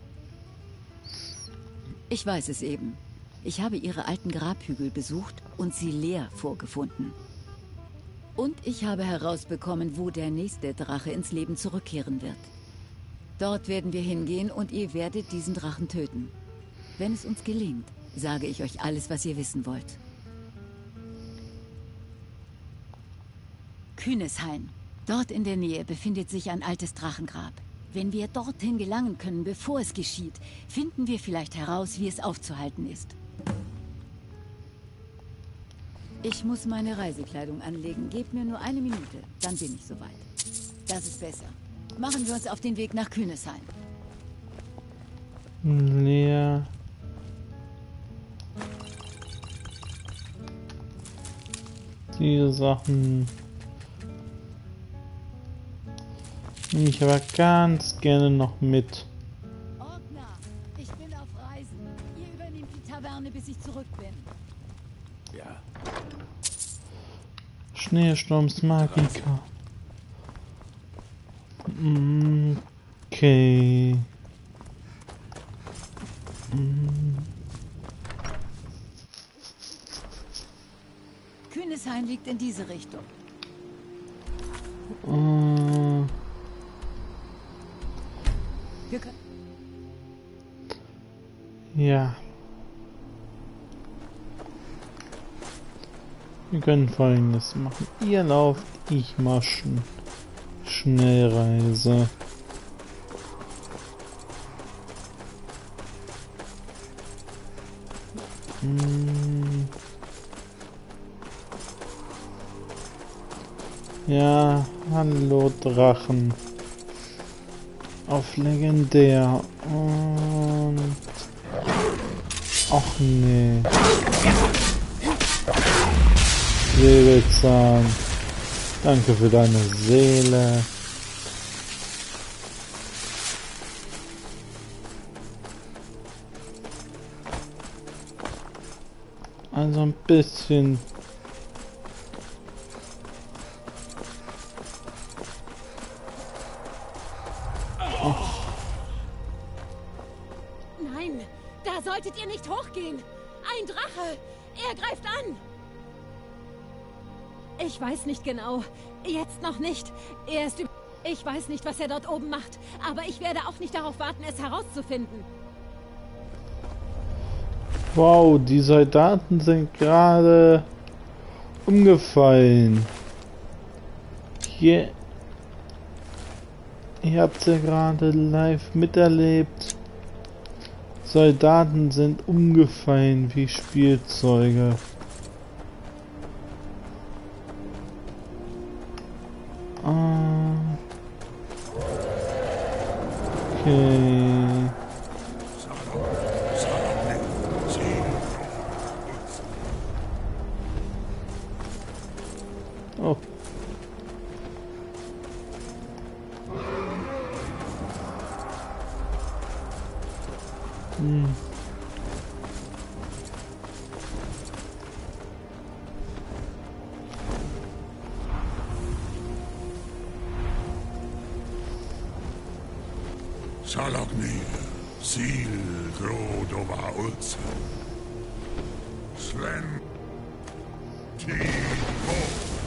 [SPEAKER 16] Ich weiß es eben. Ich habe ihre alten Grabhügel besucht und sie leer vorgefunden. Und ich habe herausbekommen, wo der nächste Drache ins Leben zurückkehren wird. Dort werden wir hingehen und ihr werdet diesen Drachen töten. Wenn es uns gelingt, sage ich euch alles, was ihr wissen wollt. Kühneshain. Dort in der Nähe befindet sich ein altes Drachengrab. Wenn wir dorthin gelangen können, bevor es geschieht, finden wir vielleicht heraus, wie es aufzuhalten ist. Ich muss meine Reisekleidung anlegen. Gebt mir nur eine Minute, dann bin ich soweit. Das ist besser. Machen wir uns auf den Weg nach Kühneshain.
[SPEAKER 1] Ja. Diese Sachen nehme ich aber ganz gerne noch mit.
[SPEAKER 16] Ordner, ich bin auf Reisen. Ihr übernehmt die Taverne, bis ich zurück bin.
[SPEAKER 14] Ja.
[SPEAKER 1] Schneesturms Magica. Okay.
[SPEAKER 16] Kühneshain liegt in diese Richtung. Wir können...
[SPEAKER 1] Ja. Wir können Folgendes machen. Ihr lauft, ich mache Schnellreise. Ja, hallo Drachen. Auf legendär. Und... Ach nee. Säbelzahn. Danke für deine Seele. Also ein bisschen.
[SPEAKER 6] Oh. Nein, da solltet ihr nicht hochgehen. Ein Drache. Er greift an. Ich weiß nicht genau. Jetzt noch nicht. Er ist... Ich weiß nicht, was er dort oben macht. Aber ich werde auch nicht darauf warten, es herauszufinden.
[SPEAKER 1] Wow, die Soldaten sind gerade umgefallen. Hier... Ihr habt ja gerade live miterlebt. Soldaten sind umgefallen wie Spielzeuge. Okay. Oh. Hm.
[SPEAKER 17] Salogni, Sil, Grodova, Ulze. Sven, Timo.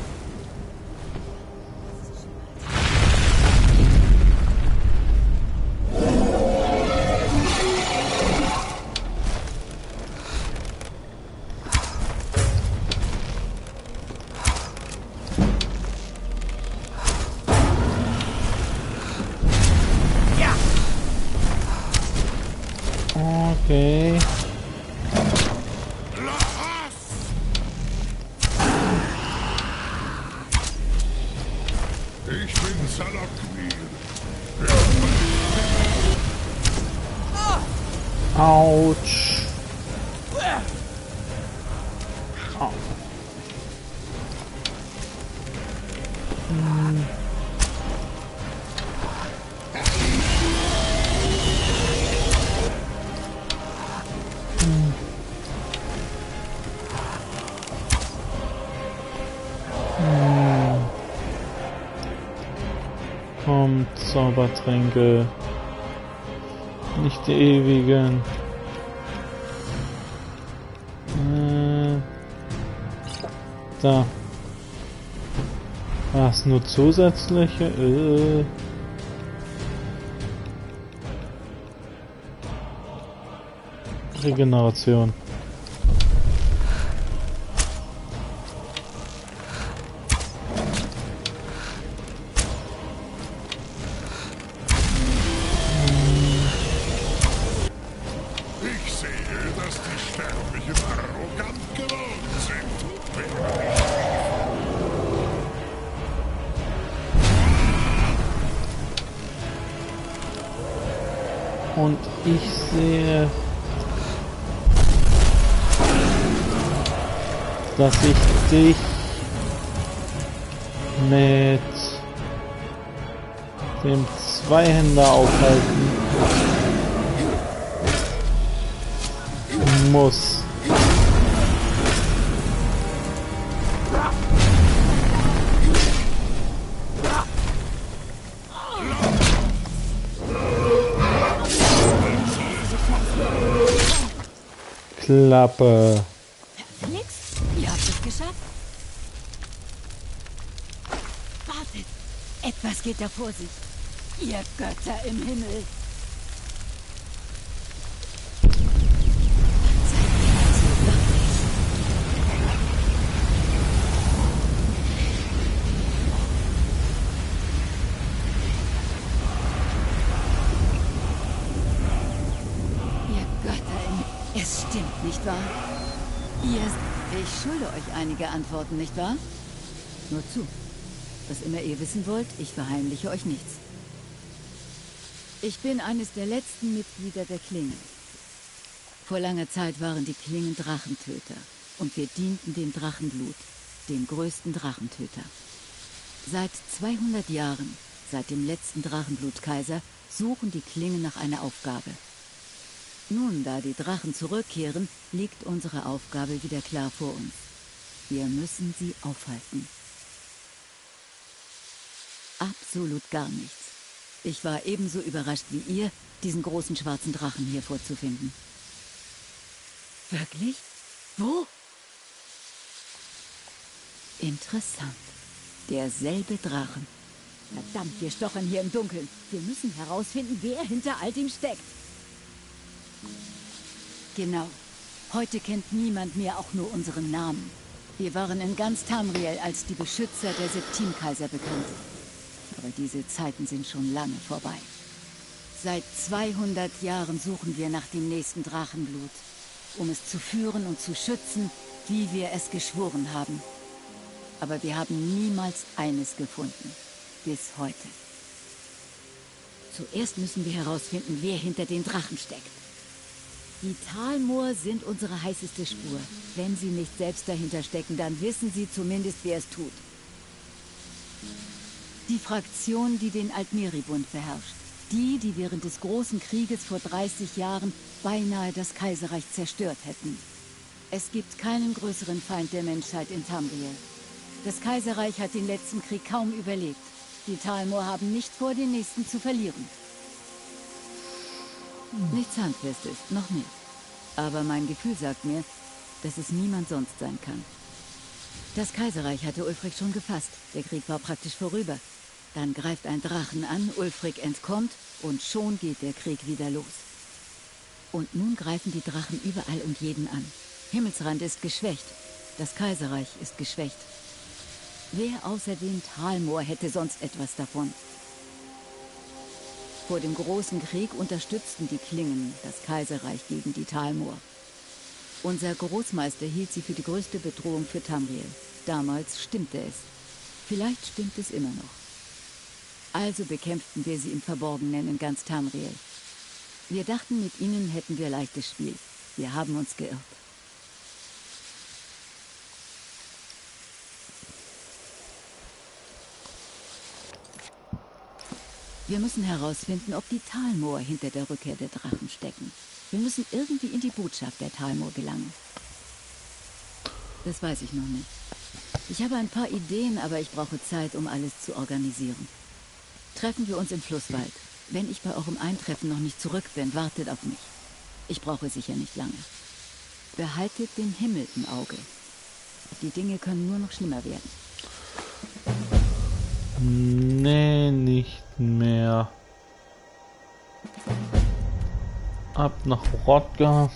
[SPEAKER 1] Okay.
[SPEAKER 17] Ich bin Salogni.
[SPEAKER 1] Autsch. Au. Hm. Kommt, Zaubertränke. Nicht die ewigen. Da. Was, nur zusätzliche? Regeneration.
[SPEAKER 17] Ich sehe, dass die Sterblichen arrogant geworden sind.
[SPEAKER 1] Und ich sehe, dass ich dich mit dem Zweihänder aufhalten muss. Klappe.
[SPEAKER 16] Felix, ihr habt es geschafft. Wartet, etwas geht da vor sich. Ihr Götter im Himmel. Es stimmt, nicht wahr? Ich schulde euch einige Antworten, nicht wahr? Nur zu. Was immer ihr wissen wollt, ich verheimliche euch nichts. Ich bin eines der letzten Mitglieder der Klingen. Vor langer Zeit waren die Klingen Drachentöter. Und wir dienten dem Drachenblut, dem größten Drachentöter. Seit 200 Jahren, seit dem letzten Drachenblutkaiser, suchen die Klingen nach einer Aufgabe. Nun, da die Drachen zurückkehren, liegt unsere Aufgabe wieder klar vor uns. Wir müssen sie aufhalten. Absolut gar nichts. Ich war ebenso überrascht wie ihr, diesen großen schwarzen Drachen hier vorzufinden. Wirklich? Wo? Interessant. Derselbe Drachen. Verdammt, wir stochern hier im Dunkeln. Wir müssen herausfinden, wer hinter all dem steckt. Genau. Heute kennt niemand mehr auch nur unseren Namen. Wir waren in ganz Tamriel als die Beschützer der Septimkaiser bekannt. Aber diese Zeiten sind schon lange vorbei. Seit 200 Jahren suchen wir nach dem nächsten Drachenblut, um es zu führen und zu schützen, wie wir es geschworen haben. Aber wir haben niemals eines gefunden. Bis heute. Zuerst müssen wir herausfinden, wer hinter den Drachen steckt. Die Talmoor sind unsere heißeste Spur. Wenn sie nicht selbst dahinter stecken, dann wissen sie zumindest, wer es tut. Die Fraktion, die den Altmeri-Bund beherrscht. Die, die während des Großen Krieges vor 30 Jahren beinahe das Kaiserreich zerstört hätten. Es gibt keinen größeren Feind der Menschheit in Tamriel. Das Kaiserreich hat den letzten Krieg kaum überlebt. Die Talmoor haben nicht vor, den nächsten zu verlieren. Nichts Handfestes, noch nicht. Aber mein Gefühl sagt mir, dass es niemand sonst sein kann. Das Kaiserreich hatte Ulfric schon gefasst. Der Krieg war praktisch vorüber. Dann greift ein Drachen an, Ulfric entkommt und schon geht der Krieg wieder los. Und nun greifen die Drachen überall und jeden an. Himmelsrand ist geschwächt. Das Kaiserreich ist geschwächt. Wer außer den Talmoor hätte sonst etwas davon? Vor dem Großen Krieg unterstützten die Klingen das Kaiserreich gegen die Talmoor. Unser Großmeister hielt sie für die größte Bedrohung für Tamriel. Damals stimmte es. Vielleicht stimmt es immer noch. Also bekämpften wir sie im Verborgenen in ganz Tamriel. Wir dachten, mit ihnen hätten wir leichtes Spiel. Wir haben uns geirrt. Wir müssen herausfinden, ob die Talmoor hinter der Rückkehr der Drachen stecken. Wir müssen irgendwie in die Botschaft der Talmoor gelangen. Das weiß ich noch nicht. Ich habe ein paar Ideen, aber ich brauche Zeit, um alles zu organisieren. Treffen wir uns im Flusswald. Wenn ich bei eurem Eintreffen noch nicht zurück bin, wartet auf mich. Ich brauche sicher nicht lange. Behaltet den Himmel im Auge. Die Dinge können nur noch schlimmer werden.
[SPEAKER 1] Nee, nicht mehr. Ab nach Rodga.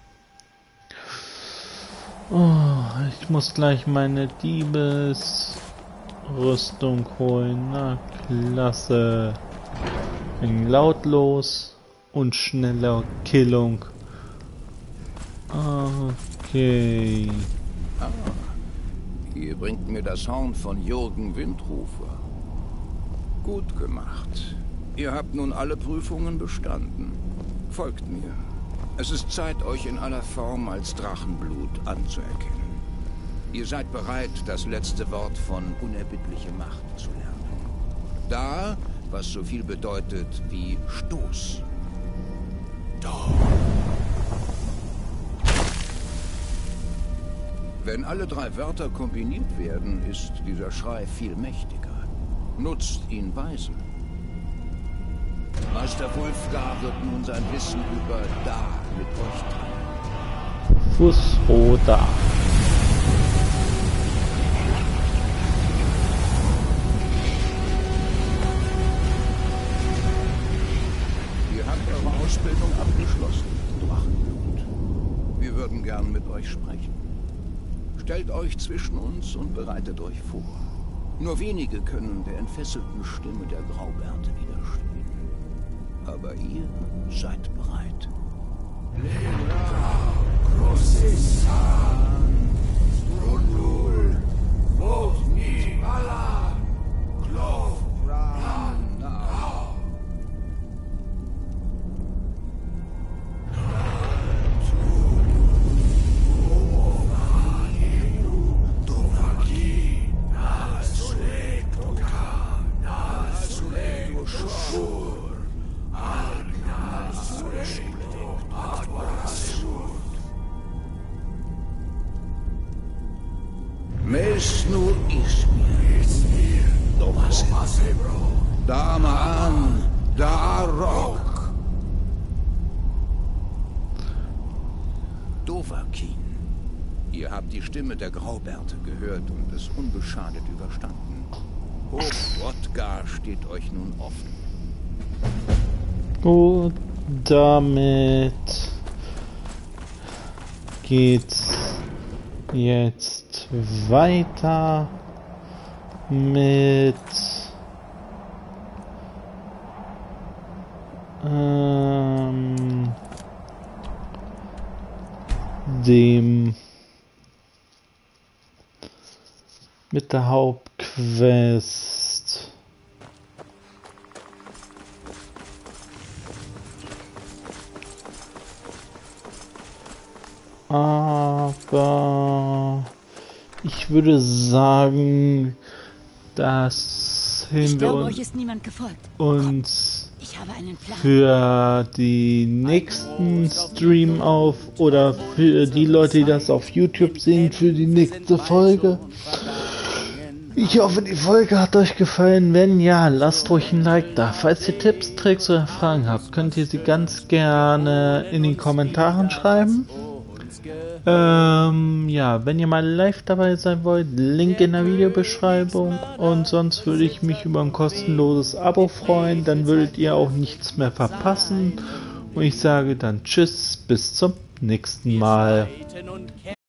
[SPEAKER 1] Oh, ich muss gleich meine Diebesrüstung holen. Na klasse. Wegen lautlos und schneller Killung. Okay.
[SPEAKER 12] Ihr bringt mir das Horn von Jürgen Windrufer. Gut gemacht. Ihr habt nun alle Prüfungen bestanden. Folgt mir. Es ist Zeit, euch in aller Form als Drachenblut anzuerkennen. Ihr seid bereit, das letzte Wort von unerbittlicher Macht zu lernen. Da, was so viel bedeutet wie Stoß. Da. Wenn alle 3 Wörter kombiniert werden, ist dieser Schrei viel mächtiger. Nutzt ihn weise. Meister Wulfgar wird nun sein Wissen über Da mit euch teilen.
[SPEAKER 1] Fusroda.
[SPEAKER 12] Ihr habt eure Ausbildung abgeschlossen, Drachenblut. Wir würden gern mit euch sprechen. Stellt euch zwischen uns und bereitet euch vor. Nur wenige können der entfesselten Stimme der Graubärte widerstehen. Aber ihr seid bereit. Mesnu Ismir, Domasebro, Damaan, Darok, Dovahkiin. Ihr habt die Stimme der Graubärte gehört und es unbeschadet überstanden. Hof Rodgar steht euch nun offen.
[SPEAKER 1] Gut, damit geht's jetzt weiter mit der Hauptquest. Aber ich würde sagen, dass
[SPEAKER 16] Ich glaube,
[SPEAKER 1] wir
[SPEAKER 16] euch ist niemand gefolgt.
[SPEAKER 1] uns
[SPEAKER 16] Ich habe einen Plan.
[SPEAKER 1] für die nächsten Stream auf oder für die Leute, die das auf YouTube sehen, für die nächste Folge. Ich hoffe, die Folge hat euch gefallen. Wenn ja, lasst ruhig ein Like da. Falls ihr Tipps, Tricks oder Fragen habt, könnt ihr sie ganz gerne in den Kommentaren schreiben. Ja, wenn ihr mal live dabei sein wollt, Link in der Videobeschreibung. Und sonst würde ich mich über ein kostenloses Abo freuen. Dann würdet ihr auch nichts mehr verpassen. Und ich sage dann Tschüss, bis zum nächsten Mal.